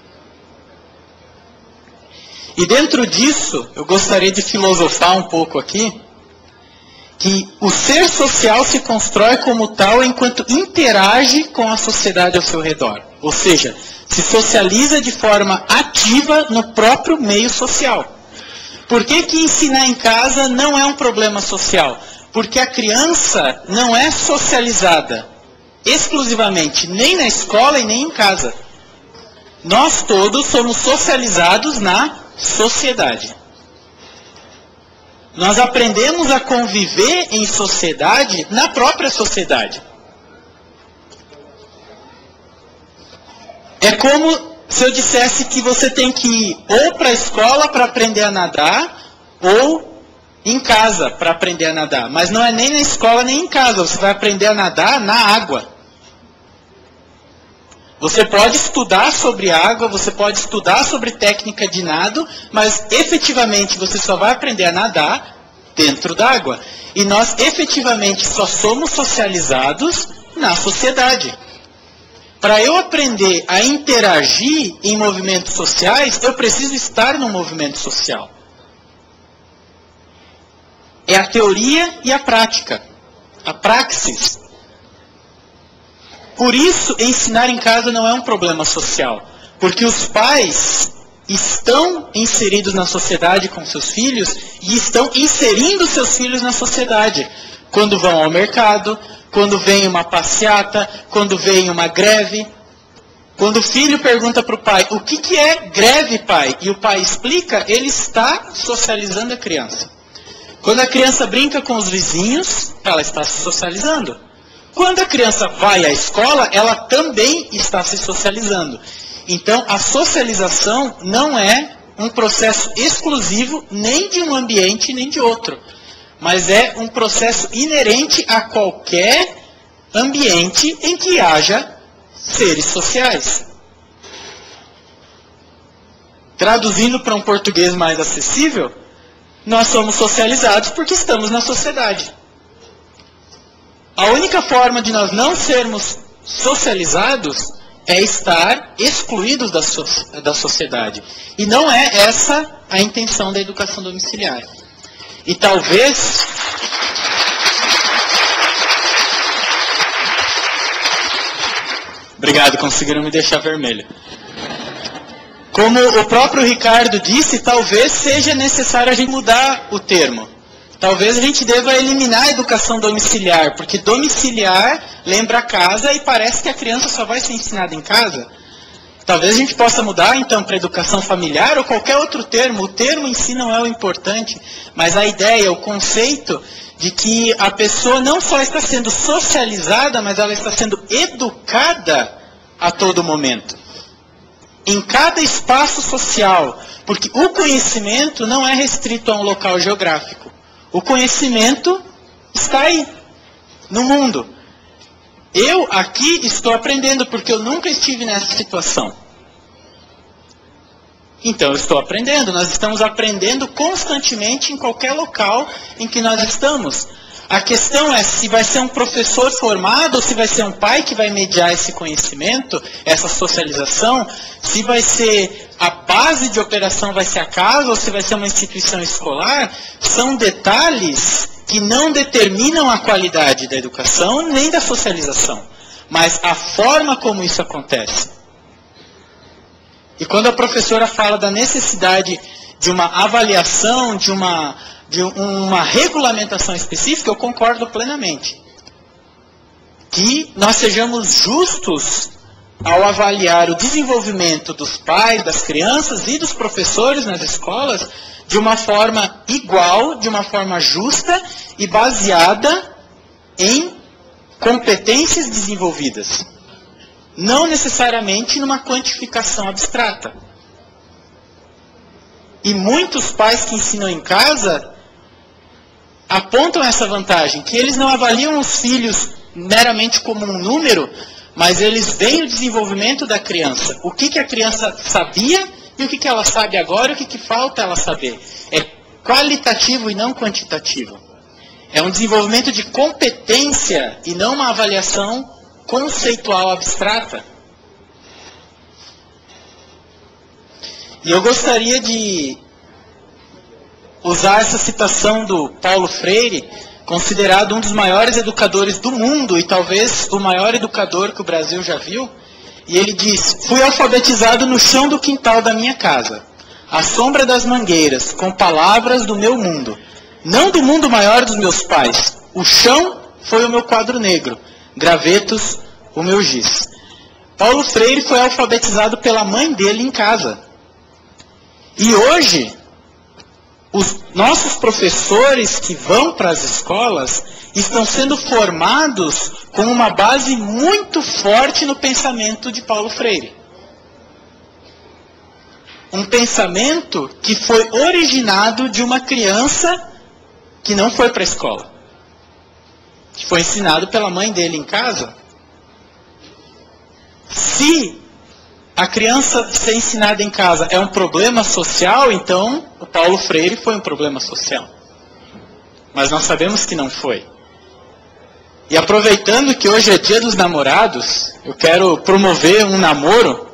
E dentro disso, eu gostaria de filosofar um pouco aqui, que o ser social se constrói como tal enquanto interage com a sociedade ao seu redor. Ou seja, se socializa de forma ativa no próprio meio social. Por que que ensinar em casa não é um problema social? Porque a criança não é socializada exclusivamente nem na escola e nem em casa. Nós todos somos socializados na sociedade. Nós aprendemos a conviver em sociedade na própria sociedade. É como se eu dissesse que você tem que ir ou para a escola para aprender a nadar, ou em casa para aprender a nadar. Mas não é nem na escola nem em casa, você vai aprender a nadar na água. Você pode estudar sobre água, você pode estudar sobre técnica de nado, mas efetivamente você só vai aprender a nadar dentro d'água. E nós efetivamente só somos socializados na sociedade. Para eu aprender a interagir em movimentos sociais, eu preciso estar no movimento social. É a teoria e a prática, a praxis. Por isso, ensinar em casa não é um problema social, porque os pais estão inseridos na sociedade com seus filhos e estão inserindo seus filhos na sociedade. Quando vão ao mercado, quando vem uma passeata, quando vem uma greve. Quando o filho pergunta para o pai, o que, que é greve, pai? E o pai explica, ele está socializando a criança. Quando a criança brinca com os vizinhos, ela está se socializando. Quando a criança vai à escola, ela também está se socializando. Então, a socialização não é um processo exclusivo nem de um ambiente nem de outro, mas é um processo inerente a qualquer ambiente em que haja seres sociais. Traduzindo para um português mais acessível, nós somos socializados porque estamos na sociedade. A única forma de nós não sermos socializados é estar excluídos da, so da sociedade. E não é essa a intenção da educação domiciliar. E talvez... Obrigado, conseguiram me deixar vermelho. Como o próprio Ricardo disse, talvez seja necessário a gente mudar o termo. Talvez a gente deva eliminar a educação domiciliar, porque domiciliar lembra casa e parece que a criança só vai ser ensinada em casa. Talvez a gente possa mudar, então, para educação familiar ou qualquer outro termo. O termo em si não é o importante, mas a ideia, o conceito de que a pessoa não só está sendo socializada, mas ela está sendo educada a todo momento. Em cada espaço social, porque o conhecimento não é restrito a um local geográfico. O conhecimento está aí, no mundo. Eu aqui estou aprendendo, porque eu nunca estive nessa situação. Então eu estou aprendendo, nós estamos aprendendo constantemente em qualquer local em que nós estamos. A questão é se vai ser um professor formado ou se vai ser um pai que vai mediar esse conhecimento, essa socialização, se vai ser a base de operação vai ser a casa ou se vai ser uma instituição escolar, são detalhes que não determinam a qualidade da educação nem da socialização, mas a forma como isso acontece. E quando a professora fala da necessidade de uma avaliação, de uma, de uma regulamentação específica, eu concordo plenamente. Que nós sejamos justos ao avaliar o desenvolvimento dos pais, das crianças e dos professores nas escolas de uma forma igual, de uma forma justa e baseada em competências desenvolvidas. Não necessariamente numa quantificação abstrata. E muitos pais que ensinam em casa apontam essa vantagem, que eles não avaliam os filhos meramente como um número, mas eles veem o desenvolvimento da criança. O que, que a criança sabia e o que, que ela sabe agora e o que, que falta ela saber. É qualitativo e não quantitativo. É um desenvolvimento de competência e não uma avaliação conceitual abstrata. E eu gostaria de usar essa citação do Paulo Freire, considerado um dos maiores educadores do mundo e talvez o maior educador que o Brasil já viu. E ele diz: fui alfabetizado no chão do quintal da minha casa, à sombra das mangueiras, com palavras do meu mundo, não do mundo maior dos meus pais. O chão foi o meu quadro negro, gravetos, o meu giz. Paulo Freire foi alfabetizado pela mãe dele em casa. E hoje, os nossos professores que vão para as escolas estão sendo formados com uma base muito forte no pensamento de Paulo Freire. Um pensamento que foi originado de uma criança que não foi para a escola, que foi ensinado pela mãe dele em casa. Se a criança ser ensinada em casa é um problema social, então o Paulo Freire foi um problema social. Mas nós sabemos que não foi. E aproveitando que hoje é dia dos namorados, eu quero promover um namoro,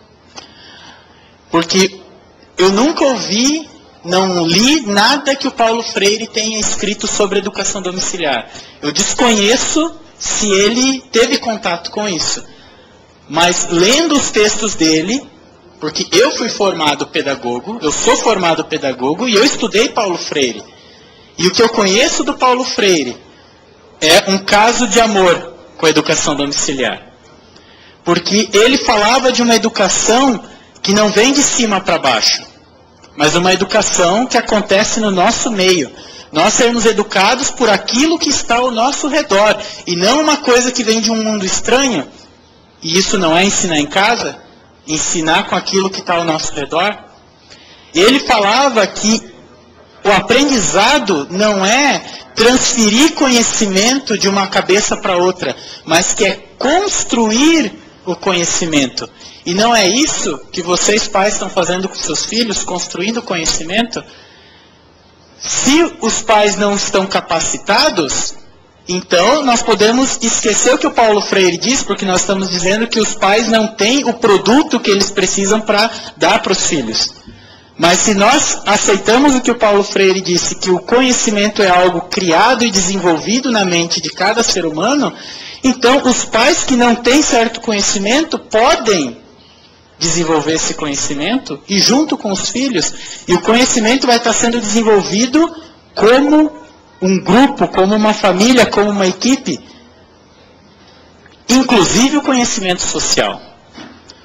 porque eu nunca ouvi, não li nada que o Paulo Freire tenha escrito sobre educação domiciliar. Eu desconheço se ele teve contato com isso. Mas lendo os textos dele, porque eu fui formado pedagogo, eu sou formado pedagogo e eu estudei Paulo Freire. E o que eu conheço do Paulo Freire é um caso de amor com a educação domiciliar. Porque ele falava de uma educação que não vem de cima para baixo, mas uma educação que acontece no nosso meio. Nós sermos educados por aquilo que está ao nosso redor, e não uma coisa que vem de um mundo estranho. E isso não é ensinar em casa? Ensinar com aquilo que está ao nosso redor? Ele falava que o aprendizado não é transferir conhecimento de uma cabeça para outra, mas que é construir o conhecimento. E não é isso que vocês pais estão fazendo com seus filhos, construindo conhecimento? Se os pais não estão capacitados, então nós podemos esquecer o que o Paulo Freire diz, porque nós estamos dizendo que os pais não têm o produto que eles precisam para dar para os filhos. Mas se nós aceitamos o que o Paulo Freire disse, que o conhecimento é algo criado e desenvolvido na mente de cada ser humano, então os pais que não têm certo conhecimento podem desenvolver esse conhecimento e junto com os filhos, e o conhecimento vai estar sendo desenvolvido como um grupo, como uma família, como uma equipe, inclusive o conhecimento social.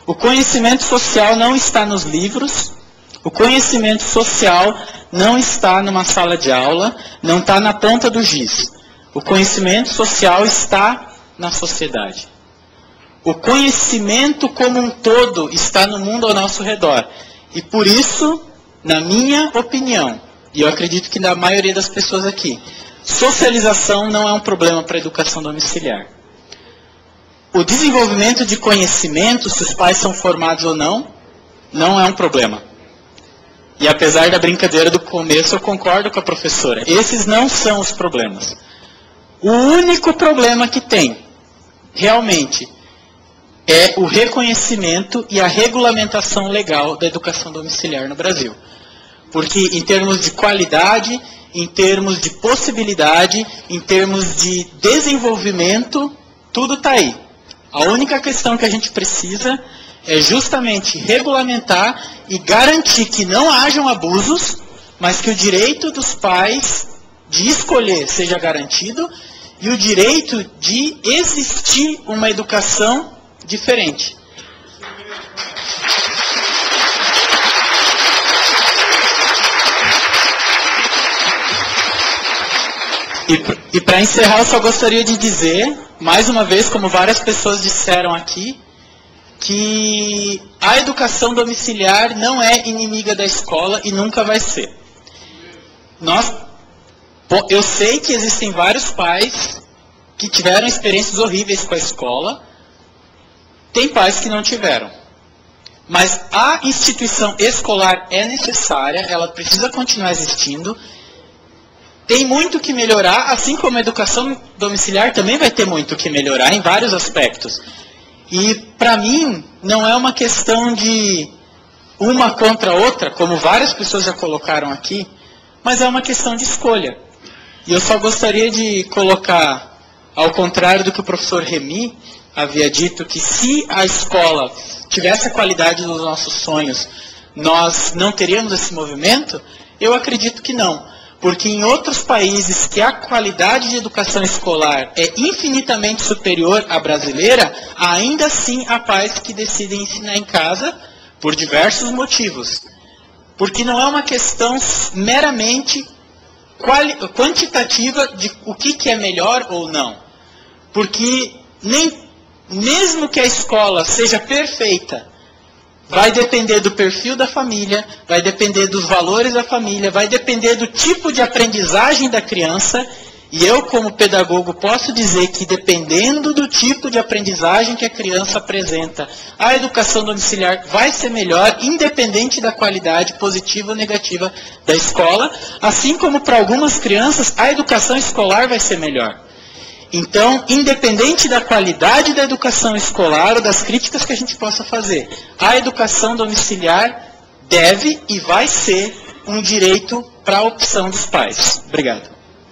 O conhecimento social não está nos livros, o conhecimento social não está numa sala de aula, não está na ponta do giz. O conhecimento social está na sociedade. O conhecimento como um todo está no mundo ao nosso redor. E por isso, na minha opinião, e eu acredito que na maioria das pessoas aqui, socialização não é um problema para a educação domiciliar. O desenvolvimento de conhecimento, se os pais são formados ou não, não é um problema. E apesar da brincadeira do começo, eu concordo com a professora. Esses não são os problemas. O único problema que tem, realmente, é o reconhecimento e a regulamentação legal da educação domiciliar no Brasil. Porque em termos de qualidade, em termos de possibilidade, em termos de desenvolvimento, tudo está aí. A única questão que a gente precisa é justamente regulamentar e garantir que não hajam abusos, mas que o direito dos pais de escolher seja garantido e o direito de existir uma educação diferente. E, e para encerrar, eu só gostaria de dizer, mais uma vez, como várias pessoas disseram aqui, que a educação domiciliar não é inimiga da escola e nunca vai ser. Nós, eu sei que existem vários pais que tiveram experiências horríveis com a escola, tem pais que não tiveram. Mas a instituição escolar é necessária, ela precisa continuar existindo. Tem muito que melhorar, assim como a educação domiciliar também vai ter muito que melhorar em vários aspectos. E, para mim, não é uma questão de uma contra a outra, como várias pessoas já colocaram aqui, mas é uma questão de escolha. E eu só gostaria de colocar, ao contrário do que o professor Remy havia dito, que se a escola tivesse a qualidade dos nossos sonhos, nós não teríamos esse movimento? Eu acredito que não. Porque em outros países que a qualidade de educação escolar é infinitamente superior à brasileira, ainda assim há pais que decidem ensinar em casa por diversos motivos. Porque não é uma questão meramente quantitativa de o que, que é melhor ou não. Porque nem, mesmo que a escola seja perfeita, vai depender do perfil da família, vai depender dos valores da família, vai depender do tipo de aprendizagem da criança. E eu, como pedagogo, posso dizer que dependendo do tipo de aprendizagem que a criança apresenta, a educação domiciliar vai ser melhor, independente da qualidade positiva ou negativa da escola, assim como para algumas crianças a educação escolar vai ser melhor. Então, independente da qualidade da educação escolar ou das críticas que a gente possa fazer, a educação domiciliar deve e vai ser um direito para a opção dos pais. Obrigado.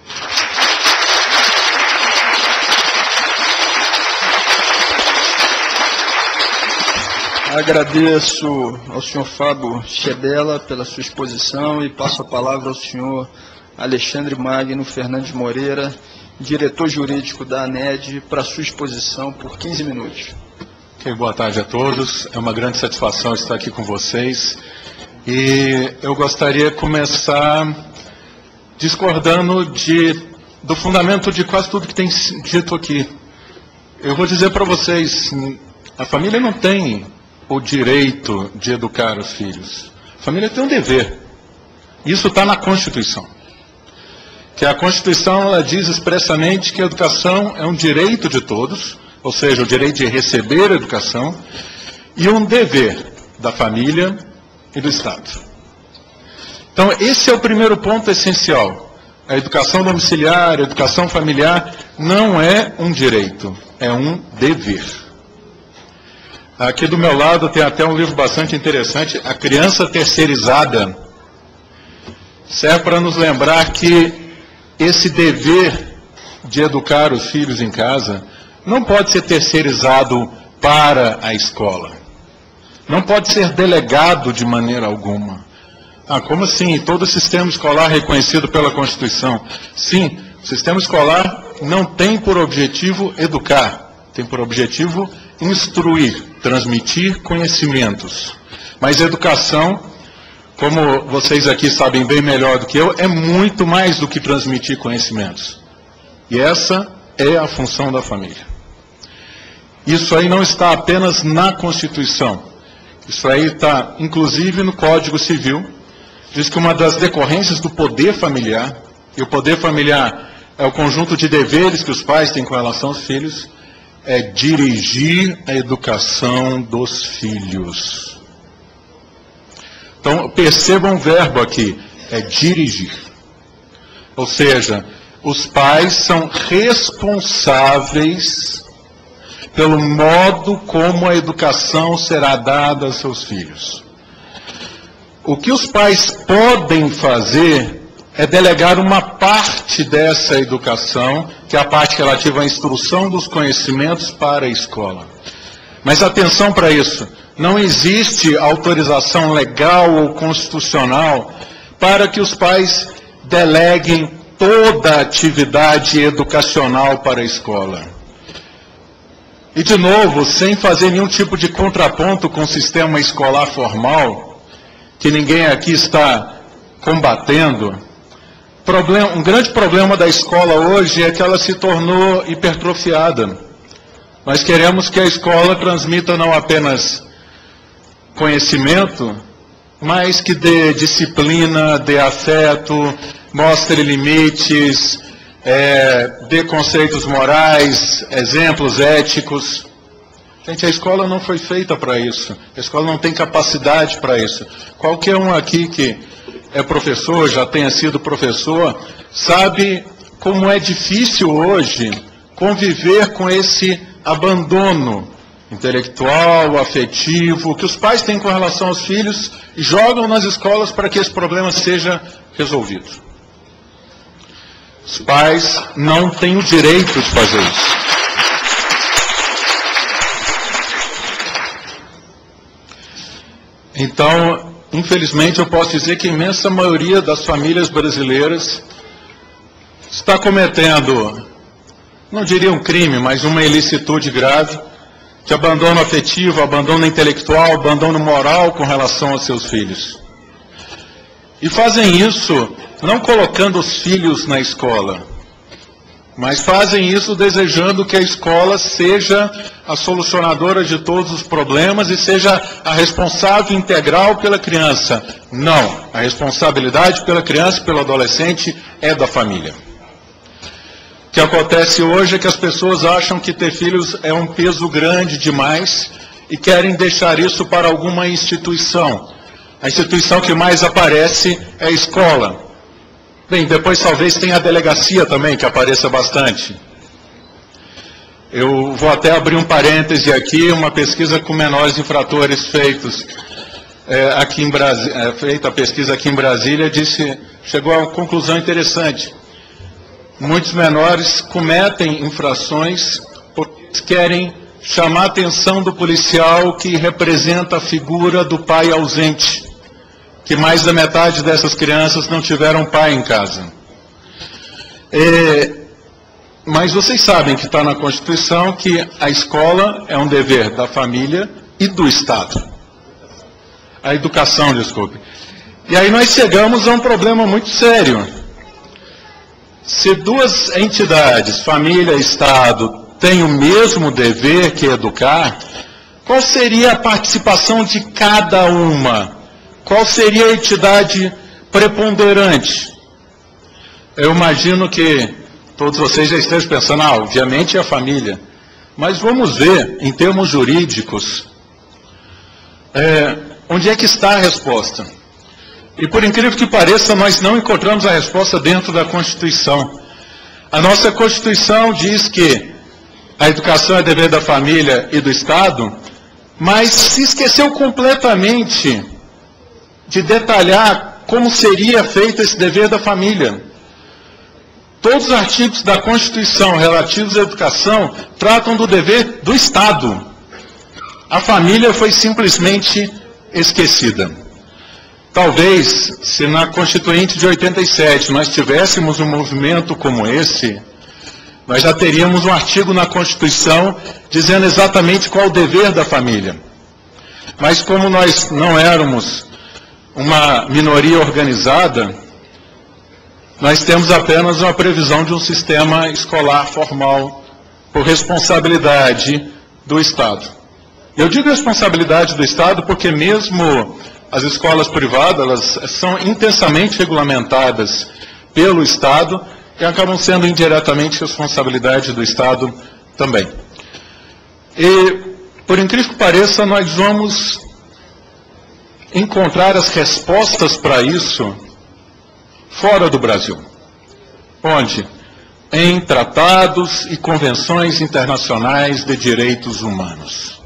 Agradeço ao senhor Fábio Chebela pela sua exposição e passo a palavra ao senhor Alexandre Magno Fernandes Moreira, diretor jurídico da ANED, para sua exposição por quinze minutos. Okay, boa tarde a todos. É uma grande satisfação estar aqui com vocês. E eu gostaria de começar discordando de, do fundamento de quase tudo que tem dito aqui. Eu vou dizer para vocês, a família não tem o direito de educar os filhos. A família tem um dever. Isso está na Constituição. Que a Constituição ela diz expressamente que a educação é um direito de todos, ou seja, o direito de receber a educação, e um dever da família e do Estado. Então, esse é o primeiro ponto essencial. A educação domiciliar, a educação familiar, não é um direito, é um dever. Aqui do meu lado tem até um livro bastante interessante, A Criança Terceirizada. Serve para nos lembrar que esse dever de educar os filhos em casa não pode ser terceirizado para a escola. Não pode ser delegado de maneira alguma. Ah, como assim? Todo o sistema escolar reconhecido pela Constituição. Sim, o sistema escolar não tem por objetivo educar, tem por objetivo instruir, transmitir conhecimentos. Mas educação, como vocês aqui sabem bem melhor do que eu, é muito mais do que transmitir conhecimentos. E essa é a função da família. Isso aí não está apenas na Constituição. Isso aí está, inclusive, no Código Civil. Diz que uma das decorrências do poder familiar, e o poder familiar é o conjunto de deveres que os pais têm com relação aos filhos, é dirigir a educação dos filhos. Então, percebam o verbo aqui, é dirigir. Ou seja, os pais são responsáveis pelo modo como a educação será dada aos seus filhos. O que os pais podem fazer é delegar uma parte dessa educação, que é a parte relativa à instrução dos conhecimentos, para a escola. Mas atenção para isso, não existe autorização legal ou constitucional para que os pais deleguem toda a atividade educacional para a escola. E, de novo, sem fazer nenhum tipo de contraponto com o sistema escolar formal, que ninguém aqui está combatendo, problema, um grande problema da escola hoje é que ela se tornou hipertrofiada. Nós queremos que a escola transmita não apenas conhecimento, mas que dê disciplina, dê afeto, mostre limites, é, dê conceitos morais, exemplos éticos. Gente, a escola não foi feita para isso. A escola não tem capacidade para isso. Qualquer um aqui que é professor, já tenha sido professor, sabe como é difícil hoje conviver com esse abandono intelectual, afetivo, que os pais têm com relação aos filhos e jogam nas escolas para que esse problema seja resolvido. Os pais não têm o direito de fazer isso. Então, infelizmente, eu posso dizer que a imensa maioria das famílias brasileiras está cometendo, não diria um crime, mas uma ilicitude grave, de abandono afetivo, abandono intelectual, abandono moral com relação aos seus filhos. E fazem isso não colocando os filhos na escola, mas fazem isso desejando que a escola seja a solucionadora de todos os problemas e seja a responsável integral pela criança. Não, a responsabilidade pela criança e pelo adolescente é da família. O que acontece hoje é que as pessoas acham que ter filhos é um peso grande demais e querem deixar isso para alguma instituição. A instituição que mais aparece é a escola. Bem, depois talvez tenha a delegacia também, que apareça bastante. Eu vou até abrir um parêntese aqui, uma pesquisa com menores infratores feitos é, aqui em Brasília, é, feita a pesquisa aqui em Brasília, disse, chegou a uma conclusão interessante. Muitos menores cometem infrações porque querem chamar a atenção do policial que representa a figura do pai ausente, que mais da metade dessas crianças não tiveram pai em casa. É, mas vocês sabem que está na Constituição que a escola é um dever da família e do Estado. A educação, desculpe. E aí nós chegamos a um problema muito sério. Se duas entidades, família e Estado, têm o mesmo dever que educar, qual seria a participação de cada uma? Qual seria a entidade preponderante? Eu imagino que todos vocês já estejam pensando, ah, obviamente é a família. Mas vamos ver, em termos jurídicos, é, onde é que está a resposta? E por incrível que pareça, nós não encontramos a resposta dentro da Constituição. A nossa Constituição diz que a educação é dever da família e do Estado, mas se esqueceu completamente de detalhar como seria feito esse dever da família. Todos os artigos da Constituição relativos à educação tratam do dever do Estado. A família foi simplesmente esquecida. Talvez, se na Constituinte de oitenta e sete nós tivéssemos um movimento como esse, nós já teríamos um artigo na Constituição dizendo exatamente qual o dever da família. Mas como nós não éramos uma minoria organizada, nós temos apenas uma previsão de um sistema escolar formal por responsabilidade do Estado. Eu digo responsabilidade do Estado porque mesmo as escolas privadas, elas são intensamente regulamentadas pelo Estado e acabam sendo indiretamente responsabilidade do Estado também. E, por incrível que pareça, nós vamos encontrar as respostas para isso fora do Brasil. Onde? Em tratados e convenções internacionais de direitos humanos.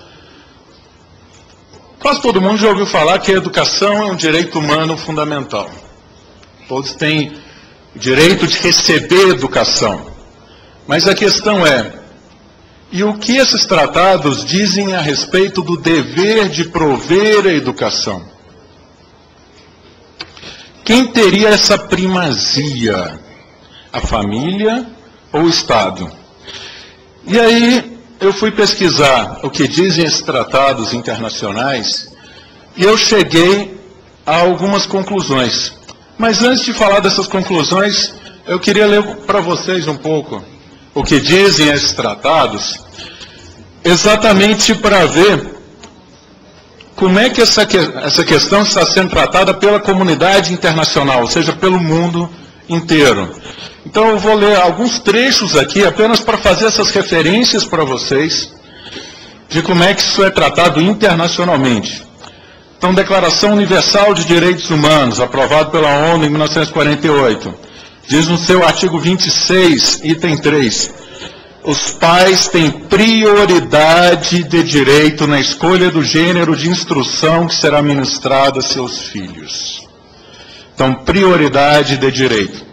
Quase todo mundo já ouviu falar que a educação é um direito humano fundamental. Todos têm o direito de receber educação. Mas a questão é, e o que esses tratados dizem a respeito do dever de prover a educação? Quem teria essa primazia? A família ou o Estado? E aí eu fui pesquisar o que dizem esses tratados internacionais e eu cheguei a algumas conclusões. Mas antes de falar dessas conclusões, eu queria ler para vocês um pouco o que dizem esses tratados, exatamente para ver como é que essa, que essa questão está sendo tratada pela comunidade internacional, ou seja, pelo mundo inteiro. Então eu vou ler alguns trechos aqui, apenas para fazer essas referências para vocês, de como é que isso é tratado internacionalmente. Então, Declaração Universal de Direitos Humanos, aprovado pela ONU em mil novecentos e quarenta e oito, diz no seu artigo vinte e seis, item três, os pais têm prioridade de direito na escolha do gênero de instrução que será ministrada a seus filhos. Então, prioridade de direito.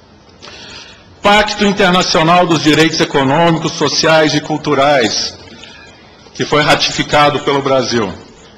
Pacto Internacional dos Direitos Econômicos, Sociais e Culturais, que foi ratificado pelo Brasil.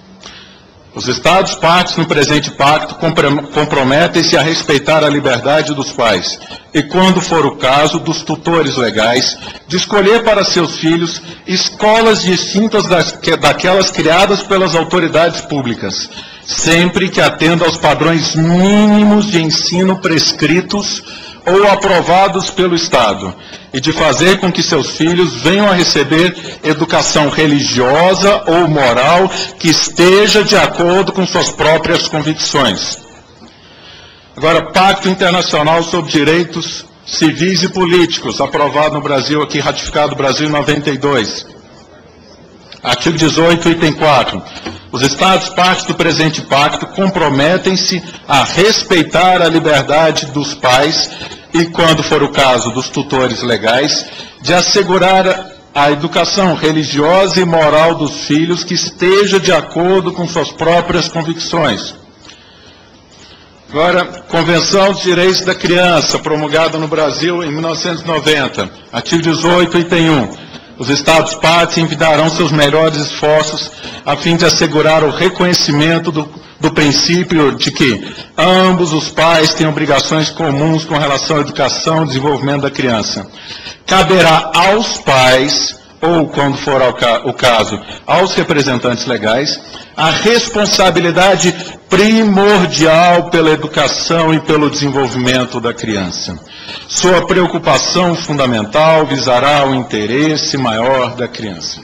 Os Estados partes no presente pacto comprometem-se a respeitar a liberdade dos pais e, quando for o caso, dos tutores legais, de escolher para seus filhos escolas distintas das, daquelas criadas pelas autoridades públicas, sempre que atenda aos padrões mínimos de ensino prescritos ou aprovados pelo Estado, e de fazer com que seus filhos venham a receber educação religiosa ou moral que esteja de acordo com suas próprias convicções. Agora, Pacto Internacional sobre Direitos Civis e Políticos, aprovado no Brasil, aqui ratificado no Brasil em noventa e dois. Artigo dezoito, item quatro. Os Estados partes do presente pacto comprometem-se a respeitar a liberdade dos pais e, quando for o caso, dos tutores legais, de assegurar a educação religiosa e moral dos filhos que esteja de acordo com suas próprias convicções. Agora, Convenção dos Direitos da Criança, promulgada no Brasil em mil novecentos e noventa, artigo dezoito, item um. Os Estados partes envidarão seus melhores esforços a fim de assegurar o reconhecimento do, do princípio de que ambos os pais têm obrigações comuns com relação à educação e desenvolvimento da criança. Caberá aos pais, ou, quando for o caso, aos representantes legais, a responsabilidade primordial pela educação e pelo desenvolvimento da criança. Sua preocupação fundamental visará o interesse maior da criança.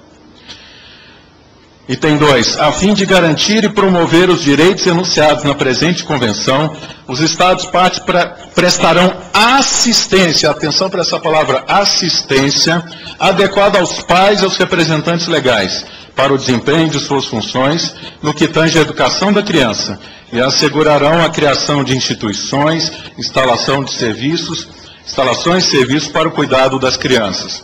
Item dois. A fim de garantir e promover os direitos enunciados na presente convenção, os Estados partes prestarão assistência, atenção para essa palavra, assistência, adequada aos pais e aos representantes legais, para o desempenho de suas funções no que tange à educação da criança, e assegurarão a criação de instituições, instalação de serviços, instalações e serviços para o cuidado das crianças.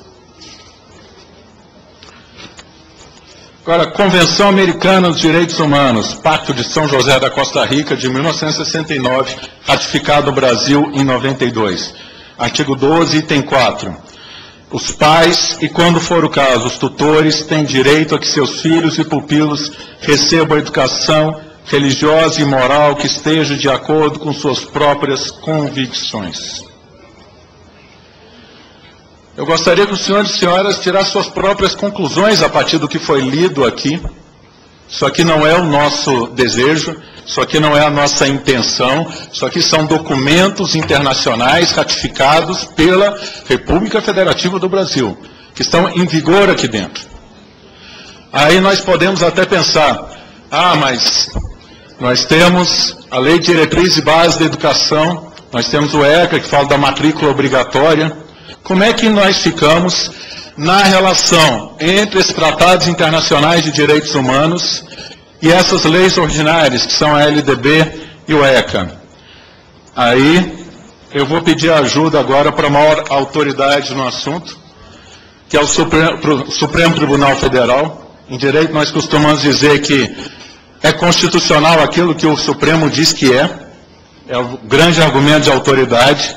Agora, Convenção Americana dos Direitos Humanos, Pacto de São José da Costa Rica, de mil novecentos e sessenta e nove, ratificado no Brasil em noventa e dois. Artigo doze, item quatro. Os pais, e quando for o caso, os tutores, têm direito a que seus filhos e pupilos recebam a educação religiosa e moral que esteja de acordo com suas próprias convicções. Eu gostaria que os senhores e senhoras tirassem suas próprias conclusões a partir do que foi lido aqui. Isso aqui não é o nosso desejo, isso aqui não é a nossa intenção, isso aqui são documentos internacionais ratificados pela República Federativa do Brasil, que estão em vigor aqui dentro. Aí nós podemos até pensar, ah, mas nós temos a Lei de Diretriz e Base da Educação, nós temos o ECA, que fala da matrícula obrigatória. Como é que nós ficamos na relação entre esses tratados internacionais de direitos humanos e essas leis ordinárias, que são a L D B e o ECA? Aí eu vou pedir ajuda agora para a maior autoridade no assunto, que é o Supremo, Supremo Tribunal Federal. Em direito nós costumamos dizer que é constitucional aquilo que o Supremo diz que é, é o grande argumento de autoridade.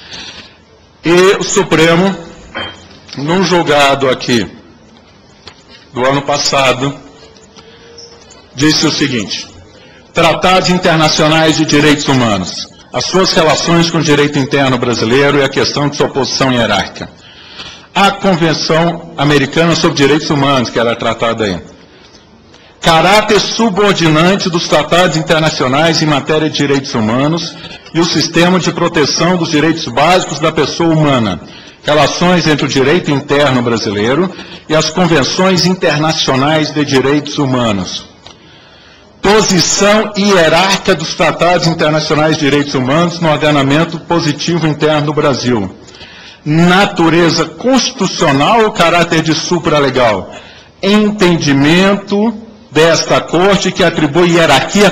E o Supremo, num julgado aqui do ano passado, disse o seguinte: tratados internacionais de direitos humanos, as suas relações com o direito interno brasileiro e a questão de sua posição hierárquica. A Convenção Americana sobre Direitos Humanos, que era tratada aí. Caráter subordinante dos tratados internacionais em matéria de direitos humanos e o sistema de proteção dos direitos básicos da pessoa humana. Relações entre o direito interno brasileiro e as convenções internacionais de direitos humanos. Posição hierárquica dos tratados internacionais de direitos humanos no ordenamento positivo interno do Brasil. Natureza constitucional ou caráter de supralegal? Entendimento desta Corte que atribui hierarquia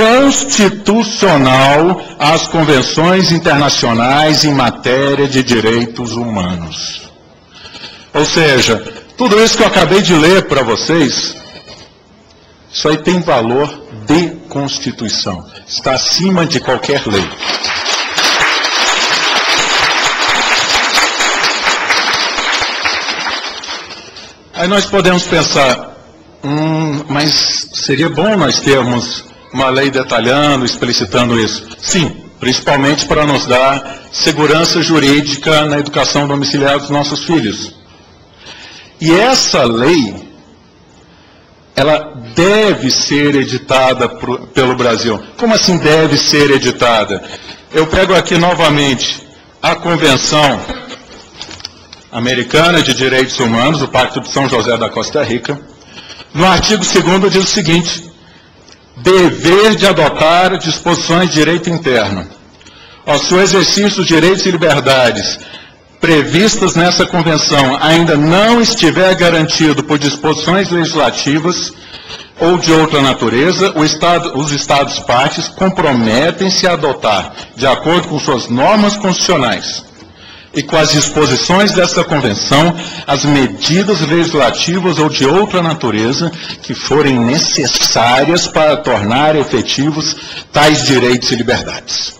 constitucional às convenções internacionais em matéria de direitos humanos. Ou seja, tudo isso que eu acabei de ler para vocês, isso aí tem valor de Constituição. Está acima de qualquer lei. Aí nós podemos pensar, hum, mas seria bom nós termos uma lei detalhando, explicitando isso. Sim, principalmente para nos dar segurança jurídica na educação domiciliar dos nossos filhos. E essa lei, ela deve ser editada pro, pelo Brasil. Como assim deve ser editada? Eu pego aqui novamente a Convenção Americana de Direitos Humanos, o Pacto de São José da Costa Rica. No artigo segundo diz o seguinte: dever de adotar disposições de direito interno. Ao seu exercício dos direitos e liberdades previstas nessa convenção ainda não estiver garantido por disposições legislativas ou de outra natureza, o Estado, os Estados partes comprometem-se a adotar, de acordo com suas normas constitucionais e com as disposições dessa convenção, as medidas legislativas ou de outra natureza que forem necessárias para tornar efetivos tais direitos e liberdades.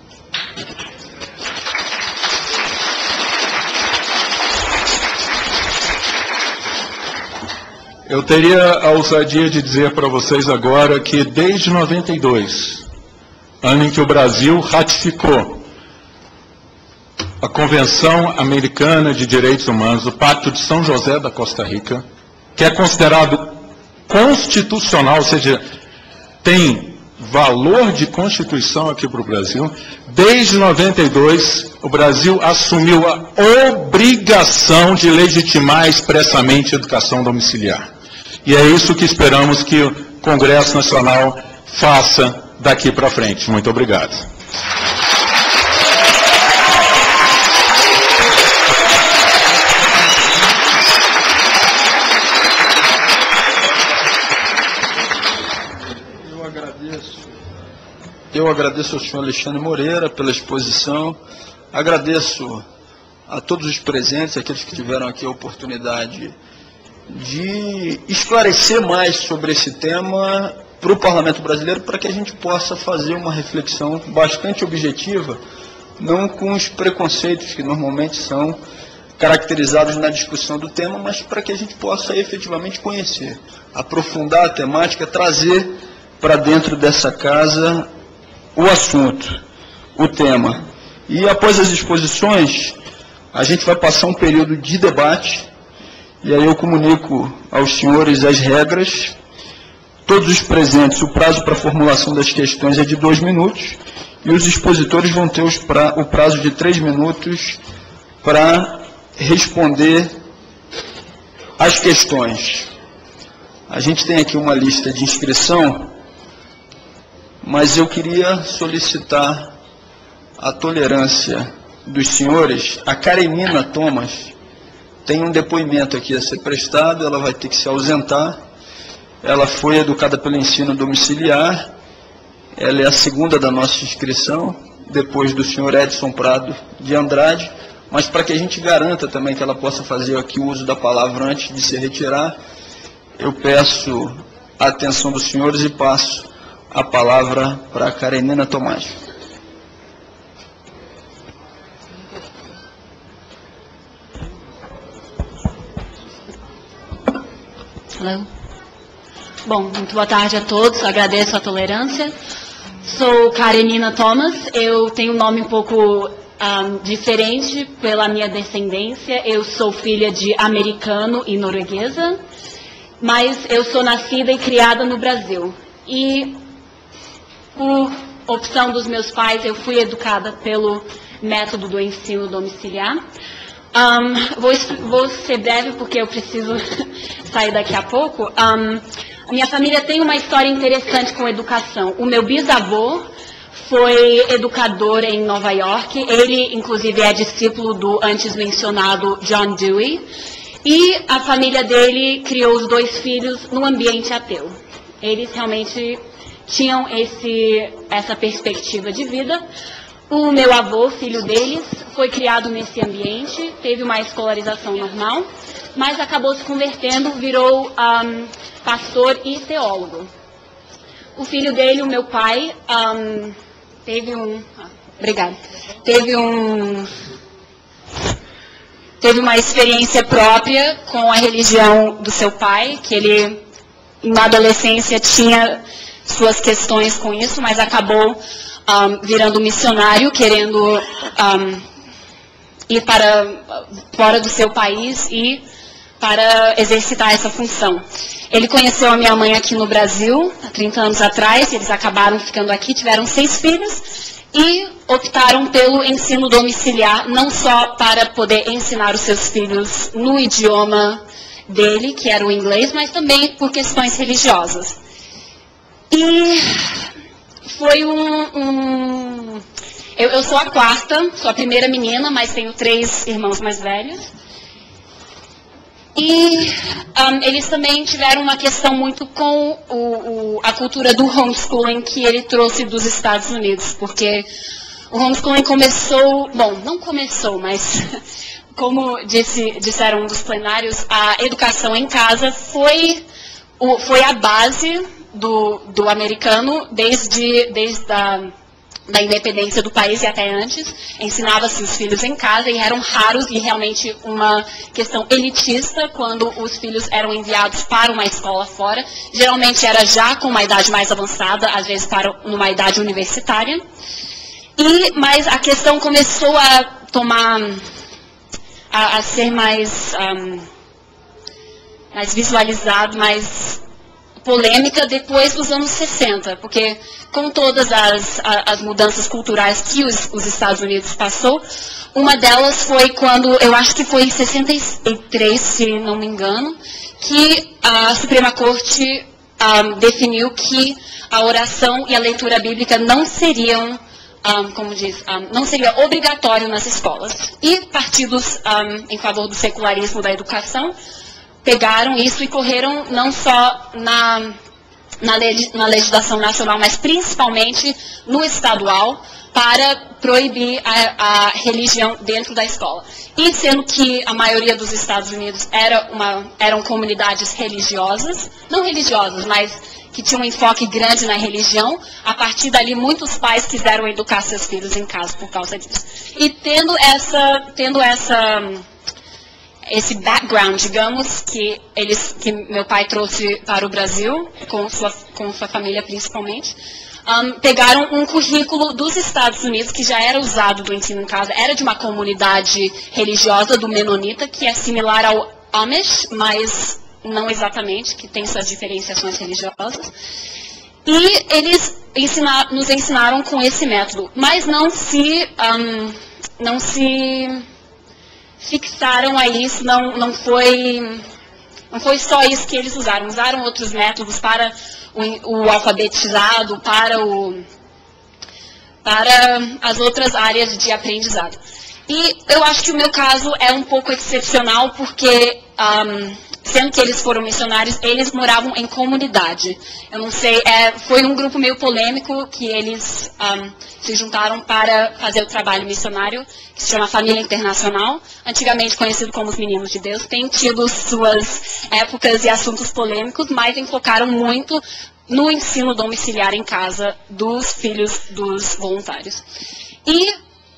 Eu teria a ousadia de dizer para vocês agora que desde noventa e dois, ano em que o Brasil ratificou a Convenção Americana de Direitos Humanos, o Pacto de São José da Costa Rica, que é considerado constitucional, ou seja, tem valor de Constituição aqui para o Brasil. Desde noventa e dois, o Brasil assumiu a obrigação de legitimar expressamente a educação domiciliar. E é isso que esperamos que o Congresso Nacional faça daqui para frente. Muito obrigado. Eu agradeço ao senhor Alexandre Moreira pela exposição, agradeço a todos os presentes, aqueles que tiveram aqui a oportunidade de esclarecer mais sobre esse tema para o Parlamento Brasileiro, para que a gente possa fazer uma reflexão bastante objetiva, não com os preconceitos que normalmente são caracterizados na discussão do tema, mas para que a gente possa efetivamente conhecer, aprofundar a temática, trazer para dentro dessa casa o assunto, o tema. E após as exposições, A gente vai passar um período de debate, e aí eu comunico aos senhores as regras. Todos os presentes, o prazo para a formulação das questões é de dois minutos, e os expositores vão ter os pra, o prazo de três minutos para responder as questões. A gente tem aqui uma lista de inscrição, mas eu queria solicitar a tolerância dos senhores. A Karenina Thomas tem um depoimento aqui a ser prestado, ela vai ter que se ausentar. Ela foi educada pelo ensino domiciliar, ela é a segunda da nossa inscrição, depois do senhor Edson Prado de Andrade, mas para que a gente garanta também que ela possa fazer aqui o uso da palavra antes de se retirar, eu peço a atenção dos senhores e passo a palavra para a Karenina Tomás. Hello. Bom, muito boa tarde a todos, agradeço a tolerância. Sou Karenina Thomas, eu tenho um nome um pouco um, diferente pela minha descendência. Eu sou filha de americano e norueguesa, mas eu sou nascida e criada no Brasil. E por opção dos meus pais, eu fui educada pelo método do ensino domiciliar. Um, vou, vou ser breve porque eu preciso sair daqui a pouco. Um, a minha família tem uma história interessante com educação. O meu bisavô foi educador em Nova York. Ele, inclusive, é discípulo do antes mencionado John Dewey. E a família dele criou os dois filhos no ambiente ateu. Eles realmente tinham esse, essa perspectiva de vida. O meu avô, filho deles, foi criado nesse ambiente, teve uma escolarização normal, mas acabou se convertendo, virou um, pastor e teólogo. O filho dele, o meu pai, um, teve um... Ah, obrigada. Teve um... Teve uma experiência própria com a religião do seu pai, que ele, na adolescência, tinha suas questões com isso, mas acabou Um, virando missionário, querendo um, ir para fora do seu país e para exercitar essa função. Ele conheceu a minha mãe aqui no Brasil, há trinta anos atrás, eles acabaram ficando aqui, tiveram seis filhos e optaram pelo ensino domiciliar, não só para poder ensinar os seus filhos no idioma dele, que era o inglês, mas também por questões religiosas. E foi um... um eu, eu sou a quarta, sou a primeira menina, mas tenho três irmãos mais velhos. E um, eles também tiveram uma questão muito com o, o, a cultura do homeschooling que ele trouxe dos Estados Unidos, porque o homeschooling começou, bom, não começou, mas como disse, disseram um dos plenários, a educação em casa foi, o, foi a base do, do americano desde, desde a da independência do país e até antes. Ensinava-se os filhos em casa e eram raros e realmente uma questão elitista quando os filhos eram enviados para uma escola fora. Geralmente era já com uma idade mais avançada, às vezes para uma idade universitária. E, mas a questão começou a tomar, a, a ser mais, um, mais visualizado, mais polêmica depois dos anos sessenta, porque com todas as, as mudanças culturais que os, os Estados Unidos passou, uma delas foi quando, eu acho que foi em sessenta e três, se não me engano, que a Suprema Corte um, definiu que a oração e a leitura bíblica não seriam, um, como diz, um, não seria obrigatório nas escolas. E partidos um, em favor do secularismo da educação pegaram isso e correram não só na, na, leg, na legislação nacional, mas principalmente no estadual, para proibir a, a religião dentro da escola. E sendo que a maioria dos Estados Unidos era uma, eram comunidades religiosas, não religiosas, mas que tinham um enfoque grande na religião, a partir dali muitos pais quiseram educar seus filhos em casa por causa disso. E tendo essa... Tendo essa esse background, digamos, que, eles, que meu pai trouxe para o Brasil, com sua, com sua família principalmente, um, pegaram um currículo dos Estados Unidos que já era usado do ensino em casa, era de uma comunidade religiosa do Menonita, que é similar ao Amish, mas não exatamente, que tem suas diferenciações religiosas. E eles ensina, nos ensinaram com esse método, mas não se, um, não se fixaram a isso, não, não, foi, não foi só isso que eles usaram. Usaram outros métodos para o, o alfabetizado, para, o, para as outras áreas de aprendizado. E eu acho que o meu caso é um pouco excepcional, porque, um, sendo que eles foram missionários, eles moravam em comunidade. Eu não sei, é, foi um grupo meio polêmico que eles um, se juntaram para fazer o trabalho missionário, que se chama Família Internacional, antigamente conhecido como os Meninos de Deus. Tem tido suas épocas e assuntos polêmicos, mas enfocaram muito no ensino domiciliar em casa dos filhos dos voluntários. E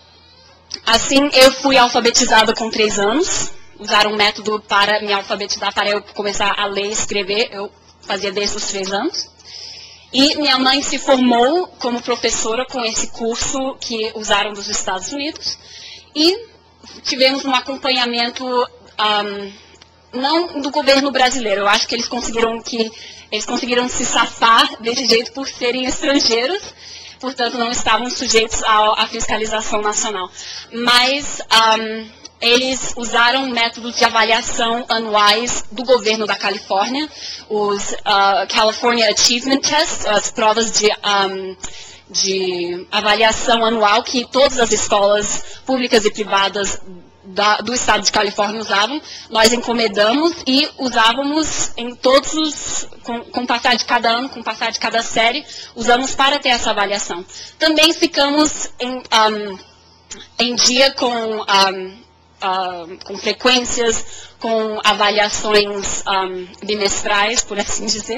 assim, eu fui alfabetizada com três anos. Usaram um método para me alfabetizar, para eu começar a ler e escrever. Eu fazia desde os três anos. E minha mãe se formou como professora com esse curso que usaram dos Estados Unidos. E tivemos um acompanhamento, um, não do governo brasileiro. Eu acho que eles conseguiram, que, eles conseguiram se safar desse jeito por serem estrangeiros. Portanto, não estavam sujeitos à fiscalização nacional. Mas um, eles usaram métodos de avaliação anuais do governo da Califórnia, os uh, California Achievement Tests, as provas de, um, de avaliação anual que todas as escolas públicas e privadas Da, do estado de Califórnia usavam. Nós encomendamos e usávamos em todos os, com, com o passar de cada ano, com o passar de cada série, usamos para ter essa avaliação. Também ficamos em, um, em dia com, um, uh, com frequências, com avaliações um, bimestrais, por assim dizer.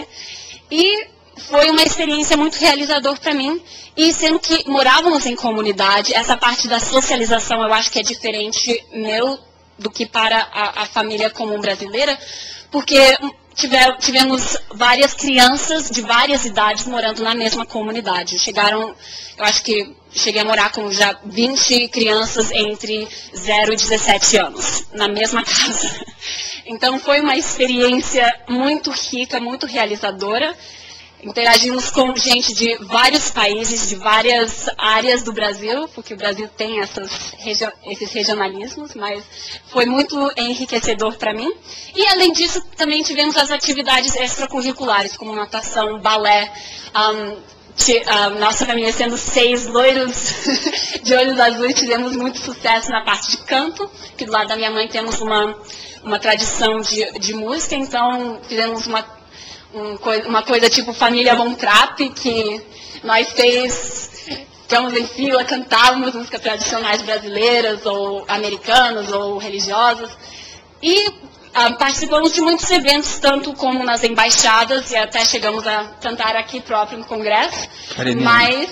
E foi uma experiência muito realizadora para mim. E sendo que morávamos em comunidade, essa parte da socialização eu acho que é diferente meu do que para a, a família comum brasileira, porque tiver, tivemos várias crianças de várias idades morando na mesma comunidade. Chegaram, eu acho que cheguei a morar com já vinte crianças entre zero e dezessete anos, na mesma casa. Então foi uma experiência muito rica, muito realizadora. Interagimos com gente de vários países, de várias áreas do Brasil, porque o Brasil tem essas, esses regionalismos, mas foi muito enriquecedor para mim. E, além disso, também tivemos as atividades extracurriculares, como natação, balé. Um, a nossa família, sendo seis loiros de olhos azuis, tivemos muito sucesso na parte de canto, que do lado da minha mãe temos uma, uma tradição de, de música, então fizemos uma Um, uma coisa tipo família Von Trapp, que nós seis ficamos em fila, cantávamos músicas tradicionais brasileiras, ou americanas, ou religiosas. E uh, participamos de muitos eventos, tanto como nas embaixadas, e até chegamos a cantar aqui próprio no Congresso, mas,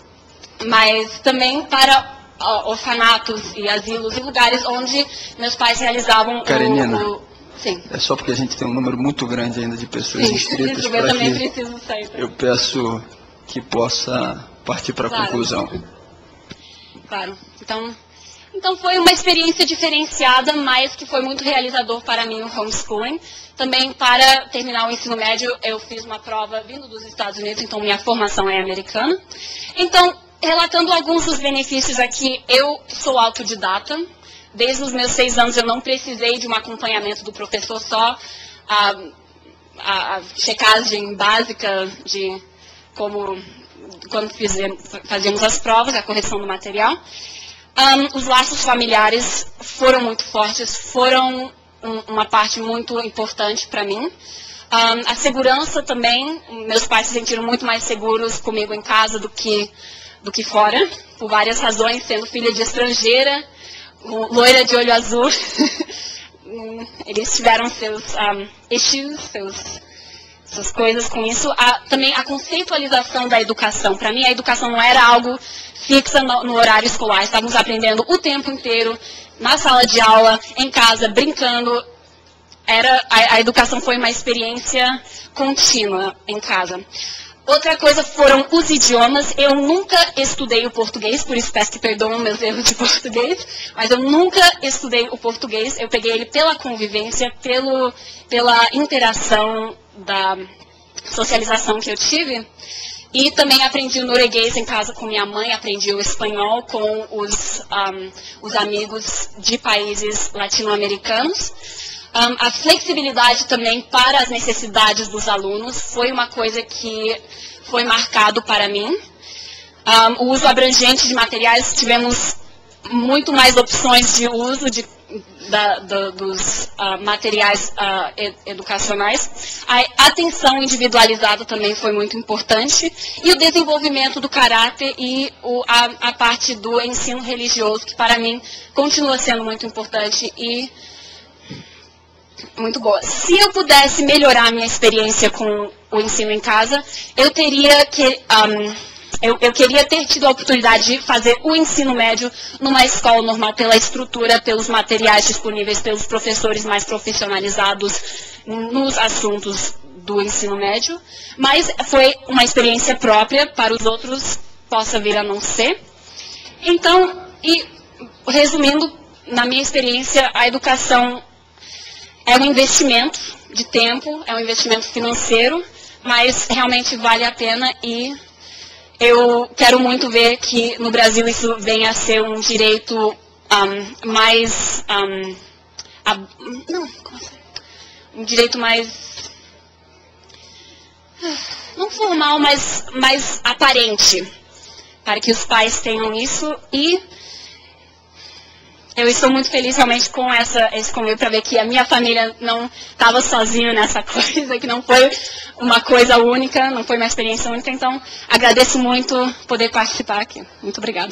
mas também para uh, orfanatos e asilos e lugares onde meus pais realizavam o, o Sim. É só porque a gente tem um número muito grande ainda de pessoas Sim, inscritas isso, para eu também que preciso sair. eu peço que possa partir para a claro. conclusão. Claro. Então, então foi uma experiência diferenciada, mas que foi muito realizador para mim o homeschooling. Também para terminar o ensino médio, eu fiz uma prova vindo dos Estados Unidos, então minha formação é americana. Então, relatando alguns dos benefícios aqui, eu sou autodidata. Desde os meus seis anos eu não precisei de um acompanhamento do professor, só a, a, a checagem básica de como, quando fizemos, fazíamos as provas, a correção do material. Um, os laços familiares foram muito fortes, foram um, uma parte muito importante para mim. Um, a segurança também, meus pais se sentiram muito mais seguros comigo em casa do que, do que fora, por várias razões, sendo filha de estrangeira, loira de olho azul. Eles tiveram seus um, issues, seus, suas coisas com isso. A, também a conceitualização da educação. Para mim, a educação não era algo fixa no, no horário escolar. Estávamos aprendendo o tempo inteiro, na sala de aula, em casa, brincando. Era, a, a educação foi uma experiência contínua em casa. Outra coisa foram os idiomas. Eu nunca estudei o português, por isso peço que perdoem meus erros de português, mas eu nunca estudei o português. Eu peguei ele pela convivência, pelo, pela interação da socialização que eu tive. E também aprendi o norueguês em casa com minha mãe, aprendi o espanhol com os, um, os amigos de países latino-americanos. Um, a flexibilidade também para as necessidades dos alunos foi uma coisa que foi marcado para mim. Um, o uso abrangente de materiais, tivemos muito mais opções de uso de, da, da, dos uh, materiais uh, ed educacionais. A atenção individualizada também foi muito importante. E o desenvolvimento do caráter e o, a, a parte do ensino religioso, que para mim continua sendo muito importante e muito boa. Se eu pudesse melhorar a minha experiência com o ensino em casa, eu teria que... Um, eu, eu queria ter tido a oportunidade de fazer o ensino médio numa escola normal, pela estrutura, pelos materiais disponíveis, pelos professores mais profissionalizados nos assuntos do ensino médio. Mas foi uma experiência própria, para os outros possa vir a não ser. Então, e resumindo, na minha experiência, a educação é um investimento de tempo, é um investimento financeiro, mas realmente vale a pena e eu quero muito ver que no Brasil isso venha a ser um direito um, mais... Um, a, não, como assim? Um direito mais... Não formal, mas mais aparente, para que os pais tenham isso e... Eu estou muito feliz realmente com essa, esse convívio para ver que a minha família não estava sozinha nessa coisa, que não foi uma coisa única, não foi uma experiência única. Então, agradeço muito poder participar aqui. Muito obrigada.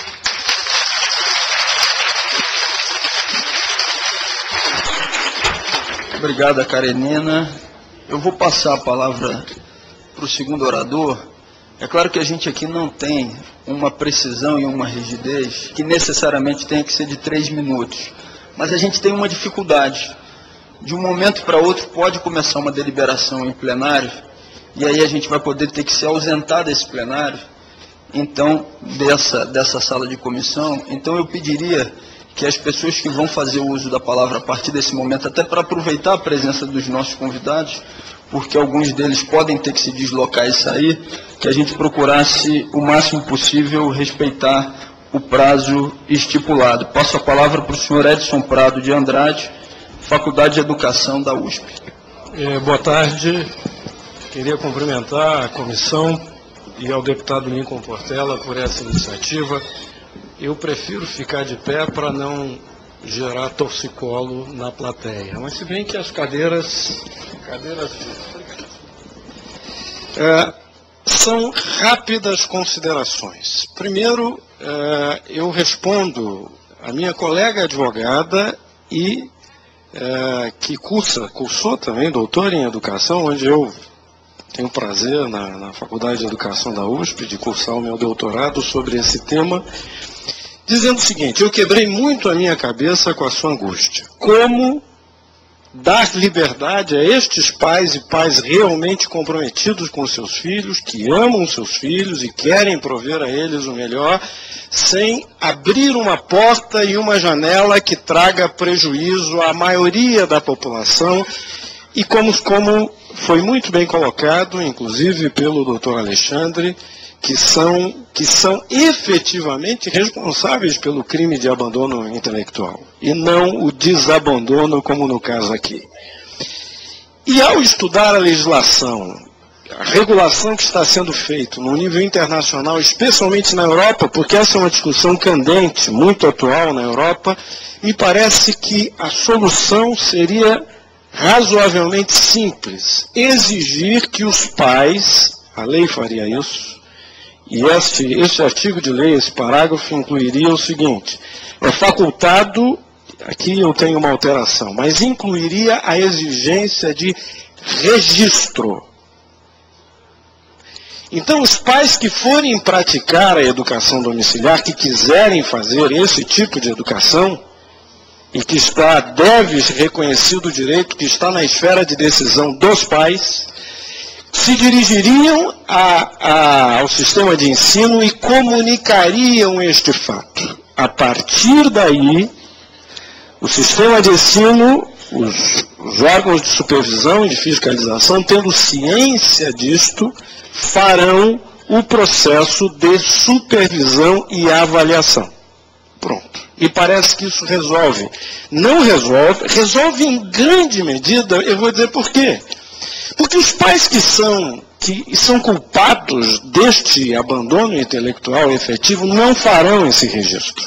Obrigada, Karenina. Eu vou passar a palavra para o segundo orador. É claro que a gente aqui não tem uma precisão e uma rigidez que necessariamente tenha que ser de três minutos. Mas a gente tem uma dificuldade. De um momento para outro pode começar uma deliberação em plenário, e aí a gente vai poder ter que se ausentar desse plenário, então, dessa, dessa sala de comissão. Então eu pediria que as pessoas que vão fazer o uso da palavra a partir desse momento, até para aproveitar a presença dos nossos convidados, porque alguns deles podem ter que se deslocar e sair, que a gente procurasse o máximo possível respeitar o prazo estipulado. Passo a palavra para o senhor Edson Prado de Andrade, Faculdade de Educação da U S P. É, boa tarde. Queria cumprimentar a comissão e ao deputado Lincoln Portela por essa iniciativa. Eu prefiro ficar de pé para não gerar torcicolo na plateia. Mas se bem que as cadeiras... cadeiras é, são rápidas considerações. Primeiro, é, eu respondo a minha colega advogada e é, que cursa, cursou também doutora em educação, onde eu tenho prazer na, na Faculdade de Educação da U S P de cursar o meu doutorado sobre esse tema, dizendo o seguinte: eu quebrei muito a minha cabeça com a sua angústia. Como dar liberdade a estes pais e pais realmente comprometidos com seus filhos, que amam seus filhos e querem prover a eles o melhor, sem abrir uma porta e uma janela que traga prejuízo à maioria da população, e como, como foi muito bem colocado, inclusive pelo doutor Alexandre, que são, que são efetivamente responsáveis pelo crime de abandono intelectual, e não o desabandono, como no caso aqui. E ao estudar a legislação, a regulação que está sendo feita no nível internacional, especialmente na Europa, porque essa é uma discussão candente, muito atual na Europa, me parece que a solução seria razoavelmente simples: exigir que os pais, a lei faria isso, e este, este artigo de lei, esse parágrafo, incluiria o seguinte: é facultado, aqui eu tenho uma alteração, mas incluiria a exigência de registro. Então, os pais que forem praticar a educação domiciliar, que quiserem fazer esse tipo de educação, e que está, deve reconhecido o direito que está na esfera de decisão dos pais, se dirigiriam a, a, ao sistema de ensino e comunicariam este fato. A partir daí, o sistema de ensino, os, os órgãos de supervisão e de fiscalização, tendo ciência disto, farão o processo de supervisão e avaliação. Pronto. E parece que isso resolve. Não resolve, resolve em grande medida, eu vou dizer por quê. Porque os pais que são, que são culpados deste abandono intelectual efetivo não farão esse registro.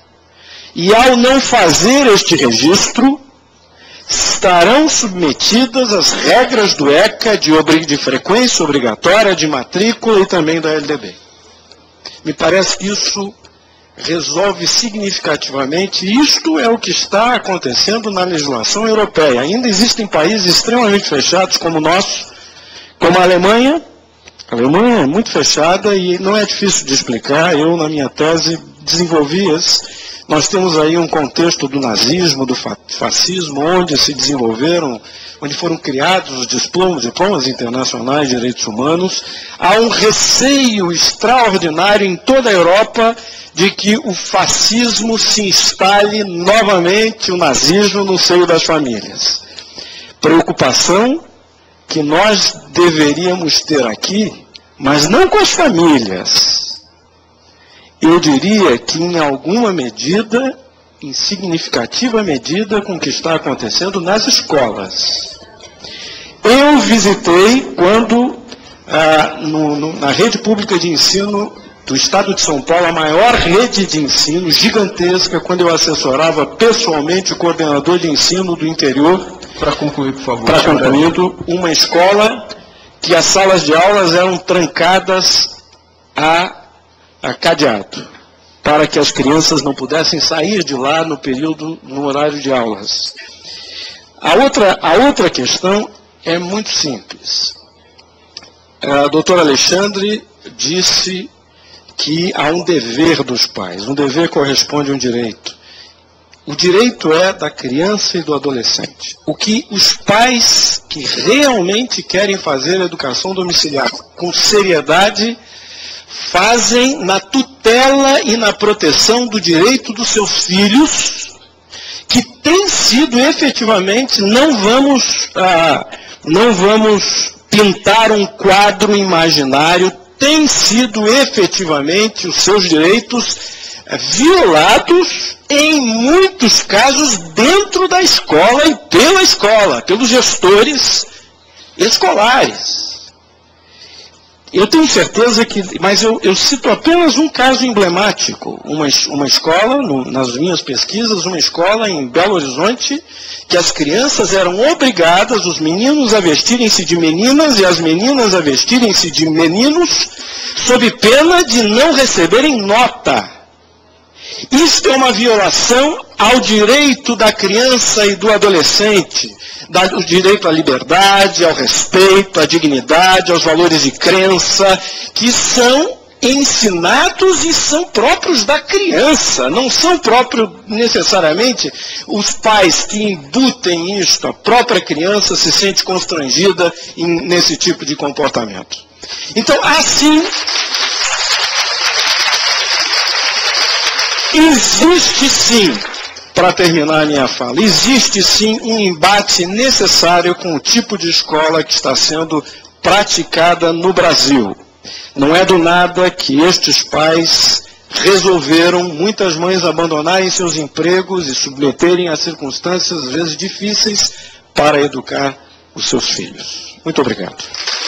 E ao não fazer este registro, estarão submetidas às regras do ECA de, de frequência obrigatória, de matrícula e também da L D B. Me parece que isso resolve significativamente. Isto é o que está acontecendo na legislação europeia. Ainda existem países extremamente fechados como o nosso, como a Alemanha. A Alemanha é muito fechada e não é difícil de explicar. Eu, na minha tese, desenvolvi esse. Nós temos aí um contexto do nazismo, do fascismo, onde se desenvolveram, onde foram criados os diplomas, diplomas internacionais de direitos humanos. Há um receio extraordinário em toda a Europa de que o fascismo se instale novamente, o nazismo, no seio das famílias. Preocupação que nós deveríamos ter aqui, mas não com as famílias. Eu diria que em alguma medida, em significativa medida, com o que está acontecendo nas escolas. Eu visitei quando, ah, no, no, na rede pública de ensino do Estado de São Paulo, a maior rede de ensino gigantesca, quando eu assessorava pessoalmente o coordenador de ensino do interior. Para concluir, por favor. Para concluir, uma escola que as salas de aulas eram trancadas a a cadeado, para que as crianças não pudessem sair de lá no período, no horário de aulas. A outra, a outra questão é muito simples. A doutora Alexandre disse que há um dever dos pais. Um dever corresponde a um direito. O direito é da criança e do adolescente. O que os pais que realmente querem fazer a educação domiciliar com seriedade fazem na tutela e na proteção do direito dos seus filhos, que tem sido efetivamente, não vamos, ah, não vamos pintar um quadro imaginário, tem sido efetivamente os seus direitos violados, em muitos casos, dentro da escola e pela escola, pelos gestores escolares. Eu tenho certeza que, mas eu, eu cito apenas um caso emblemático, uma, uma escola, no, nas minhas pesquisas, uma escola em Belo Horizonte, que as crianças eram obrigadas, os meninos a vestirem-se de meninas e as meninas a vestirem-se de meninos, sob pena de não receberem nota. Isto é uma violação ao direito da criança e do adolescente, o direito à liberdade, ao respeito, à dignidade, aos valores de crença, que são ensinados e são próprios da criança, não são próprios necessariamente os pais que embutem isto, a própria criança se sente constrangida em, nesse tipo de comportamento. Então, assim, existe sim, para terminar a minha fala, existe sim um embate necessário com o tipo de escola que está sendo praticada no Brasil. Não é do nada que estes pais resolveram, muitas mães, abandonarem seus empregos e submeterem a circunstâncias, às vezes difíceis, para educar os seus filhos. Muito obrigado.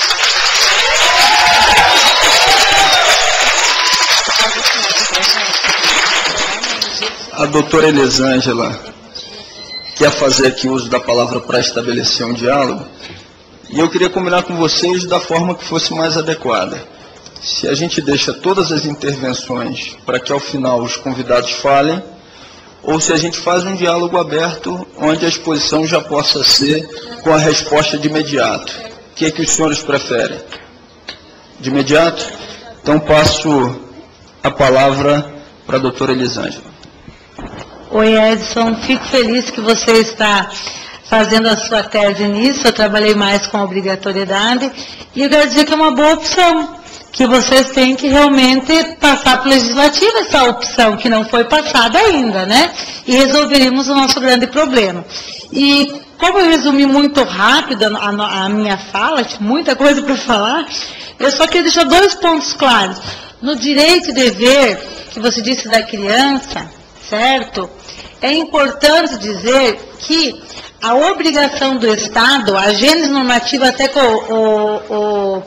A doutora Elisângela quer fazer aqui uso da palavra para estabelecer um diálogo, e eu queria combinar com vocês da forma que fosse mais adequada. Se a gente deixa todas as intervenções para que ao final os convidados falem, ou se a gente faz um diálogo aberto onde a exposição já possa ser com a resposta de imediato. O que é que os senhores preferem? De imediato? Então passo a palavra para a doutora Elisângela. Oi, Edson, fico feliz que você está fazendo a sua tese nisso, eu trabalhei mais com obrigatoriedade, e eu quero dizer que é uma boa opção, que vocês têm que realmente passar para o legislativo essa opção, que não foi passada ainda, né? E resolveríamos o nosso grande problema. E como eu resumi muito rápido a, a minha fala, tinha muita coisa para falar, eu só queria deixar dois pontos claros. No direito e dever, que você disse da criança, certo? É importante dizer que a obrigação do Estado, a gênese normativa, até que o, o, o,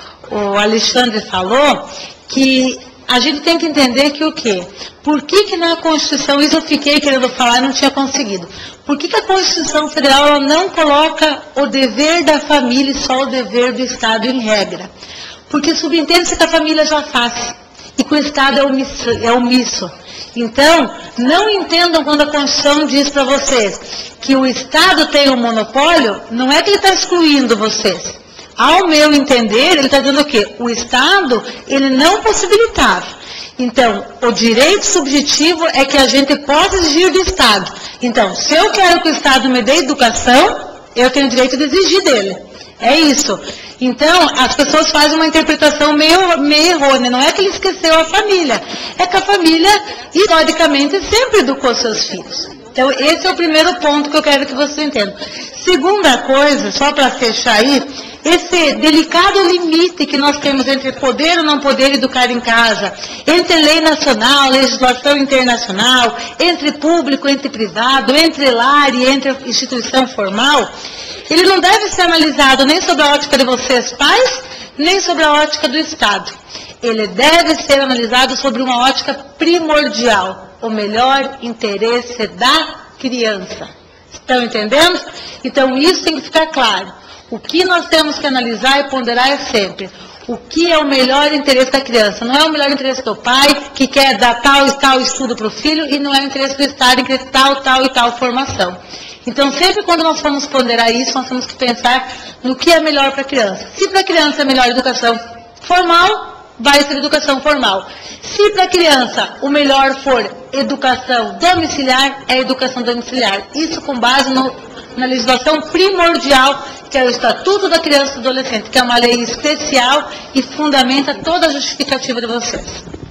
o Alexandre falou, que a gente tem que entender que o quê? Por que que na Constituição, isso eu fiquei querendo falar e não tinha conseguido, por que que a Constituição Federal ela não coloca o dever da família e só o dever do Estado em regra? Porque subentende-se que a família já faz, e que o Estado é omisso. É omisso. Então, não entendam quando a Constituição diz para vocês que o Estado tem um monopólio, não é que ele está excluindo vocês. Ao meu entender, ele está dizendo o quê? O Estado, ele não possibilitava. Então, o direito subjetivo é que a gente possa exigir do Estado. Então, se eu quero que o Estado me dê educação, eu tenho o direito de exigir dele. É isso. Então, as pessoas fazem uma interpretação meio, meio errônea. Não é que ele esqueceu a família. É que a família, historicamente, sempre educou seus filhos. Então, esse é o primeiro ponto que eu quero que você entenda. Segunda coisa, só para fechar aí, esse delicado limite que nós temos entre poder ou não poder educar em casa, entre lei nacional, legislação internacional, entre público, entre privado, entre lar e entre instituição formal, ele não deve ser analisado nem sobre a ótica de vocês, pais, nem sobre a ótica do Estado. Ele deve ser analisado sobre uma ótica primordial, o melhor interesse da criança. Estão entendendo? Então, isso tem que ficar claro. O que nós temos que analisar e ponderar é sempre o que é o melhor interesse da criança. Não é o melhor interesse do pai, que quer dar tal e tal estudo para o filho, e não é o interesse do Estado em querer tal, tal e tal formação. Então, sempre quando nós formos ponderar isso, nós temos que pensar no que é melhor para a criança. Se para a criança é melhor educação formal, vai ser educação formal. Se para a criança o melhor for educação domiciliar, é educação domiciliar. Isso com base no, na legislação primordial, que é o Estatuto da Criança e do Adolescente, que é uma lei especial e fundamenta toda a justificativa de vocês.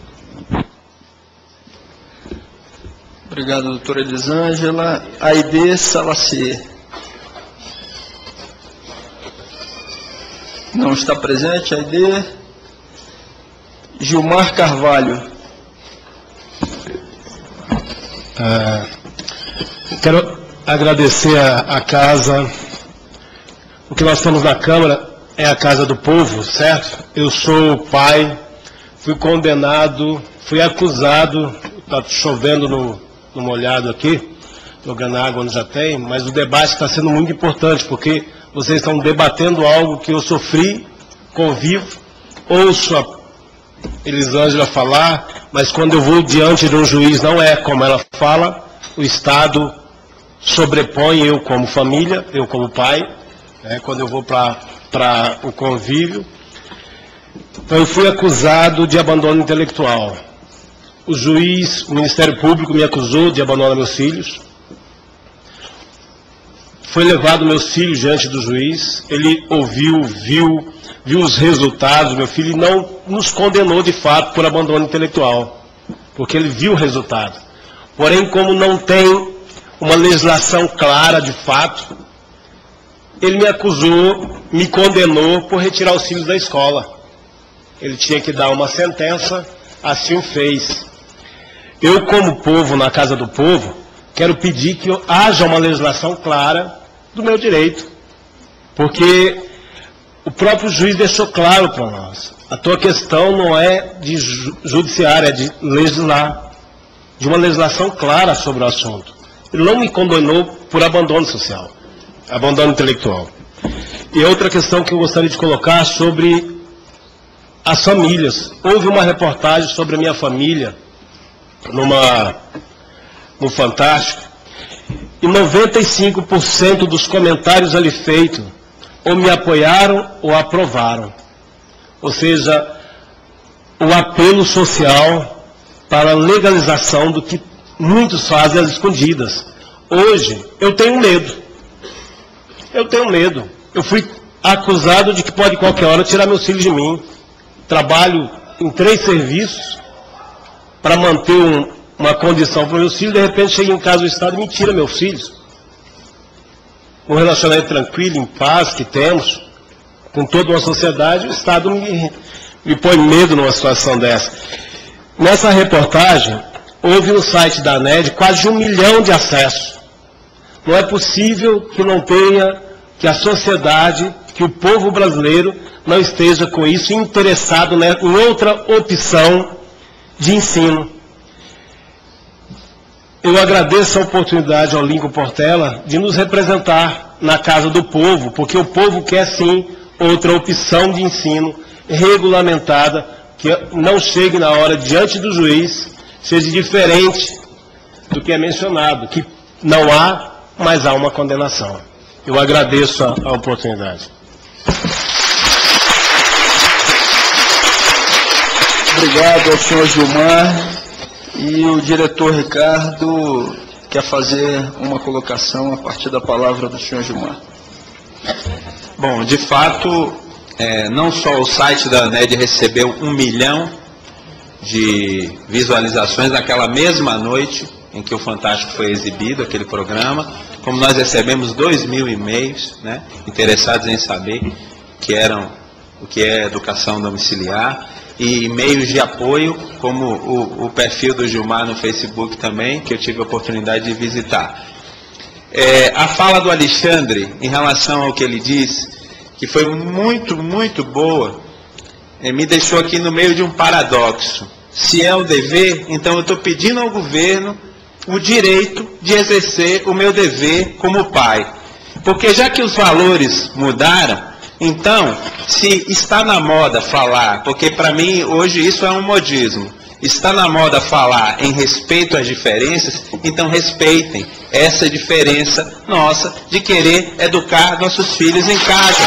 Obrigado, doutora Elisângela. Aide Salacê. Não está presente, Aide. Gilmar Carvalho. Ah, quero agradecer a, a casa. O que nós estamos na Câmara é a casa do povo, certo? Eu sou pai, fui condenado, fui acusado, está chovendo no, no molhado aqui, jogando água onde já tem, mas o debate está sendo muito importante, porque vocês estão debatendo algo que eu sofri, convivo, ouço a Elisângela falar, mas quando eu vou diante de um juiz, não é como ela fala, o Estado sobrepõe eu como família, eu como pai, né, quando eu vou para o convívio. Então eu fui acusado de abandono intelectual. O juiz, o Ministério Público me acusou de abandonar meus filhos. Foi levado meus filhos diante do juiz, ele ouviu, viu, viu os resultados, meu filho, e não nos condenou de fato por abandono intelectual, porque ele viu o resultado. Porém, como não tem uma legislação clara de fato, ele me acusou, me condenou por retirar os filhos da escola. Ele tinha que dar uma sentença, assim o fez. Eu, como povo, na Casa do Povo, quero pedir que haja uma legislação clara do meu direito, porque o próprio juiz deixou claro para nós, a tua questão não é de judiciária, é de legislar, de uma legislação clara sobre o assunto. Ele não me condenou por abandono social, abandono intelectual. E outra questão que eu gostaria de colocar sobre as famílias. Houve uma reportagem sobre a minha família, numa, no Fantástico, e noventa e cinco por cento dos comentários ali feitos ou me apoiaram ou aprovaram. Ou seja, o apelo social para a legalização do que muitos fazem às escondidas. Hoje, eu tenho medo. Eu tenho medo. Eu fui acusado de que pode qualquer hora tirar meus filhos de mim. Trabalho em três serviços para manter um, uma condição para meus filhos, de repente chega em casa o Estado e me tira meus filhos. Um relacionamento tranquilo, em paz que temos, com toda uma sociedade, o Estado me, me põe medo numa situação dessa. Nessa reportagem, houve no site da N E D quase um milhão de acessos. Não é possível que não tenha, que a sociedade, que o povo brasileiro não esteja com isso interessado, né, em outra opção de ensino. Eu agradeço a oportunidade ao Lincoln Portela de nos representar na Casa do Povo, porque o povo quer sim outra opção de ensino regulamentada, que não chegue na hora diante do juiz, seja diferente do que é mencionado, que não há, mas há uma condenação. Eu agradeço a, a oportunidade. Obrigado ao senhor Gilmar. E o diretor Ricardo quer fazer uma colocação a partir da palavra do senhor Gilmar. Bom, de fato, é, não só o site da N E D recebeu um milhão de visualizações naquela mesma noite em que o Fantástico foi exibido, aquele programa, como nós recebemos dois mil e-mails, né, interessados em saber que eram, o que é educação domiciliar, e e-mails de apoio, como o, o perfil do Gilmar no Facebook também, que eu tive a oportunidade de visitar. É, a fala do Alexandre, em relação ao que ele disse, que foi muito, muito boa, é, me deixou aqui no meio de um paradoxo. Se é o dever, então eu estou pedindo ao governo o direito de exercer o meu dever como pai. Porque já que os valores mudaram, então, se está na moda falar, porque para mim hoje isso é um modismo, está na moda falar em respeito às diferenças, então respeitem essa diferença nossa de querer educar nossos filhos em casa.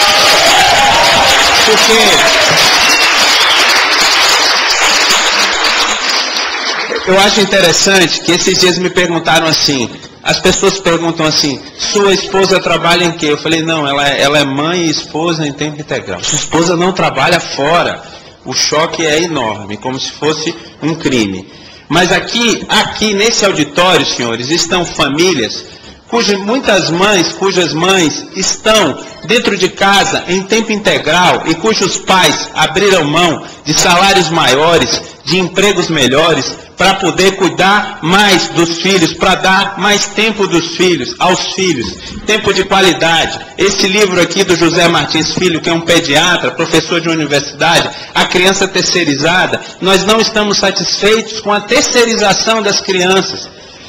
Porque eu acho interessante que esses dias me perguntaram assim, as pessoas perguntam assim, sua esposa trabalha em quê? Eu falei, não, ela, ela é mãe e esposa em tempo integral. Sua esposa não trabalha fora. O choque é enorme, como se fosse um crime. Mas aqui, aqui nesse auditório, senhores, estão famílias, cujas, muitas mães, cujas mães estão dentro de casa em tempo integral e cujos pais abriram mão de salários maiores, de empregos melhores, para poder cuidar mais dos filhos, para dar mais tempo dos filhos, aos filhos, tempo de qualidade. Esse livro aqui do José Martins Filho, que é um pediatra, professor de universidade, A Criança Terceirizada, nós não estamos satisfeitos com a terceirização das crianças.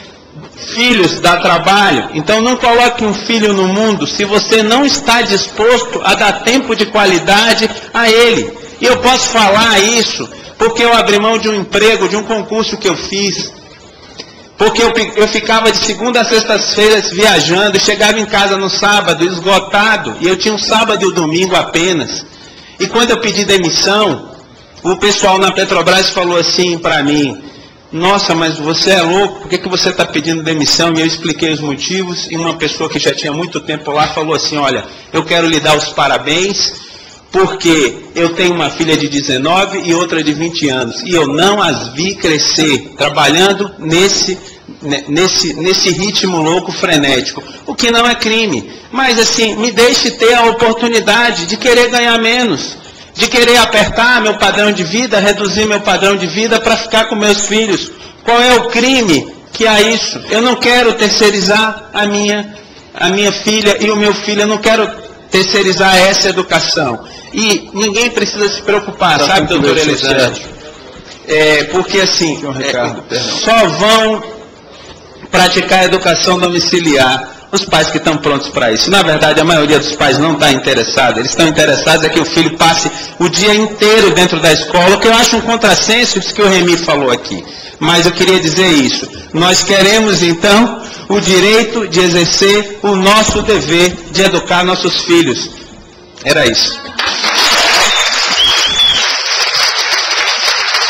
Filhos dá trabalho, então não coloque um filho no mundo se você não está disposto a dar tempo de qualidade a ele. E eu posso falar isso porque eu abri mão de um emprego, de um concurso que eu fiz, porque eu, eu ficava de segunda a sextas-feiras viajando, e chegava em casa no sábado esgotado, e eu tinha um sábado e um domingo apenas. E quando eu pedi demissão, o pessoal na Petrobras falou assim para mim, nossa, mas você é louco, por que, que você está pedindo demissão? E eu expliquei os motivos, e uma pessoa que já tinha muito tempo lá falou assim, olha, eu quero lhe dar os parabéns, porque eu tenho uma filha de dezenove e outra de vinte anos, e eu não as vi crescer, trabalhando nesse, nesse, nesse ritmo louco, frenético, o que não é crime, mas assim, me deixe ter a oportunidade de querer ganhar menos, de querer apertar meu padrão de vida, reduzir meu padrão de vida para ficar com meus filhos. Qual é o crime que há isso? Eu não quero terceirizar a minha, a minha filha e o meu filho, eu não quero terceirizar essa educação. E ninguém precisa se preocupar, Só sabe, doutor Elisandro? É, porque assim, Ricardo, é, só vão praticar a educação domiciliar os pais que estão prontos para isso. Na verdade, a maioria dos pais não está interessada. Eles estão interessados é que o filho passe o dia inteiro dentro da escola, o que eu acho um contrassenso, isso que o Remy falou aqui. Mas eu queria dizer isso. Nós queremos, então, o direito de exercer o nosso dever de educar nossos filhos. Era isso.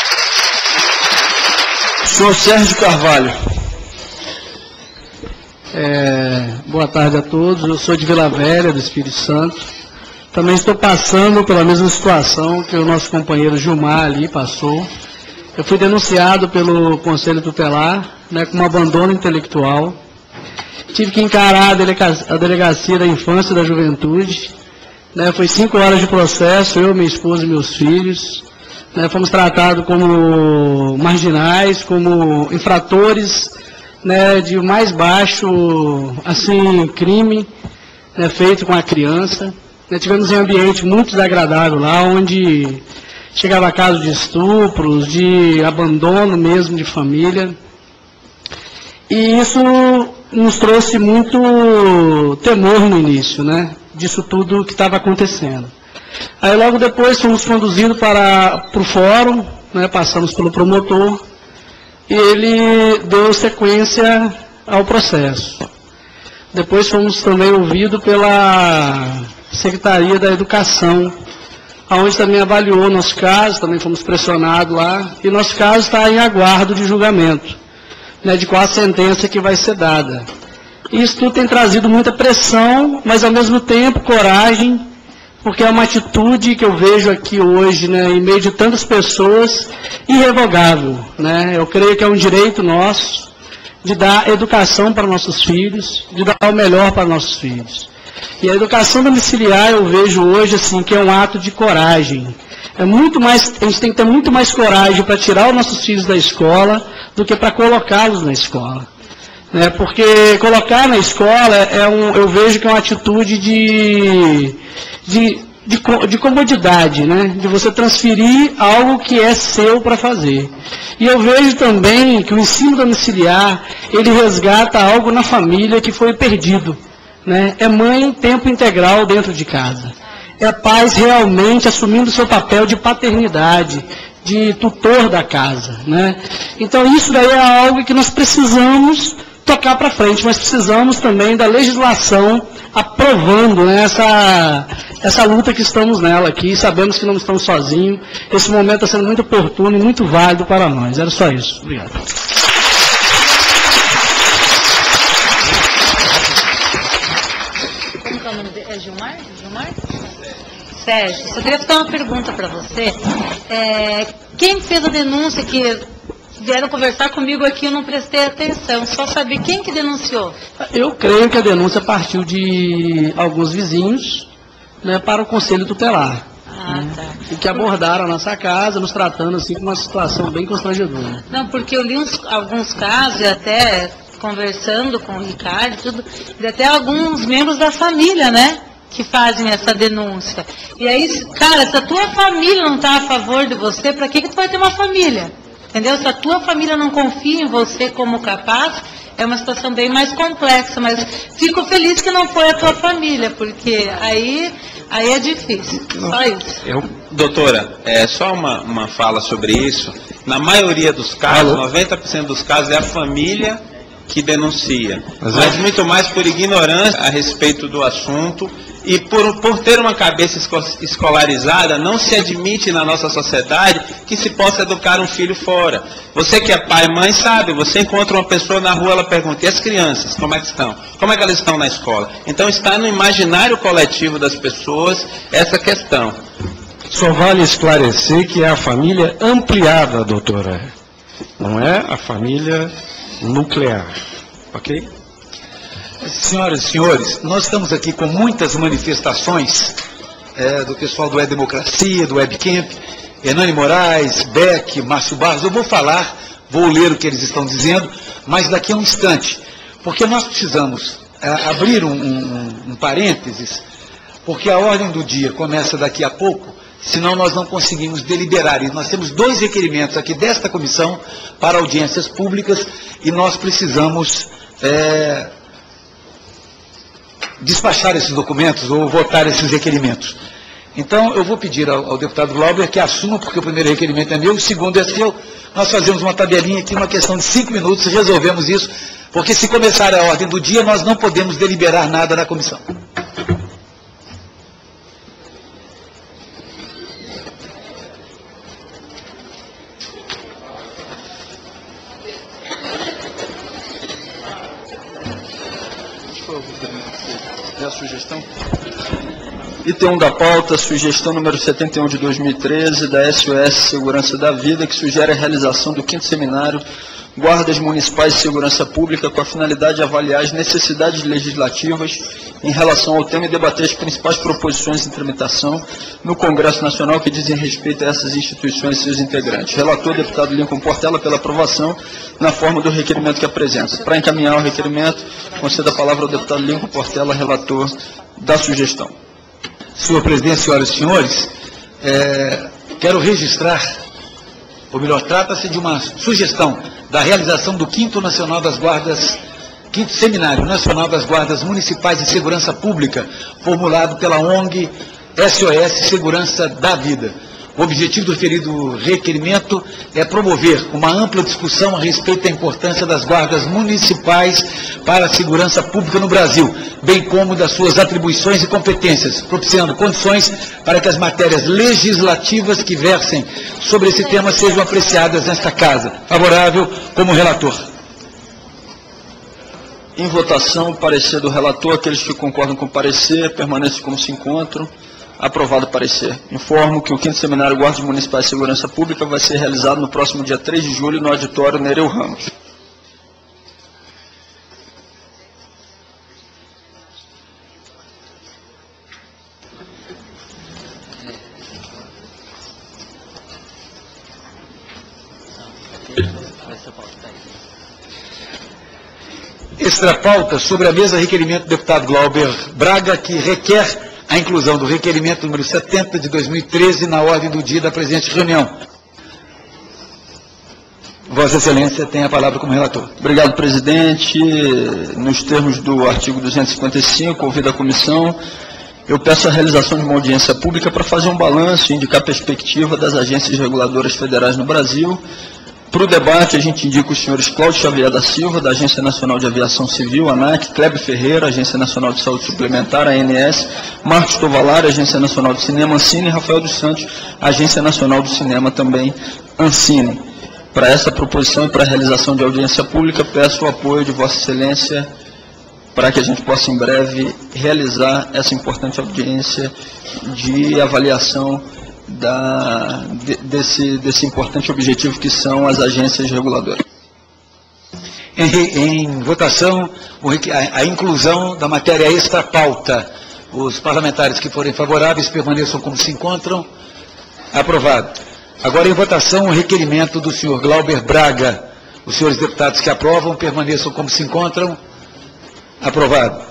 Senhor Sérgio Carvalho. É, boa tarde a todos. Eu sou de Vila Velha, do Espírito Santo. Também estou passando pela mesma situação que o nosso companheiro Gilmar ali passou. Eu fui denunciado pelo Conselho Tutelar, né, com um abandono intelectual. Tive que encarar a delegacia, a delegacia da Infância e da Juventude. Né, foi cinco horas de processo, eu, minha esposa e meus filhos. Né, fomos tratados como marginais, como infratores, né, de mais baixo, assim, crime, né, feito com a criança. Né, tivemos um ambiente muito desagradável lá, onde chegava a casos de estupros, de abandono mesmo de família. E isso nos trouxe muito temor no início, né, disso tudo que estava acontecendo. Aí logo depois fomos conduzidos para, para o fórum, né, passamos pelo promotor, e ele deu sequência ao processo. Depois fomos também ouvidos pela Secretaria da Educação, onde também avaliou nosso caso, também fomos pressionados lá, e nosso caso está em aguardo de julgamento, né, de qual a sentença que vai ser dada. Isso tudo tem trazido muita pressão, mas ao mesmo tempo coragem, porque é uma atitude que eu vejo aqui hoje, né, em meio de tantas pessoas, irrevogável. Né? Eu creio que é um direito nosso de dar educação para nossos filhos, de dar o melhor para nossos filhos. E a educação domiciliar eu vejo hoje assim, que é um ato de coragem. É muito mais, a gente tem que ter muito mais coragem para tirar os nossos filhos da escola do que para colocá-los na escola. Né? Porque colocar na escola é um, eu vejo que é uma atitude de, de, de, de comodidade, né? De você transferir algo que é seu para fazer. E eu vejo também que o ensino domiciliar, ele resgata algo na família que foi perdido. Né? É mãe tempo integral dentro de casa. É pais realmente assumindo seu papel de paternidade, de tutor da casa. Né? Então isso daí é algo que nós precisamos tocar para frente, mas precisamos também da legislação aprovando, né, essa, essa luta que estamos nela aqui, sabemos que não estamos sozinhos, esse momento está sendo muito oportuno e muito válido para nós. Era só isso. Obrigado. Como que é o nome dele? É Gilmar? Gilmar? Sérgio, só queria fazer uma pergunta para você. É, quem fez a denúncia que vieram conversar comigo aqui, eu não prestei atenção, só saber quem que denunciou. Eu creio que a denúncia partiu de alguns vizinhos, né, para o Conselho Tutelar. Ah, né, tá. E que abordaram a nossa casa, nos tratando assim com uma situação bem constrangedora. Não, porque eu li uns, alguns casos, e até conversando com o Ricardo, tudo, e até alguns membros da família, né, que fazem essa denúncia. E aí, cara, se a tua família não está a favor de você, para que que tu vai ter uma família? Entendeu? Se a tua família não confia em você como capaz, é uma situação bem mais complexa, mas fico feliz que não foi a tua família, porque aí, aí é difícil. Só isso. Eu, doutora, é só uma, uma fala sobre isso. Na maioria dos casos, noventa por cento dos casos é a família que denuncia, mas, mas muito mais por ignorância a respeito do assunto. E por, por ter uma cabeça escolarizada, não se admite na nossa sociedade que se possa educar um filho fora. Você que é pai e mãe sabe, você encontra uma pessoa na rua, ela pergunta, e as crianças, como é que estão? Como é que elas estão na escola? Então está no imaginário coletivo das pessoas essa questão. Só vale esclarecer que é a família ampliada, doutora. Não é a família nuclear. Ok? Senhoras e senhores, nós estamos aqui com muitas manifestações é, do pessoal do E-Democracia, do Webcamp, Hernani Moraes, Beck, Márcio Barros. Eu vou falar, vou ler o que eles estão dizendo, mas daqui a um instante, porque nós precisamos é, abrir um, um, um parênteses, porque a ordem do dia começa daqui a pouco, senão nós não conseguimos deliberar. E nós temos dois requerimentos aqui desta comissão para audiências públicas e nós precisamos É, despachar esses documentos ou votar esses requerimentos. Então, eu vou pedir ao, ao deputado Glauber que assuma, porque o primeiro requerimento é meu, o segundo é seu. Nós fazemos uma tabelinha aqui, uma questão de cinco minutos, e resolvemos isso, porque se começar a ordem do dia, nós não podemos deliberar nada na comissão. É a sugestão? Item um da pauta, sugestão número setenta e um de dois mil e treze, da S O S Segurança da Vida, que sugere a realização do quinto seminário Guardas Municipais de Segurança Pública, com a finalidade de avaliar as necessidades legislativas em relação ao tema e debater as principais proposições em tramitação no Congresso Nacional que dizem respeito a essas instituições e seus integrantes. Relator, deputado Lincoln Portela, pela aprovação na forma do requerimento que apresenta. Para encaminhar o requerimento, concedo a palavra ao deputado Lincoln Portela, relator da sugestão. Senhor presidente, senhoras e senhores, é, quero registrar, ou melhor, trata-se de uma sugestão da realização do quinto Nacional das Guardas, quinto Seminário Nacional das Guardas Municipais de Segurança Pública, formulado pela O N G S O S Segurança da Vida. O objetivo do referido requerimento é promover uma ampla discussão a respeito da importância das guardas municipais para a segurança pública no Brasil, bem como das suas atribuições e competências, propiciando condições para que as matérias legislativas que versem sobre esse tema sejam apreciadas nesta Casa. Favorável como relator. Em votação, o parecer do relator. Aqueles que concordam com o parecer, permaneçam como se encontram. Aprovado o parecer. Informo que o quinto Seminário Guardas Municipais de Segurança Pública vai ser realizado no próximo dia três de julho no auditório Nereu Ramos. Extra pauta sobre a mesa requerimento do deputado Glauber Braga, que requer a inclusão do requerimento número setenta de dois mil e treze na ordem do dia da presente reunião. Vossa Excelência tem a palavra como relator. Obrigado, presidente. Nos termos do artigo duzentos e cinquenta e cinco, ouvido a comissão, eu peço a realização de uma audiência pública para fazer um balanço e indicar a perspectiva das agências reguladoras federais no Brasil. Para o debate, a gente indica os senhores Cláudio Xavier da Silva, da Agência Nacional de Aviação Civil, ANAC, Kleber Ferreira, Agência Nacional de Saúde Suplementar, A N S, Marcos Tovalar, Agência Nacional de Cinema, Ancine, e Rafael dos Santos, Agência Nacional do Cinema, também Ancine. Para essa proposição e para a realização de audiência pública, peço o apoio de Vossa Excelência para que a gente possa, em breve, realizar essa importante audiência de avaliação Da, de, desse, desse importante objetivo que são as agências reguladoras. Em, em votação, o, a, a inclusão da matéria extra-pauta. Os parlamentares que forem favoráveis permaneçam como se encontram. Aprovado. Agora, em votação, o requerimento do senhor Glauber Braga. Os senhores deputados que aprovam permaneçam como se encontram. Aprovado.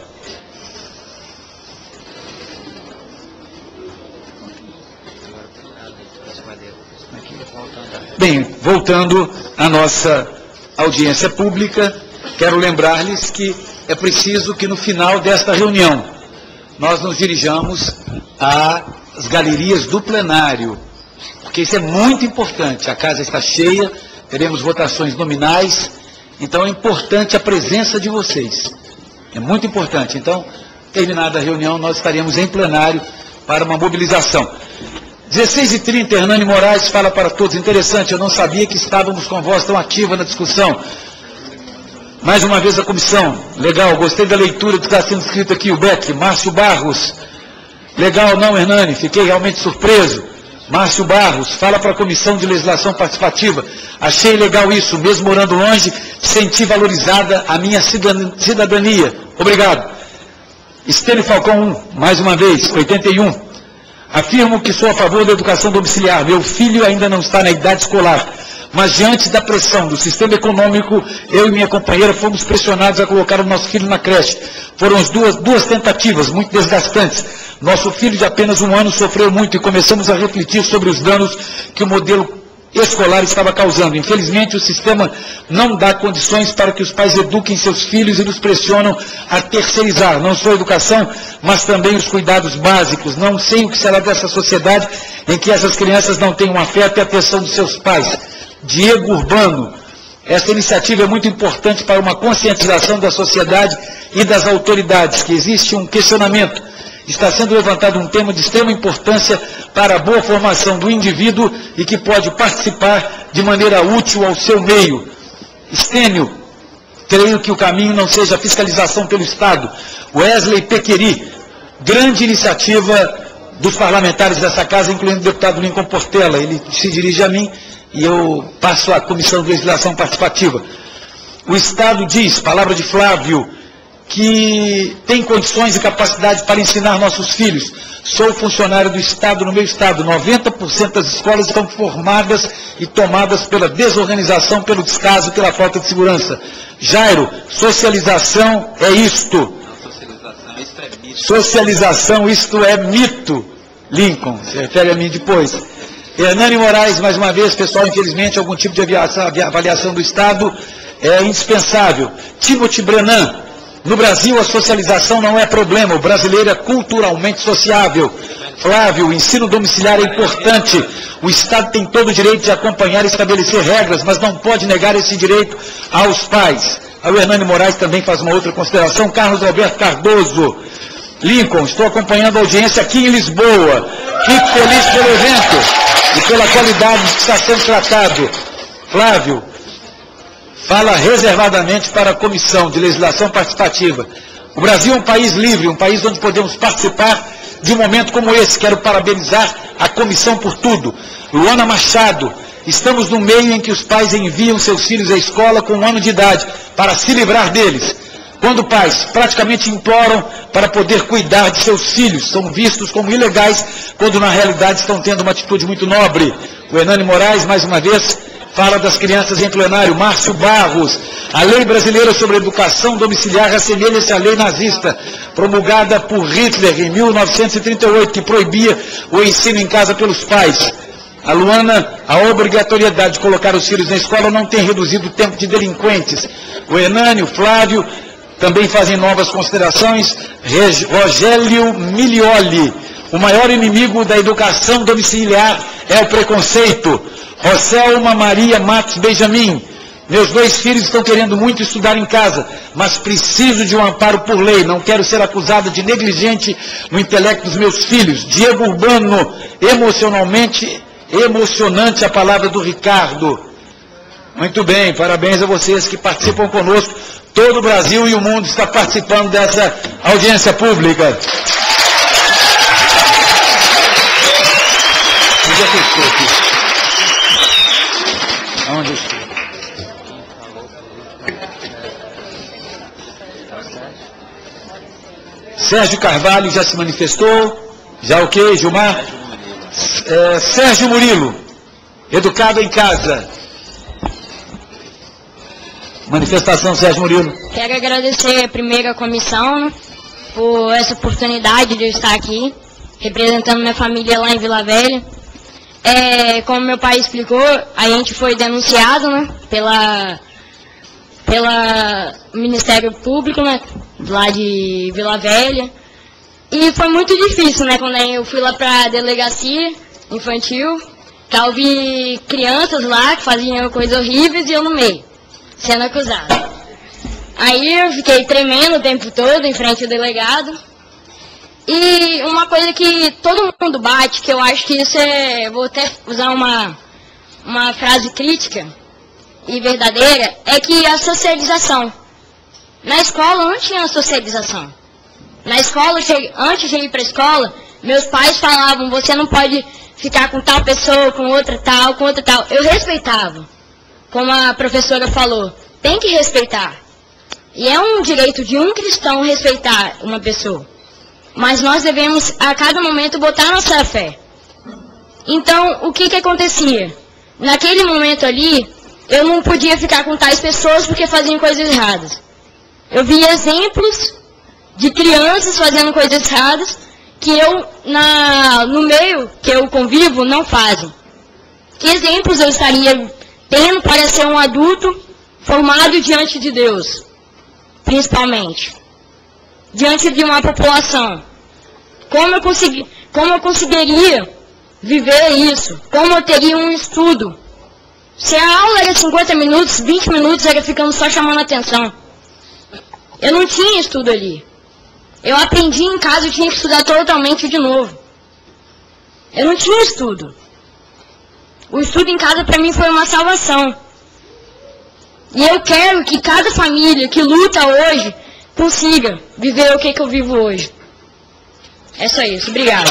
Bem, voltando à nossa audiência pública, quero lembrar-lhes que é preciso que no final desta reunião nós nos dirijamos às galerias do plenário, porque isso é muito importante. A casa está cheia, teremos votações nominais, então é importante a presença de vocês. É muito importante. Então, terminada a reunião, nós estaremos em plenário para uma mobilização. dezesseis e trinta, Hernani Moraes fala para todos. Interessante, eu não sabia que estávamos com a voz tão ativa na discussão. Mais uma vez a comissão. Legal, gostei da leitura do que está sendo escrito aqui, o Beck. Márcio Barros. Legal, não, Hernani, fiquei realmente surpreso. Márcio Barros, fala para a Comissão de Legislação Participativa. Achei legal isso, mesmo morando longe, senti valorizada a minha cidadania. Obrigado. Estênio Falcão um, mais uma vez, oitenta e um. Afirmo que sou a favor da educação domiciliar. Meu filho ainda não está na idade escolar, mas diante da pressão do sistema econômico, eu e minha companheira fomos pressionados a colocar o nosso filho na creche. Foram as duas, duas tentativas, muito desgastantes. Nosso filho de apenas um ano sofreu muito e começamos a refletir sobre os danos que o modelo escolar estava causando. Infelizmente, o sistema não dá condições para que os pais eduquem seus filhos e nos pressionam a terceirizar, não só a educação, mas também os cuidados básicos. Não sei o que será dessa sociedade em que essas crianças não têm um afeto e atenção dos seus pais. Diego Urbano, essa iniciativa é muito importante para uma conscientização da sociedade e das autoridades, que existe um questionamento. Está sendo levantado um tema de extrema importância para a boa formação do indivíduo e que pode participar de maneira útil ao seu meio. Estênio creio que o caminho não seja a fiscalização pelo Estado. Wesley Pequeri, grande iniciativa dos parlamentares dessa casa, incluindo o deputado Lincoln Portela. Ele se dirige a mim e eu passo à Comissão de Legislação Participativa. O Estado diz, palavra de Flávio, que tem condições e capacidade para ensinar nossos filhos. Sou funcionário do Estado no meu Estado. noventa por cento das escolas estão formadas e tomadas pela desorganização, pelo descaso, pela falta de segurança. Jairo, socialização é isto. Socialização, isto é mito. Socialização, isto é mito. Lincoln, se refere a mim depois. Hernani Moraes, mais uma vez, pessoal, infelizmente, algum tipo de avaliação do Estado é indispensável. Timothy Brenan, no Brasil a socialização não é problema, o brasileiro é culturalmente sociável. Flávio, o ensino domiciliar é importante, o Estado tem todo o direito de acompanhar e estabelecer regras, mas não pode negar esse direito aos pais. O Hernani Moraes também faz uma outra consideração. Carlos Alberto Cardoso, Lincoln, estou acompanhando a audiência aqui em Lisboa, fico feliz pelo evento e pela qualidade que está sendo tratado. Flávio, fala reservadamente para a Comissão de Legislação Participativa. O Brasil é um país livre, um país onde podemos participar de um momento como esse. Quero parabenizar a comissão por tudo. Luana Machado, estamos no meio em que os pais enviam seus filhos à escola com um ano de idade para se livrar deles. Quando pais praticamente imploram para poder cuidar de seus filhos, são vistos como ilegais, quando na realidade estão tendo uma atitude muito nobre. O Hernani Moraes, mais uma vez, fala das crianças em plenário. Márcio Barros, a lei brasileira sobre educação domiciliar assemelha-se à lei nazista, promulgada por Hitler em mil novecentos e trinta e oito, que proibia o ensino em casa pelos pais. A Luana, a obrigatoriedade de colocar os filhos na escola não tem reduzido o tempo de delinquentes. O Hernani, o Flávio, também fazem novas considerações. Rogélio Milioli, o maior inimigo da educação domiciliar é o preconceito. Roselma Maria Matos Benjamin, meus dois filhos estão querendo muito estudar em casa, mas preciso de um amparo por lei, não quero ser acusada de negligente no intelecto dos meus filhos. Diego Urbano, emocionalmente, emocionante a palavra do Ricardo. Muito bem, parabéns a vocês que participam conosco. Todo o Brasil e o mundo está participando dessa audiência pública. Onde é que eu estou aqui? Onde eu estou? Sérgio Carvalho já se manifestou. Já ok, Gilmar? É, Sérgio Murilo, educado em casa. Manifestação, Sérgio Murilo. Quero agradecer primeiro a comissão, né, por essa oportunidade de eu estar aqui, representando minha família lá em Vila Velha. É, como meu pai explicou, a gente foi denunciado, né, pela, pela Ministério Público, né, lá de Vila Velha. E foi muito difícil, né, quando eu fui lá para a delegacia infantil, que eu vi crianças lá que faziam coisas horríveis e eu no meio, sendo acusado. Aí eu fiquei tremendo o tempo todo em frente ao delegado. E uma coisa que todo mundo bate, que eu acho que isso é, vou até usar uma, uma frase crítica e verdadeira, é que a socialização. Na escola não tinha socialização. Na escola, antes de ir para a escola, meus pais falavam, você não pode ficar com tal pessoa, com outra tal, com outra tal. Eu respeitava. Como a professora falou, tem que respeitar. E é um direito de um cristão respeitar uma pessoa. Mas nós devemos, a cada momento, botar nossa fé. Então, o que que acontecia? Naquele momento ali, eu não podia ficar com tais pessoas porque faziam coisas erradas. Eu vi exemplos de crianças fazendo coisas erradas que eu, na, no meio que eu convivo, não fazem. Que exemplos eu estaria tendo para ser um adulto formado diante de Deus, principalmente? Diante de uma população. Como eu, consegui, como eu conseguiria viver isso? Como eu teria um estudo? Se a aula era cinquenta minutos, vinte minutos era ficando só chamando atenção. Eu não tinha estudo ali. Eu aprendi em casa e tinha que estudar totalmente de novo. Eu não tinha estudo. O estudo em casa para mim foi uma salvação. E eu quero que cada família que luta hoje consiga viver o que, que eu vivo hoje. É só isso. Obrigada.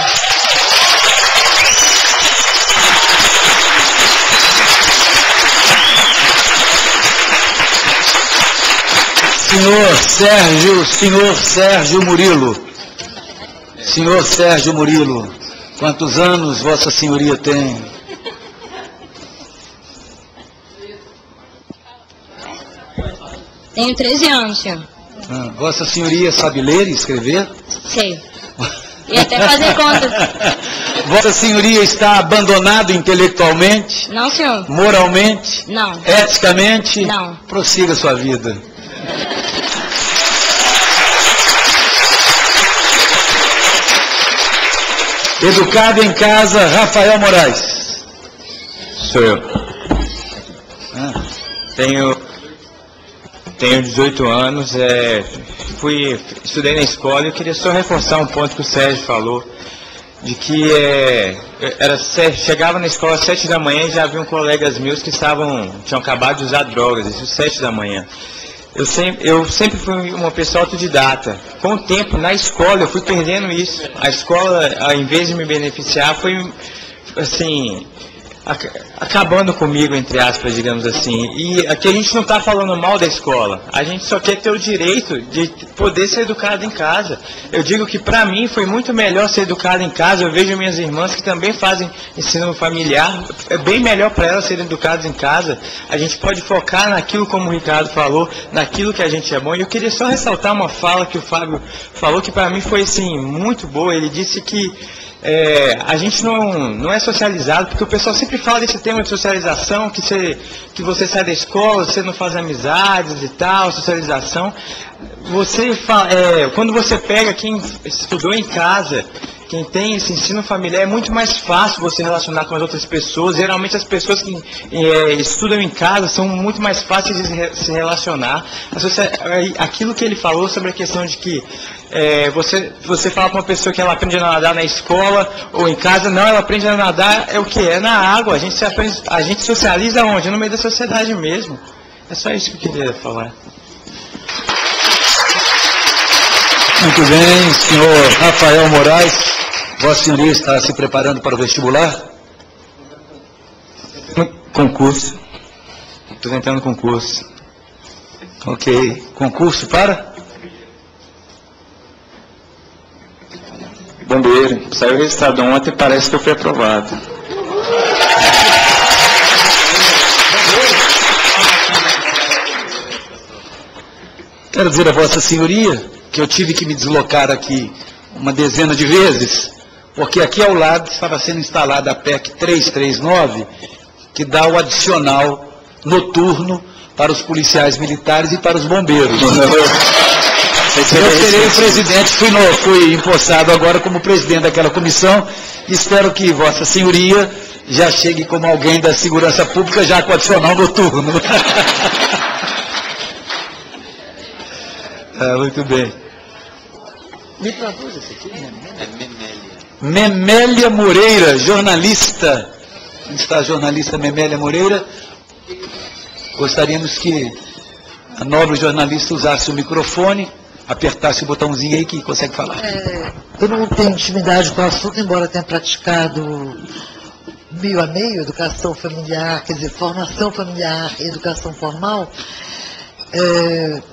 Senhor Sérgio, senhor Sérgio Murilo. Senhor Sérgio Murilo, quantos anos Vossa Senhoria tem? Tenho treze anos, senhor. Ah, Vossa Senhoria sabe ler e escrever? Sei. E até fazer conta. Vossa Senhoria está abandonado intelectualmente? Não, senhor. Moralmente? Não. Eticamente? Não. Prossiga sua vida. Educado em casa, Rafael Moraes. Sou eu. Ah. Tenho, tenho dezoito anos, é, fui, estudei na escola e eu queria só reforçar um ponto que o Sérgio falou, de que é, era, chegava na escola às sete da manhã e já haviam colegas meus que estavam, tinham acabado de usar drogas, isso às sete da manhã. Eu sempre, eu sempre fui uma pessoa autodidata. Com o tempo, na escola, eu fui perdendo isso. A escola, ao invés de me beneficiar, foi, assim, ac acabando comigo, entre aspas, digamos assim. E aqui a gente não está falando mal da escola. A gente só quer ter o direito de poder ser educado em casa. Eu digo que, para mim, foi muito melhor ser educado em casa. Eu vejo minhas irmãs que também fazem ensino familiar. É bem melhor para elas serem educadas em casa. A gente pode focar naquilo, como o Ricardo falou, naquilo que a gente é bom. E eu queria só ressaltar uma fala que o Fábio falou, que para mim foi, assim, muito boa. Ele disse que É, a gente não, não é socializado, porque o pessoal sempre fala desse tema de socialização, que você, que você sai da escola, você não faz amizades e tal, socialização. Você fala, é, quando você pega quem estudou em casa, quem tem esse ensino familiar, é muito mais fácil você relacionar com as outras pessoas. Geralmente as pessoas que é, estudam em casa são muito mais fáceis de se relacionar. Aquilo que ele falou sobre a questão de que É, você, você fala para uma pessoa que ela aprende a nadar na escola ou em casa, não, ela aprende a nadar, é o que? É na água, a gente, se aprende, a gente socializa onde? No meio da sociedade mesmo. É só isso que eu queria falar. Muito bem, senhor Rafael Moraes, Vossa Senhoria está se preparando para o vestibular? Concurso. Estou tentando concurso. Ok. Concurso para? Bombeiro. Saiu o resultado ontem e parece que eu fui aprovado. Quero dizer a Vossa Senhoria que eu tive que me deslocar aqui uma dezena de vezes, porque aqui ao lado estava sendo instalada a P E C trezentos e trinta e nove, que dá o adicional noturno para os policiais militares e para os bombeiros. Eu serei o presidente, fui, no, fui empossado agora como presidente daquela comissão, e espero que Vossa Senhoria já chegue como alguém da segurança pública, já com adicional noturno. Ah, muito bem. Me traduz esse aqui, Memélia. Memélia Moreira, jornalista. Onde está a jornalista Memélia Moreira? Gostaríamos que a nobre jornalista usasse o microfone, apertasse o botãozinho aí que consegue falar. É, eu não tenho intimidade com o assunto, embora tenha praticado meio a meio, educação familiar, quer dizer, formação familiar e educação formal. É,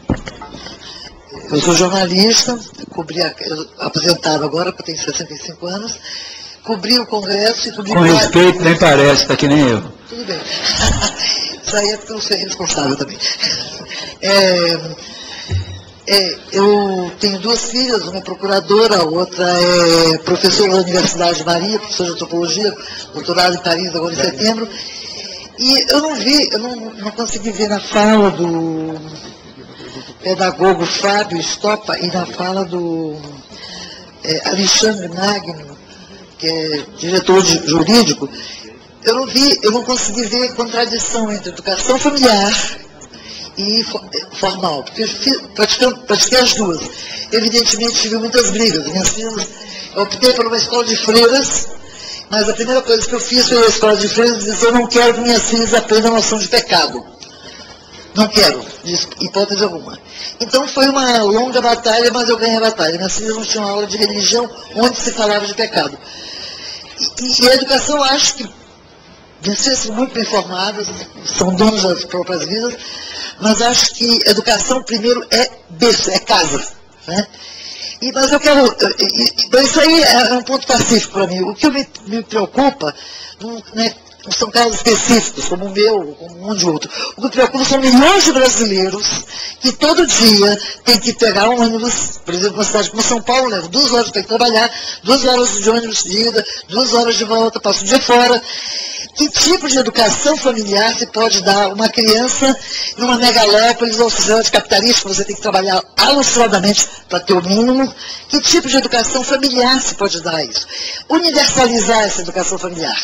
eu sou jornalista, cobri a, eu, aposentado agora, porque eu tenho sessenta e cinco anos, cobri o Congresso e cobri... Com respeito, nem parece, está que nem eu. Tudo bem. Isso aí é porque eu sou responsável também. É, É, eu tenho duas filhas, uma é procuradora, a outra é professora da Universidade de Maria, professora de antropologia, doutorado em Paris agora em setembro. E eu não vi, eu não, não consegui ver na fala do pedagogo Fábio Stoppa e na fala do é, Alexandre Magno, que é diretor de, jurídico, eu não vi, eu não consegui ver contradição entre educação familiar e formal, porque eu fiz, pratiquei as duas. Evidentemente tive muitas brigas. Minhas filhas, eu optei por uma escola de freiras, mas a primeira coisa que eu fiz foi a escola de freiras dizer: eu não quero que minhas filhas aprendam a noção de pecado. Não quero, de hipótese alguma. Então foi uma longa batalha, mas eu ganhei a batalha. Minhas filhas não tinham aula de religião onde se falava de pecado. E, e a educação, acho que, minhas filhas são muito bem formadas, são donos das próprias vidas, mas acho que educação, primeiro, é berço, é casa. Né? E, mas eu quero... E, isso aí é um ponto pacífico para mim. O que me, me preocupa, não, né, não são casos específicos, como o meu, como um de outro. O que me preocupa são milhões de brasileiros que todo dia tem que pegar um ônibus, por exemplo, uma cidade como São Paulo, leva duas horas para ir trabalhar, duas horas de ônibus de ida, duas horas de volta, passa o dia fora. Que tipo de educação familiar se pode dar uma criança numa megalópolis ou cidade capitalista, você tem que trabalhar alucinadamente para ter o mínimo? Que tipo de educação familiar se pode dar isso? Universalizar essa educação familiar.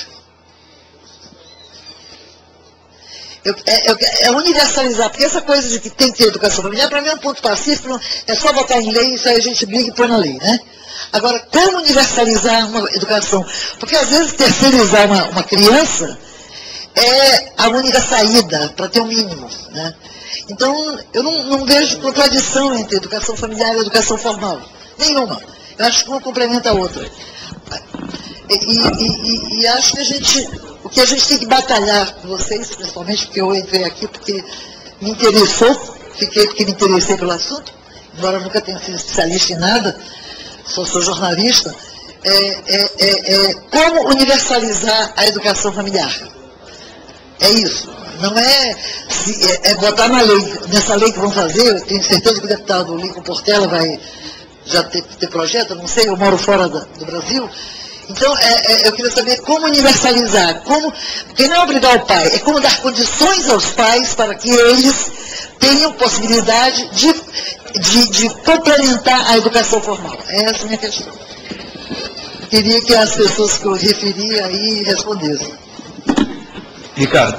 Eu, é, é, é universalizar, porque essa coisa de que tem que ter educação familiar, para mim é um ponto pacífico, é só botar em lei, isso aí a gente briga e põe na lei, né? Agora, como universalizar uma educação? Porque às vezes terceirizar uma, uma criança é a única saída para ter o um mínimo, né? Então, eu não, não vejo contradição entre educação familiar e educação formal. Nenhuma. Eu acho que uma complementa a outra. E, e, e, e acho que a gente... O que a gente tem que batalhar com vocês, principalmente porque eu entrei aqui porque me interessou, fiquei porque me interessei pelo assunto, embora eu nunca tenha sido especialista em nada, só sou jornalista, é, é, é, é como universalizar a educação familiar. É isso. Não é, se, é, é botar na lei, nessa lei que vão fazer, eu tenho certeza que o deputado Lincoln Portela vai já ter, ter projeto, eu não sei, eu moro fora da, do Brasil. Então, é, é, eu queria saber como universalizar, como, porque não é obrigar o pai, é como dar condições aos pais para que eles tenham possibilidade de, de, de complementar a educação formal. Essa é a minha questão. Queria que as pessoas que eu referi aí respondessem. Ricardo.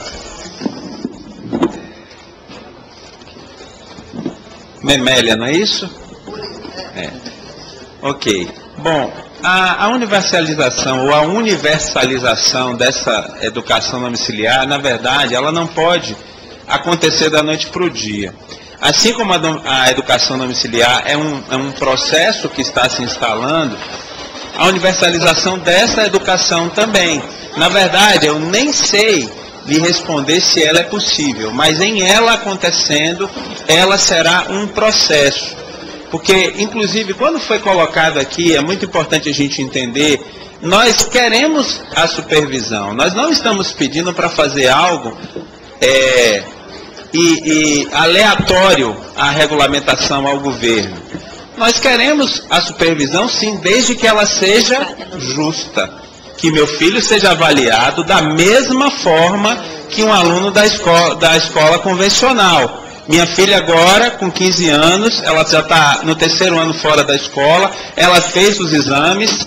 Memélia, não é isso? É. Ok. Bom, a, a universalização ou a universalização dessa educação domiciliar, na verdade, ela não pode acontecer da noite para o dia. Assim como a, a educação domiciliar é um, é um processo que está se instalando, a universalização dessa educação também. Na verdade, eu nem sei lhe responder se ela é possível, mas em ela acontecendo, ela será um processo. Porque, inclusive, quando foi colocado aqui, é muito importante a gente entender, nós queremos a supervisão, nós não estamos pedindo para fazer algo é, e, e aleatório à regulamentação ao governo. Nós queremos a supervisão, sim, desde que ela seja justa. Que meu filho seja avaliado da mesma forma que um aluno da escola, da escola convencional. Minha filha agora, com quinze anos, ela já está no terceiro ano fora da escola, ela fez os exames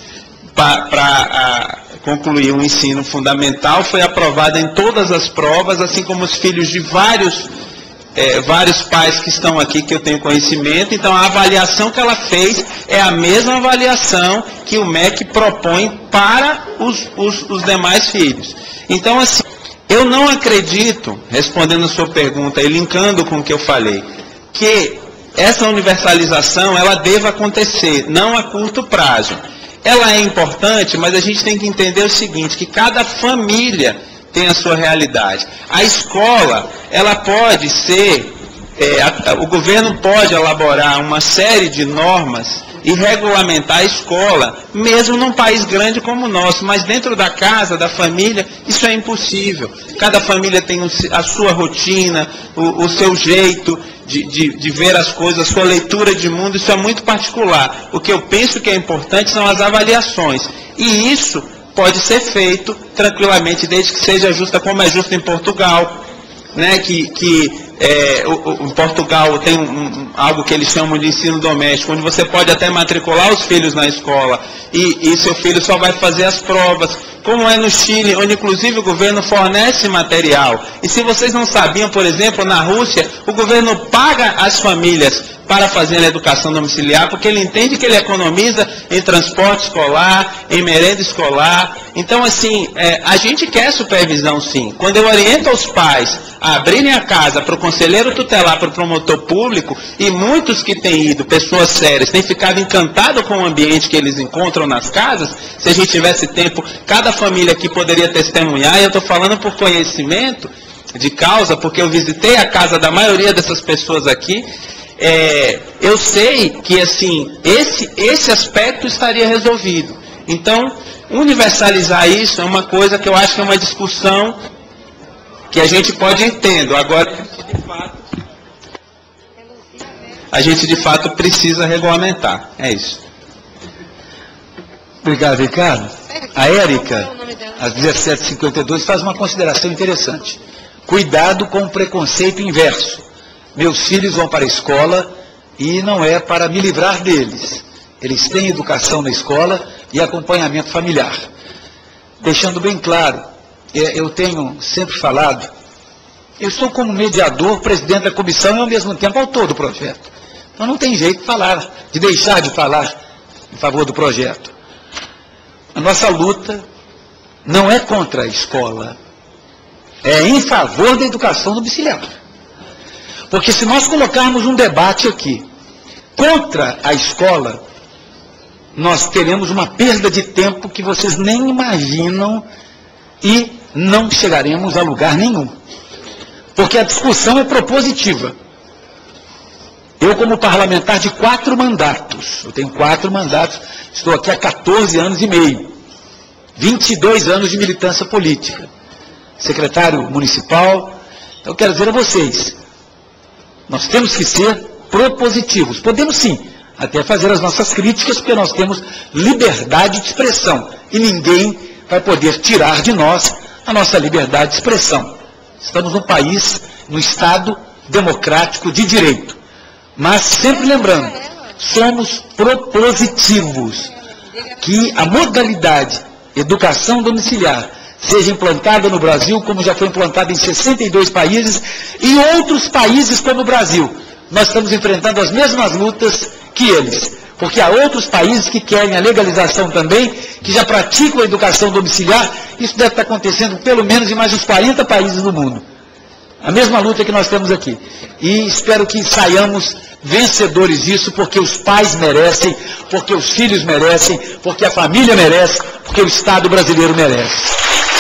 para concluir o ensino fundamental, foi aprovada em todas as provas, assim como os filhos de vários, é, vários pais que estão aqui, que eu tenho conhecimento. Então, a avaliação que ela fez é a mesma avaliação que o M E C propõe para os, os, os demais filhos. Então, assim, eu não acredito, respondendo a sua pergunta e linkando com o que eu falei, que essa universalização ela deva acontecer, não a curto prazo. Ela é importante, mas a gente tem que entender o seguinte, que cada família tem a sua realidade. A escola, ela pode ser, é, a, a, o governo pode elaborar uma série de normas e regulamentar a escola, mesmo num país grande como o nosso, mas dentro da casa, da família, isso é impossível. Cada família tem a sua rotina, o, o seu jeito de, de, de ver as coisas, a sua leitura de mundo, isso é muito particular. O que eu penso que é importante são as avaliações, e isso pode ser feito tranquilamente, desde que seja justa, como é justo em Portugal, né, que... que É, o, o, em Portugal tem um, um, algo que eles chamam de ensino doméstico, onde você pode até matricular os filhos na escola e, e seu filho só vai fazer as provas, como é no Chile, onde inclusive o governo fornece material. E se vocês não sabiam, por exemplo, na Rússia, o governo paga as famílias para fazer a educação domiciliar, porque ele entende que ele economiza em transporte escolar, em merenda escolar. Então, assim, é, a gente quer supervisão, sim. Quando eu oriento os pais a abrirem a casa para o conselheiro tutelar para o promotor público, e muitos que têm ido, pessoas sérias, têm ficado encantados com o ambiente que eles encontram nas casas. Se a gente tivesse tempo, cada família aqui poderia testemunhar, e eu estou falando por conhecimento de causa, porque eu visitei a casa da maioria dessas pessoas aqui. É, eu sei que assim, esse, esse aspecto estaria resolvido. Então, universalizar isso é uma coisa que eu acho que é uma discussão que a gente pode entender. Agora, de fato, a gente de fato precisa regulamentar. É isso. Obrigado, Ricardo. A Érica, às dezessete e cinquenta e dois, faz uma consideração interessante. Cuidado com o preconceito inverso. Meus filhos vão para a escola e não é para me livrar deles. Eles têm educação na escola e acompanhamento familiar. Deixando bem claro, eu tenho sempre falado, eu sou como mediador, presidente da comissão e ao mesmo tempo autor do projeto. Então não tem jeito de falar, de deixar de falar em favor do projeto. A nossa luta não é contra a escola, é em favor da educação domiciliar. Porque se nós colocarmos um debate aqui contra a escola, nós teremos uma perda de tempo que vocês nem imaginam e não chegaremos a lugar nenhum. Porque a discussão é propositiva. Eu, como parlamentar de quatro mandatos, eu tenho quatro mandatos, estou aqui há quatorze anos e meio, vinte e dois anos de militância política, secretário municipal. Eu quero dizer a vocês, nós temos que ser propositivos. Podemos sim, até fazer as nossas críticas, porque nós temos liberdade de expressão. E ninguém vai poder tirar de nós a nossa liberdade de expressão. Estamos num país, num Estado democrático de direito. Mas sempre lembrando, somos propositivos. Que a modalidade educação domiciliar seja implantada no Brasil, como já foi implantada em sessenta e dois países, e outros países como o Brasil. Nós estamos enfrentando as mesmas lutas que eles, porque há outros países que querem a legalização também, que já praticam a educação domiciliar. Isso deve estar acontecendo pelo menos em mais uns quarenta países do mundo. A mesma luta que nós temos aqui. E espero que saiamos vencedores disso, porque os pais merecem, porque os filhos merecem, porque a família merece, porque o Estado brasileiro merece.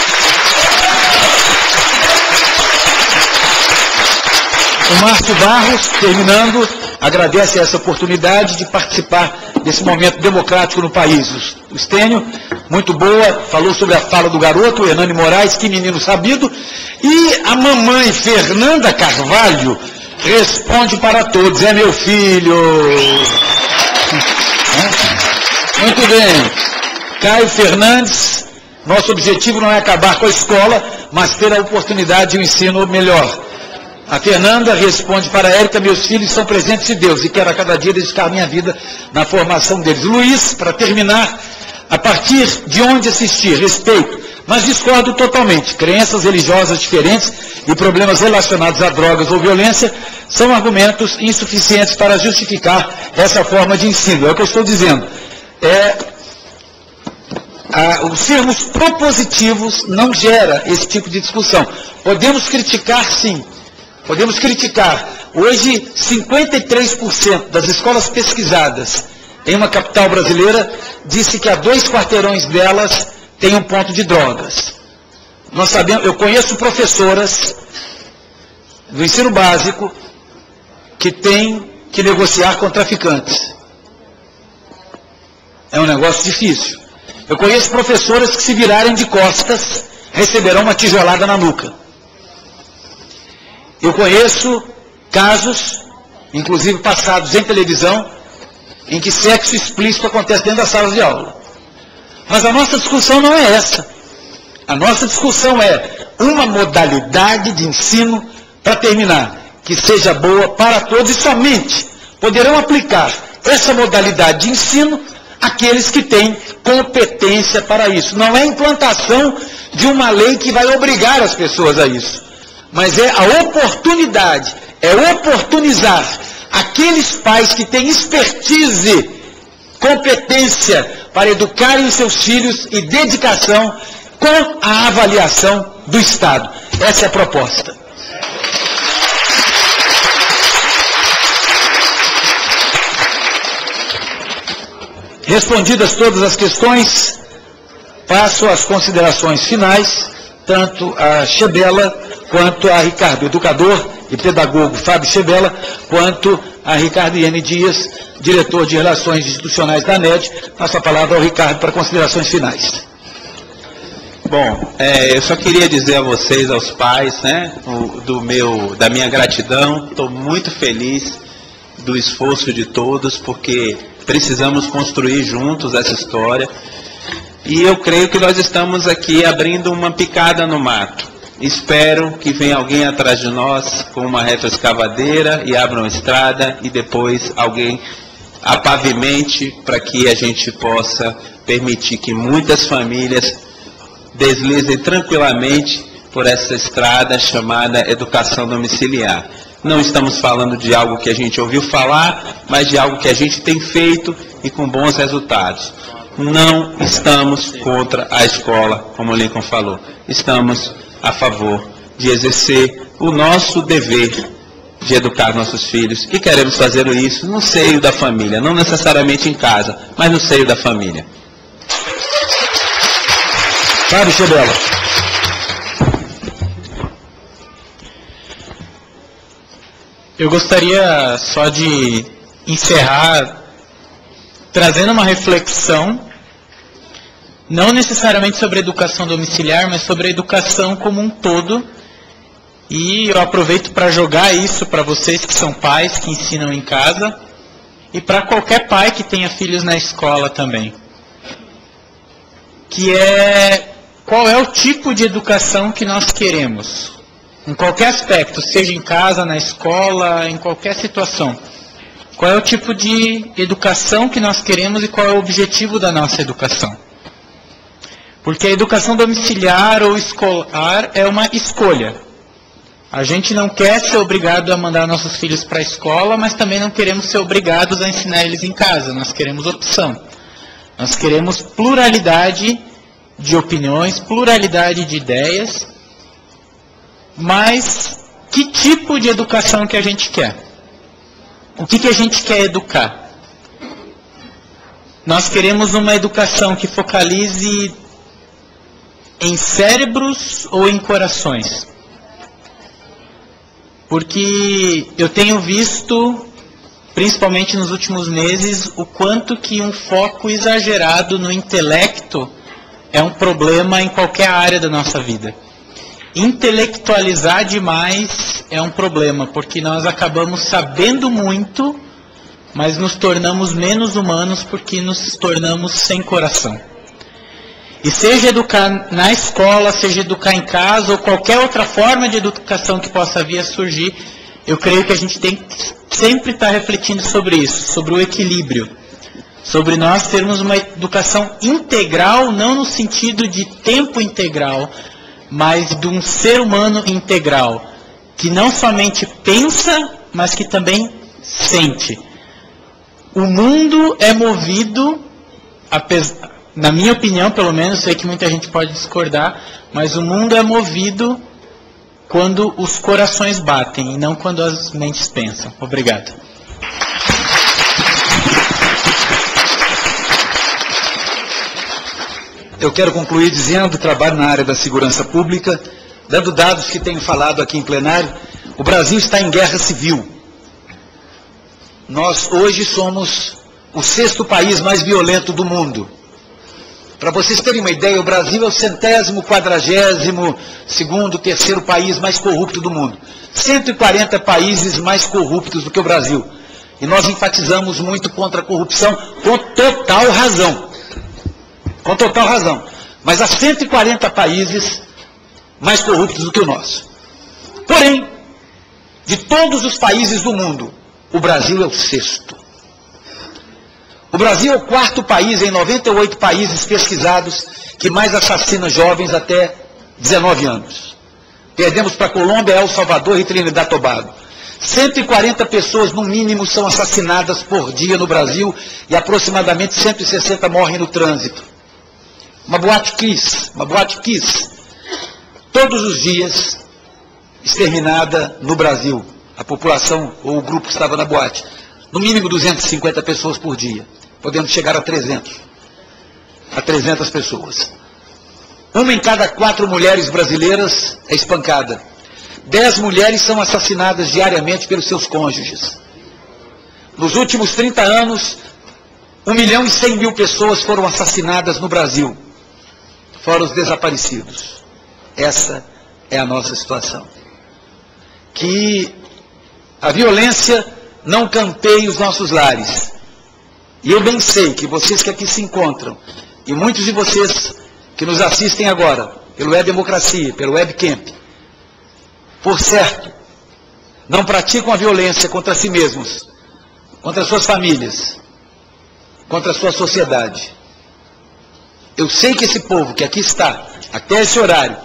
O Márcio Barros, terminando, agradece essa oportunidade de participar desse momento democrático no país. O Estênio, muito boa, falou sobre a fala do garoto, o Hernani Moraes, que menino sabido, e a mamãe Fernanda Carvalho responde para todos, é meu filho. Muito bem. Caio Fernandes, nosso objetivo não é acabar com a escola, mas ter a oportunidade de um ensino melhor. A Fernanda responde para a Érica, meus filhos são presentes de Deus e quero a cada dia dedicar minha vida na formação deles. Luiz, para terminar, a partir de onde assistir, respeito, mas discordo totalmente. Crenças religiosas diferentes e problemas relacionados a drogas ou violência são argumentos insuficientes para justificar essa forma de ensino. É o que eu estou dizendo. É, a, os sermos propositivos não gera esse tipo de discussão. Podemos criticar, sim. Podemos criticar. Hoje, cinquenta e três por cento das escolas pesquisadas em uma capital brasileira disse que a dois quarteirões delas tem um ponto de drogas. Nós sabemos, eu conheço professoras do ensino básico que têm que negociar com traficantes. É um negócio difícil. Eu conheço professoras que, se virarem de costas, receberão uma tijolada na nuca. Eu conheço casos, inclusive passados em televisão, em que sexo explícito acontece dentro das salas de aula. Mas a nossa discussão não é essa. A nossa discussão é uma modalidade de ensino, para terminar, que seja boa para todos, e somente poderão aplicar essa modalidade de ensino aqueles que têm competência para isso. Não é a implantação de uma lei que vai obrigar as pessoas a isso, mas é a oportunidade, é oportunizar aqueles pais que têm expertise, competência para educarem os seus filhos e dedicação com a avaliação do Estado. Essa é a proposta. Respondidas todas as questões, passo às considerações finais, tanto a Chebela quanto a Ricardo, educador e pedagogo Fábio Chebela, quanto a Ricardo Iene Dias, diretor de Relações Institucionais da N E D. Passo a palavra ao Ricardo para considerações finais. Bom, é, eu só queria dizer a vocês, aos pais, né, o, do meu, da minha gratidão. Estou muito feliz do esforço de todos, porque precisamos construir juntos essa história. E eu creio que nós estamos aqui abrindo uma picada no mato. Espero que venha alguém atrás de nós com uma retroescavadeira e abra uma estrada e depois alguém a pavimente para que a gente possa permitir que muitas famílias deslizem tranquilamente por essa estrada chamada educação domiciliar. Não estamos falando de algo que a gente ouviu falar, mas de algo que a gente tem feito e com bons resultados. Não estamos contra a escola, como o Lincoln falou. Estamos a favor de exercer o nosso dever de educar nossos filhos, e queremos fazer isso no seio da família, não necessariamente em casa, mas no seio da família. Fábio Chebela. Eu gostaria só de encerrar trazendo uma reflexão, não necessariamente sobre a educação domiciliar, mas sobre a educação como um todo. E eu aproveito para jogar isso para vocês que são pais, que ensinam em casa, e para qualquer pai que tenha filhos na escola também. Que é, qual é o tipo de educação que nós queremos? Em qualquer aspecto, seja em casa, na escola, em qualquer situação. Qual é o tipo de educação que nós queremos e qual é o objetivo da nossa educação? Porque a educação domiciliar ou escolar é uma escolha. A gente não quer ser obrigado a mandar nossos filhos para a escola, mas também não queremos ser obrigados a ensinar eles em casa. Nós queremos opção. Nós queremos pluralidade de opiniões, pluralidade de ideias. Mas que tipo de educação que a gente quer? O que, que a gente quer educar? Nós queremos uma educação que focalize em cérebros ou em corações? Porque eu tenho visto, principalmente nos últimos meses, o quanto que um foco exagerado no intelecto é um problema em qualquer área da nossa vida. Intelectualizar demais é um problema, porque nós acabamos sabendo muito, mas nos tornamos menos humanos porque nos tornamos sem coração. E seja educar na escola, seja educar em casa, ou qualquer outra forma de educação que possa vir a surgir, eu creio que a gente tem que sempre estar refletindo sobre isso, sobre o equilíbrio. Sobre nós termos uma educação integral, não no sentido de tempo integral, mas de um ser humano integral, que não somente pensa, mas que também sente. O mundo é movido, apesar... na minha opinião, pelo menos, sei que muita gente pode discordar, mas o mundo é movido quando os corações batem e não quando as mentes pensam. Obrigado. Eu quero concluir dizendo, trabalho na área da segurança pública, dando dados que tenho falado aqui em plenário. O Brasil está em guerra civil. Nós hoje somos o sexto país mais violento do mundo. Para vocês terem uma ideia, o Brasil é o centésimo, quadragésimo, segundo, terceiro país mais corrupto do mundo. cento e quarenta países mais corruptos do que o Brasil. E nós enfatizamos muito contra a corrupção, com total razão. Com total razão. Mas há cento e quarenta países mais corruptos do que o nosso. Porém, de todos os países do mundo, o Brasil é o sexto. O Brasil é o quarto país em noventa e oito países pesquisados que mais assassina jovens até dezenove anos. Perdemos para a Colômbia, El Salvador e Trinidad e Tobago. cento e quarenta pessoas, no mínimo, são assassinadas por dia no Brasil e aproximadamente cento e sessenta morrem no trânsito. Uma boate Kiss, uma boate Kiss, todos os dias exterminada no Brasil. A população ou o grupo que estava na boate, no mínimo duzentas e cinquenta pessoas por dia. podendo chegar a trezentos, a trezentas pessoas. Uma em cada quatro mulheres brasileiras é espancada. Dez mulheres são assassinadas diariamente pelos seus cônjuges. Nos últimos trinta anos, um milhão e cem mil pessoas foram assassinadas no Brasil, fora os desaparecidos. Essa é a nossa situação. Que a violência não campeie os nossos lares. E eu bem sei que vocês que aqui se encontram, e muitos de vocês que nos assistem agora, pelo E-Democracia, pelo Webcamp, por certo, não praticam a violência contra si mesmos, contra suas famílias, contra a sua sociedade. Eu sei que esse povo que aqui está, até esse horário,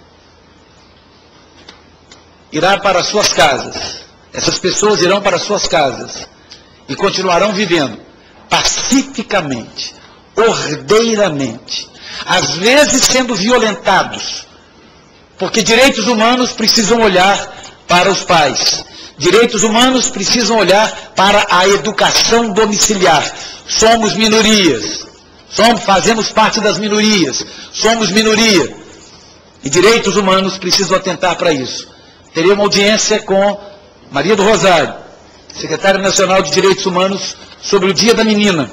irá para suas casas. Essas pessoas irão para suas casas e continuarão vivendo pacificamente, ordeiramente, às vezes sendo violentados, porque direitos humanos precisam olhar para os pais, direitos humanos precisam olhar para a educação domiciliar. Somos minorias, somos, fazemos parte das minorias, somos minoria, e direitos humanos precisam atentar para isso. Teria uma audiência com Maria do Rosário, secretária nacional de Direitos Humanos, sobre o Dia da Menina.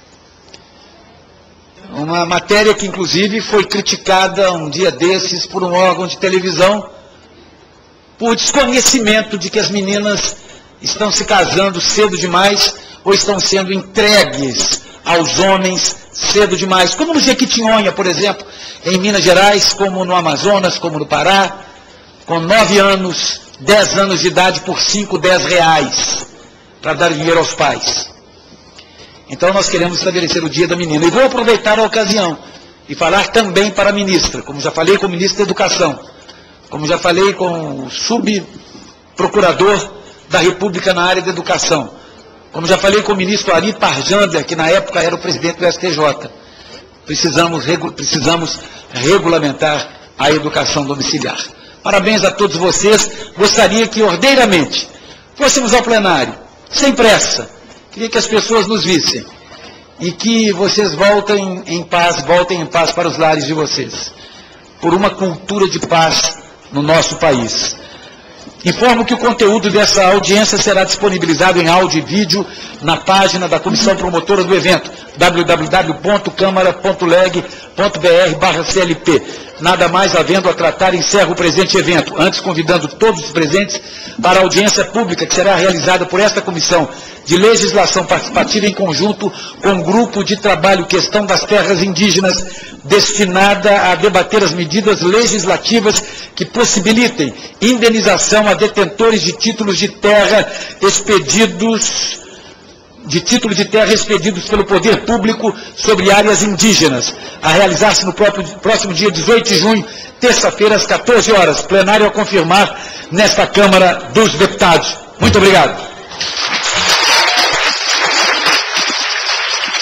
Uma matéria que, inclusive, foi criticada um dia desses por um órgão de televisão, por desconhecimento de que as meninas estão se casando cedo demais ou estão sendo entregues aos homens cedo demais, como no Jequitinhonha, por exemplo, em Minas Gerais, como no Amazonas, como no Pará, com nove anos, dez anos de idade por cinco, dez reais, para dar dinheiro aos pais. Então nós queremos estabelecer o Dia da Menina. E vou aproveitar a ocasião e falar também para a ministra, como já falei com o ministro da Educação, como já falei com o subprocurador da República na área da educação, como já falei com o ministro Ari Parjander, que na época era o presidente do S T J. Precisamos, regu precisamos regulamentar a educação domiciliar. Parabéns a todos vocês. Gostaria que ordeiramente fôssemos ao plenário, sem pressa. Queria que as pessoas nos vissem e que vocês voltem em paz, voltem em paz para os lares de vocês, por uma cultura de paz no nosso país. Informo que o conteúdo dessa audiência será disponibilizado em áudio e vídeo na página da Comissão Promotora do evento, w w w ponto câmara ponto leg ponto b r barra c l p. Nada mais havendo a tratar, encerro o presente evento, antes convidando todos os presentes para a audiência pública que será realizada por esta Comissão de Legislação Participativa em conjunto com o Grupo de Trabalho Questão das Terras Indígenas, destinada a debater as medidas legislativas que possibilitem indenização a detentores de títulos de terra expedidos de título de terra expedidos pelo poder público sobre áreas indígenas, a realizar-se no próprio, próximo dia dezoito de junho, terça-feira, às quatorze horas, plenário a confirmar nesta Câmara dos Deputados. Muito obrigado.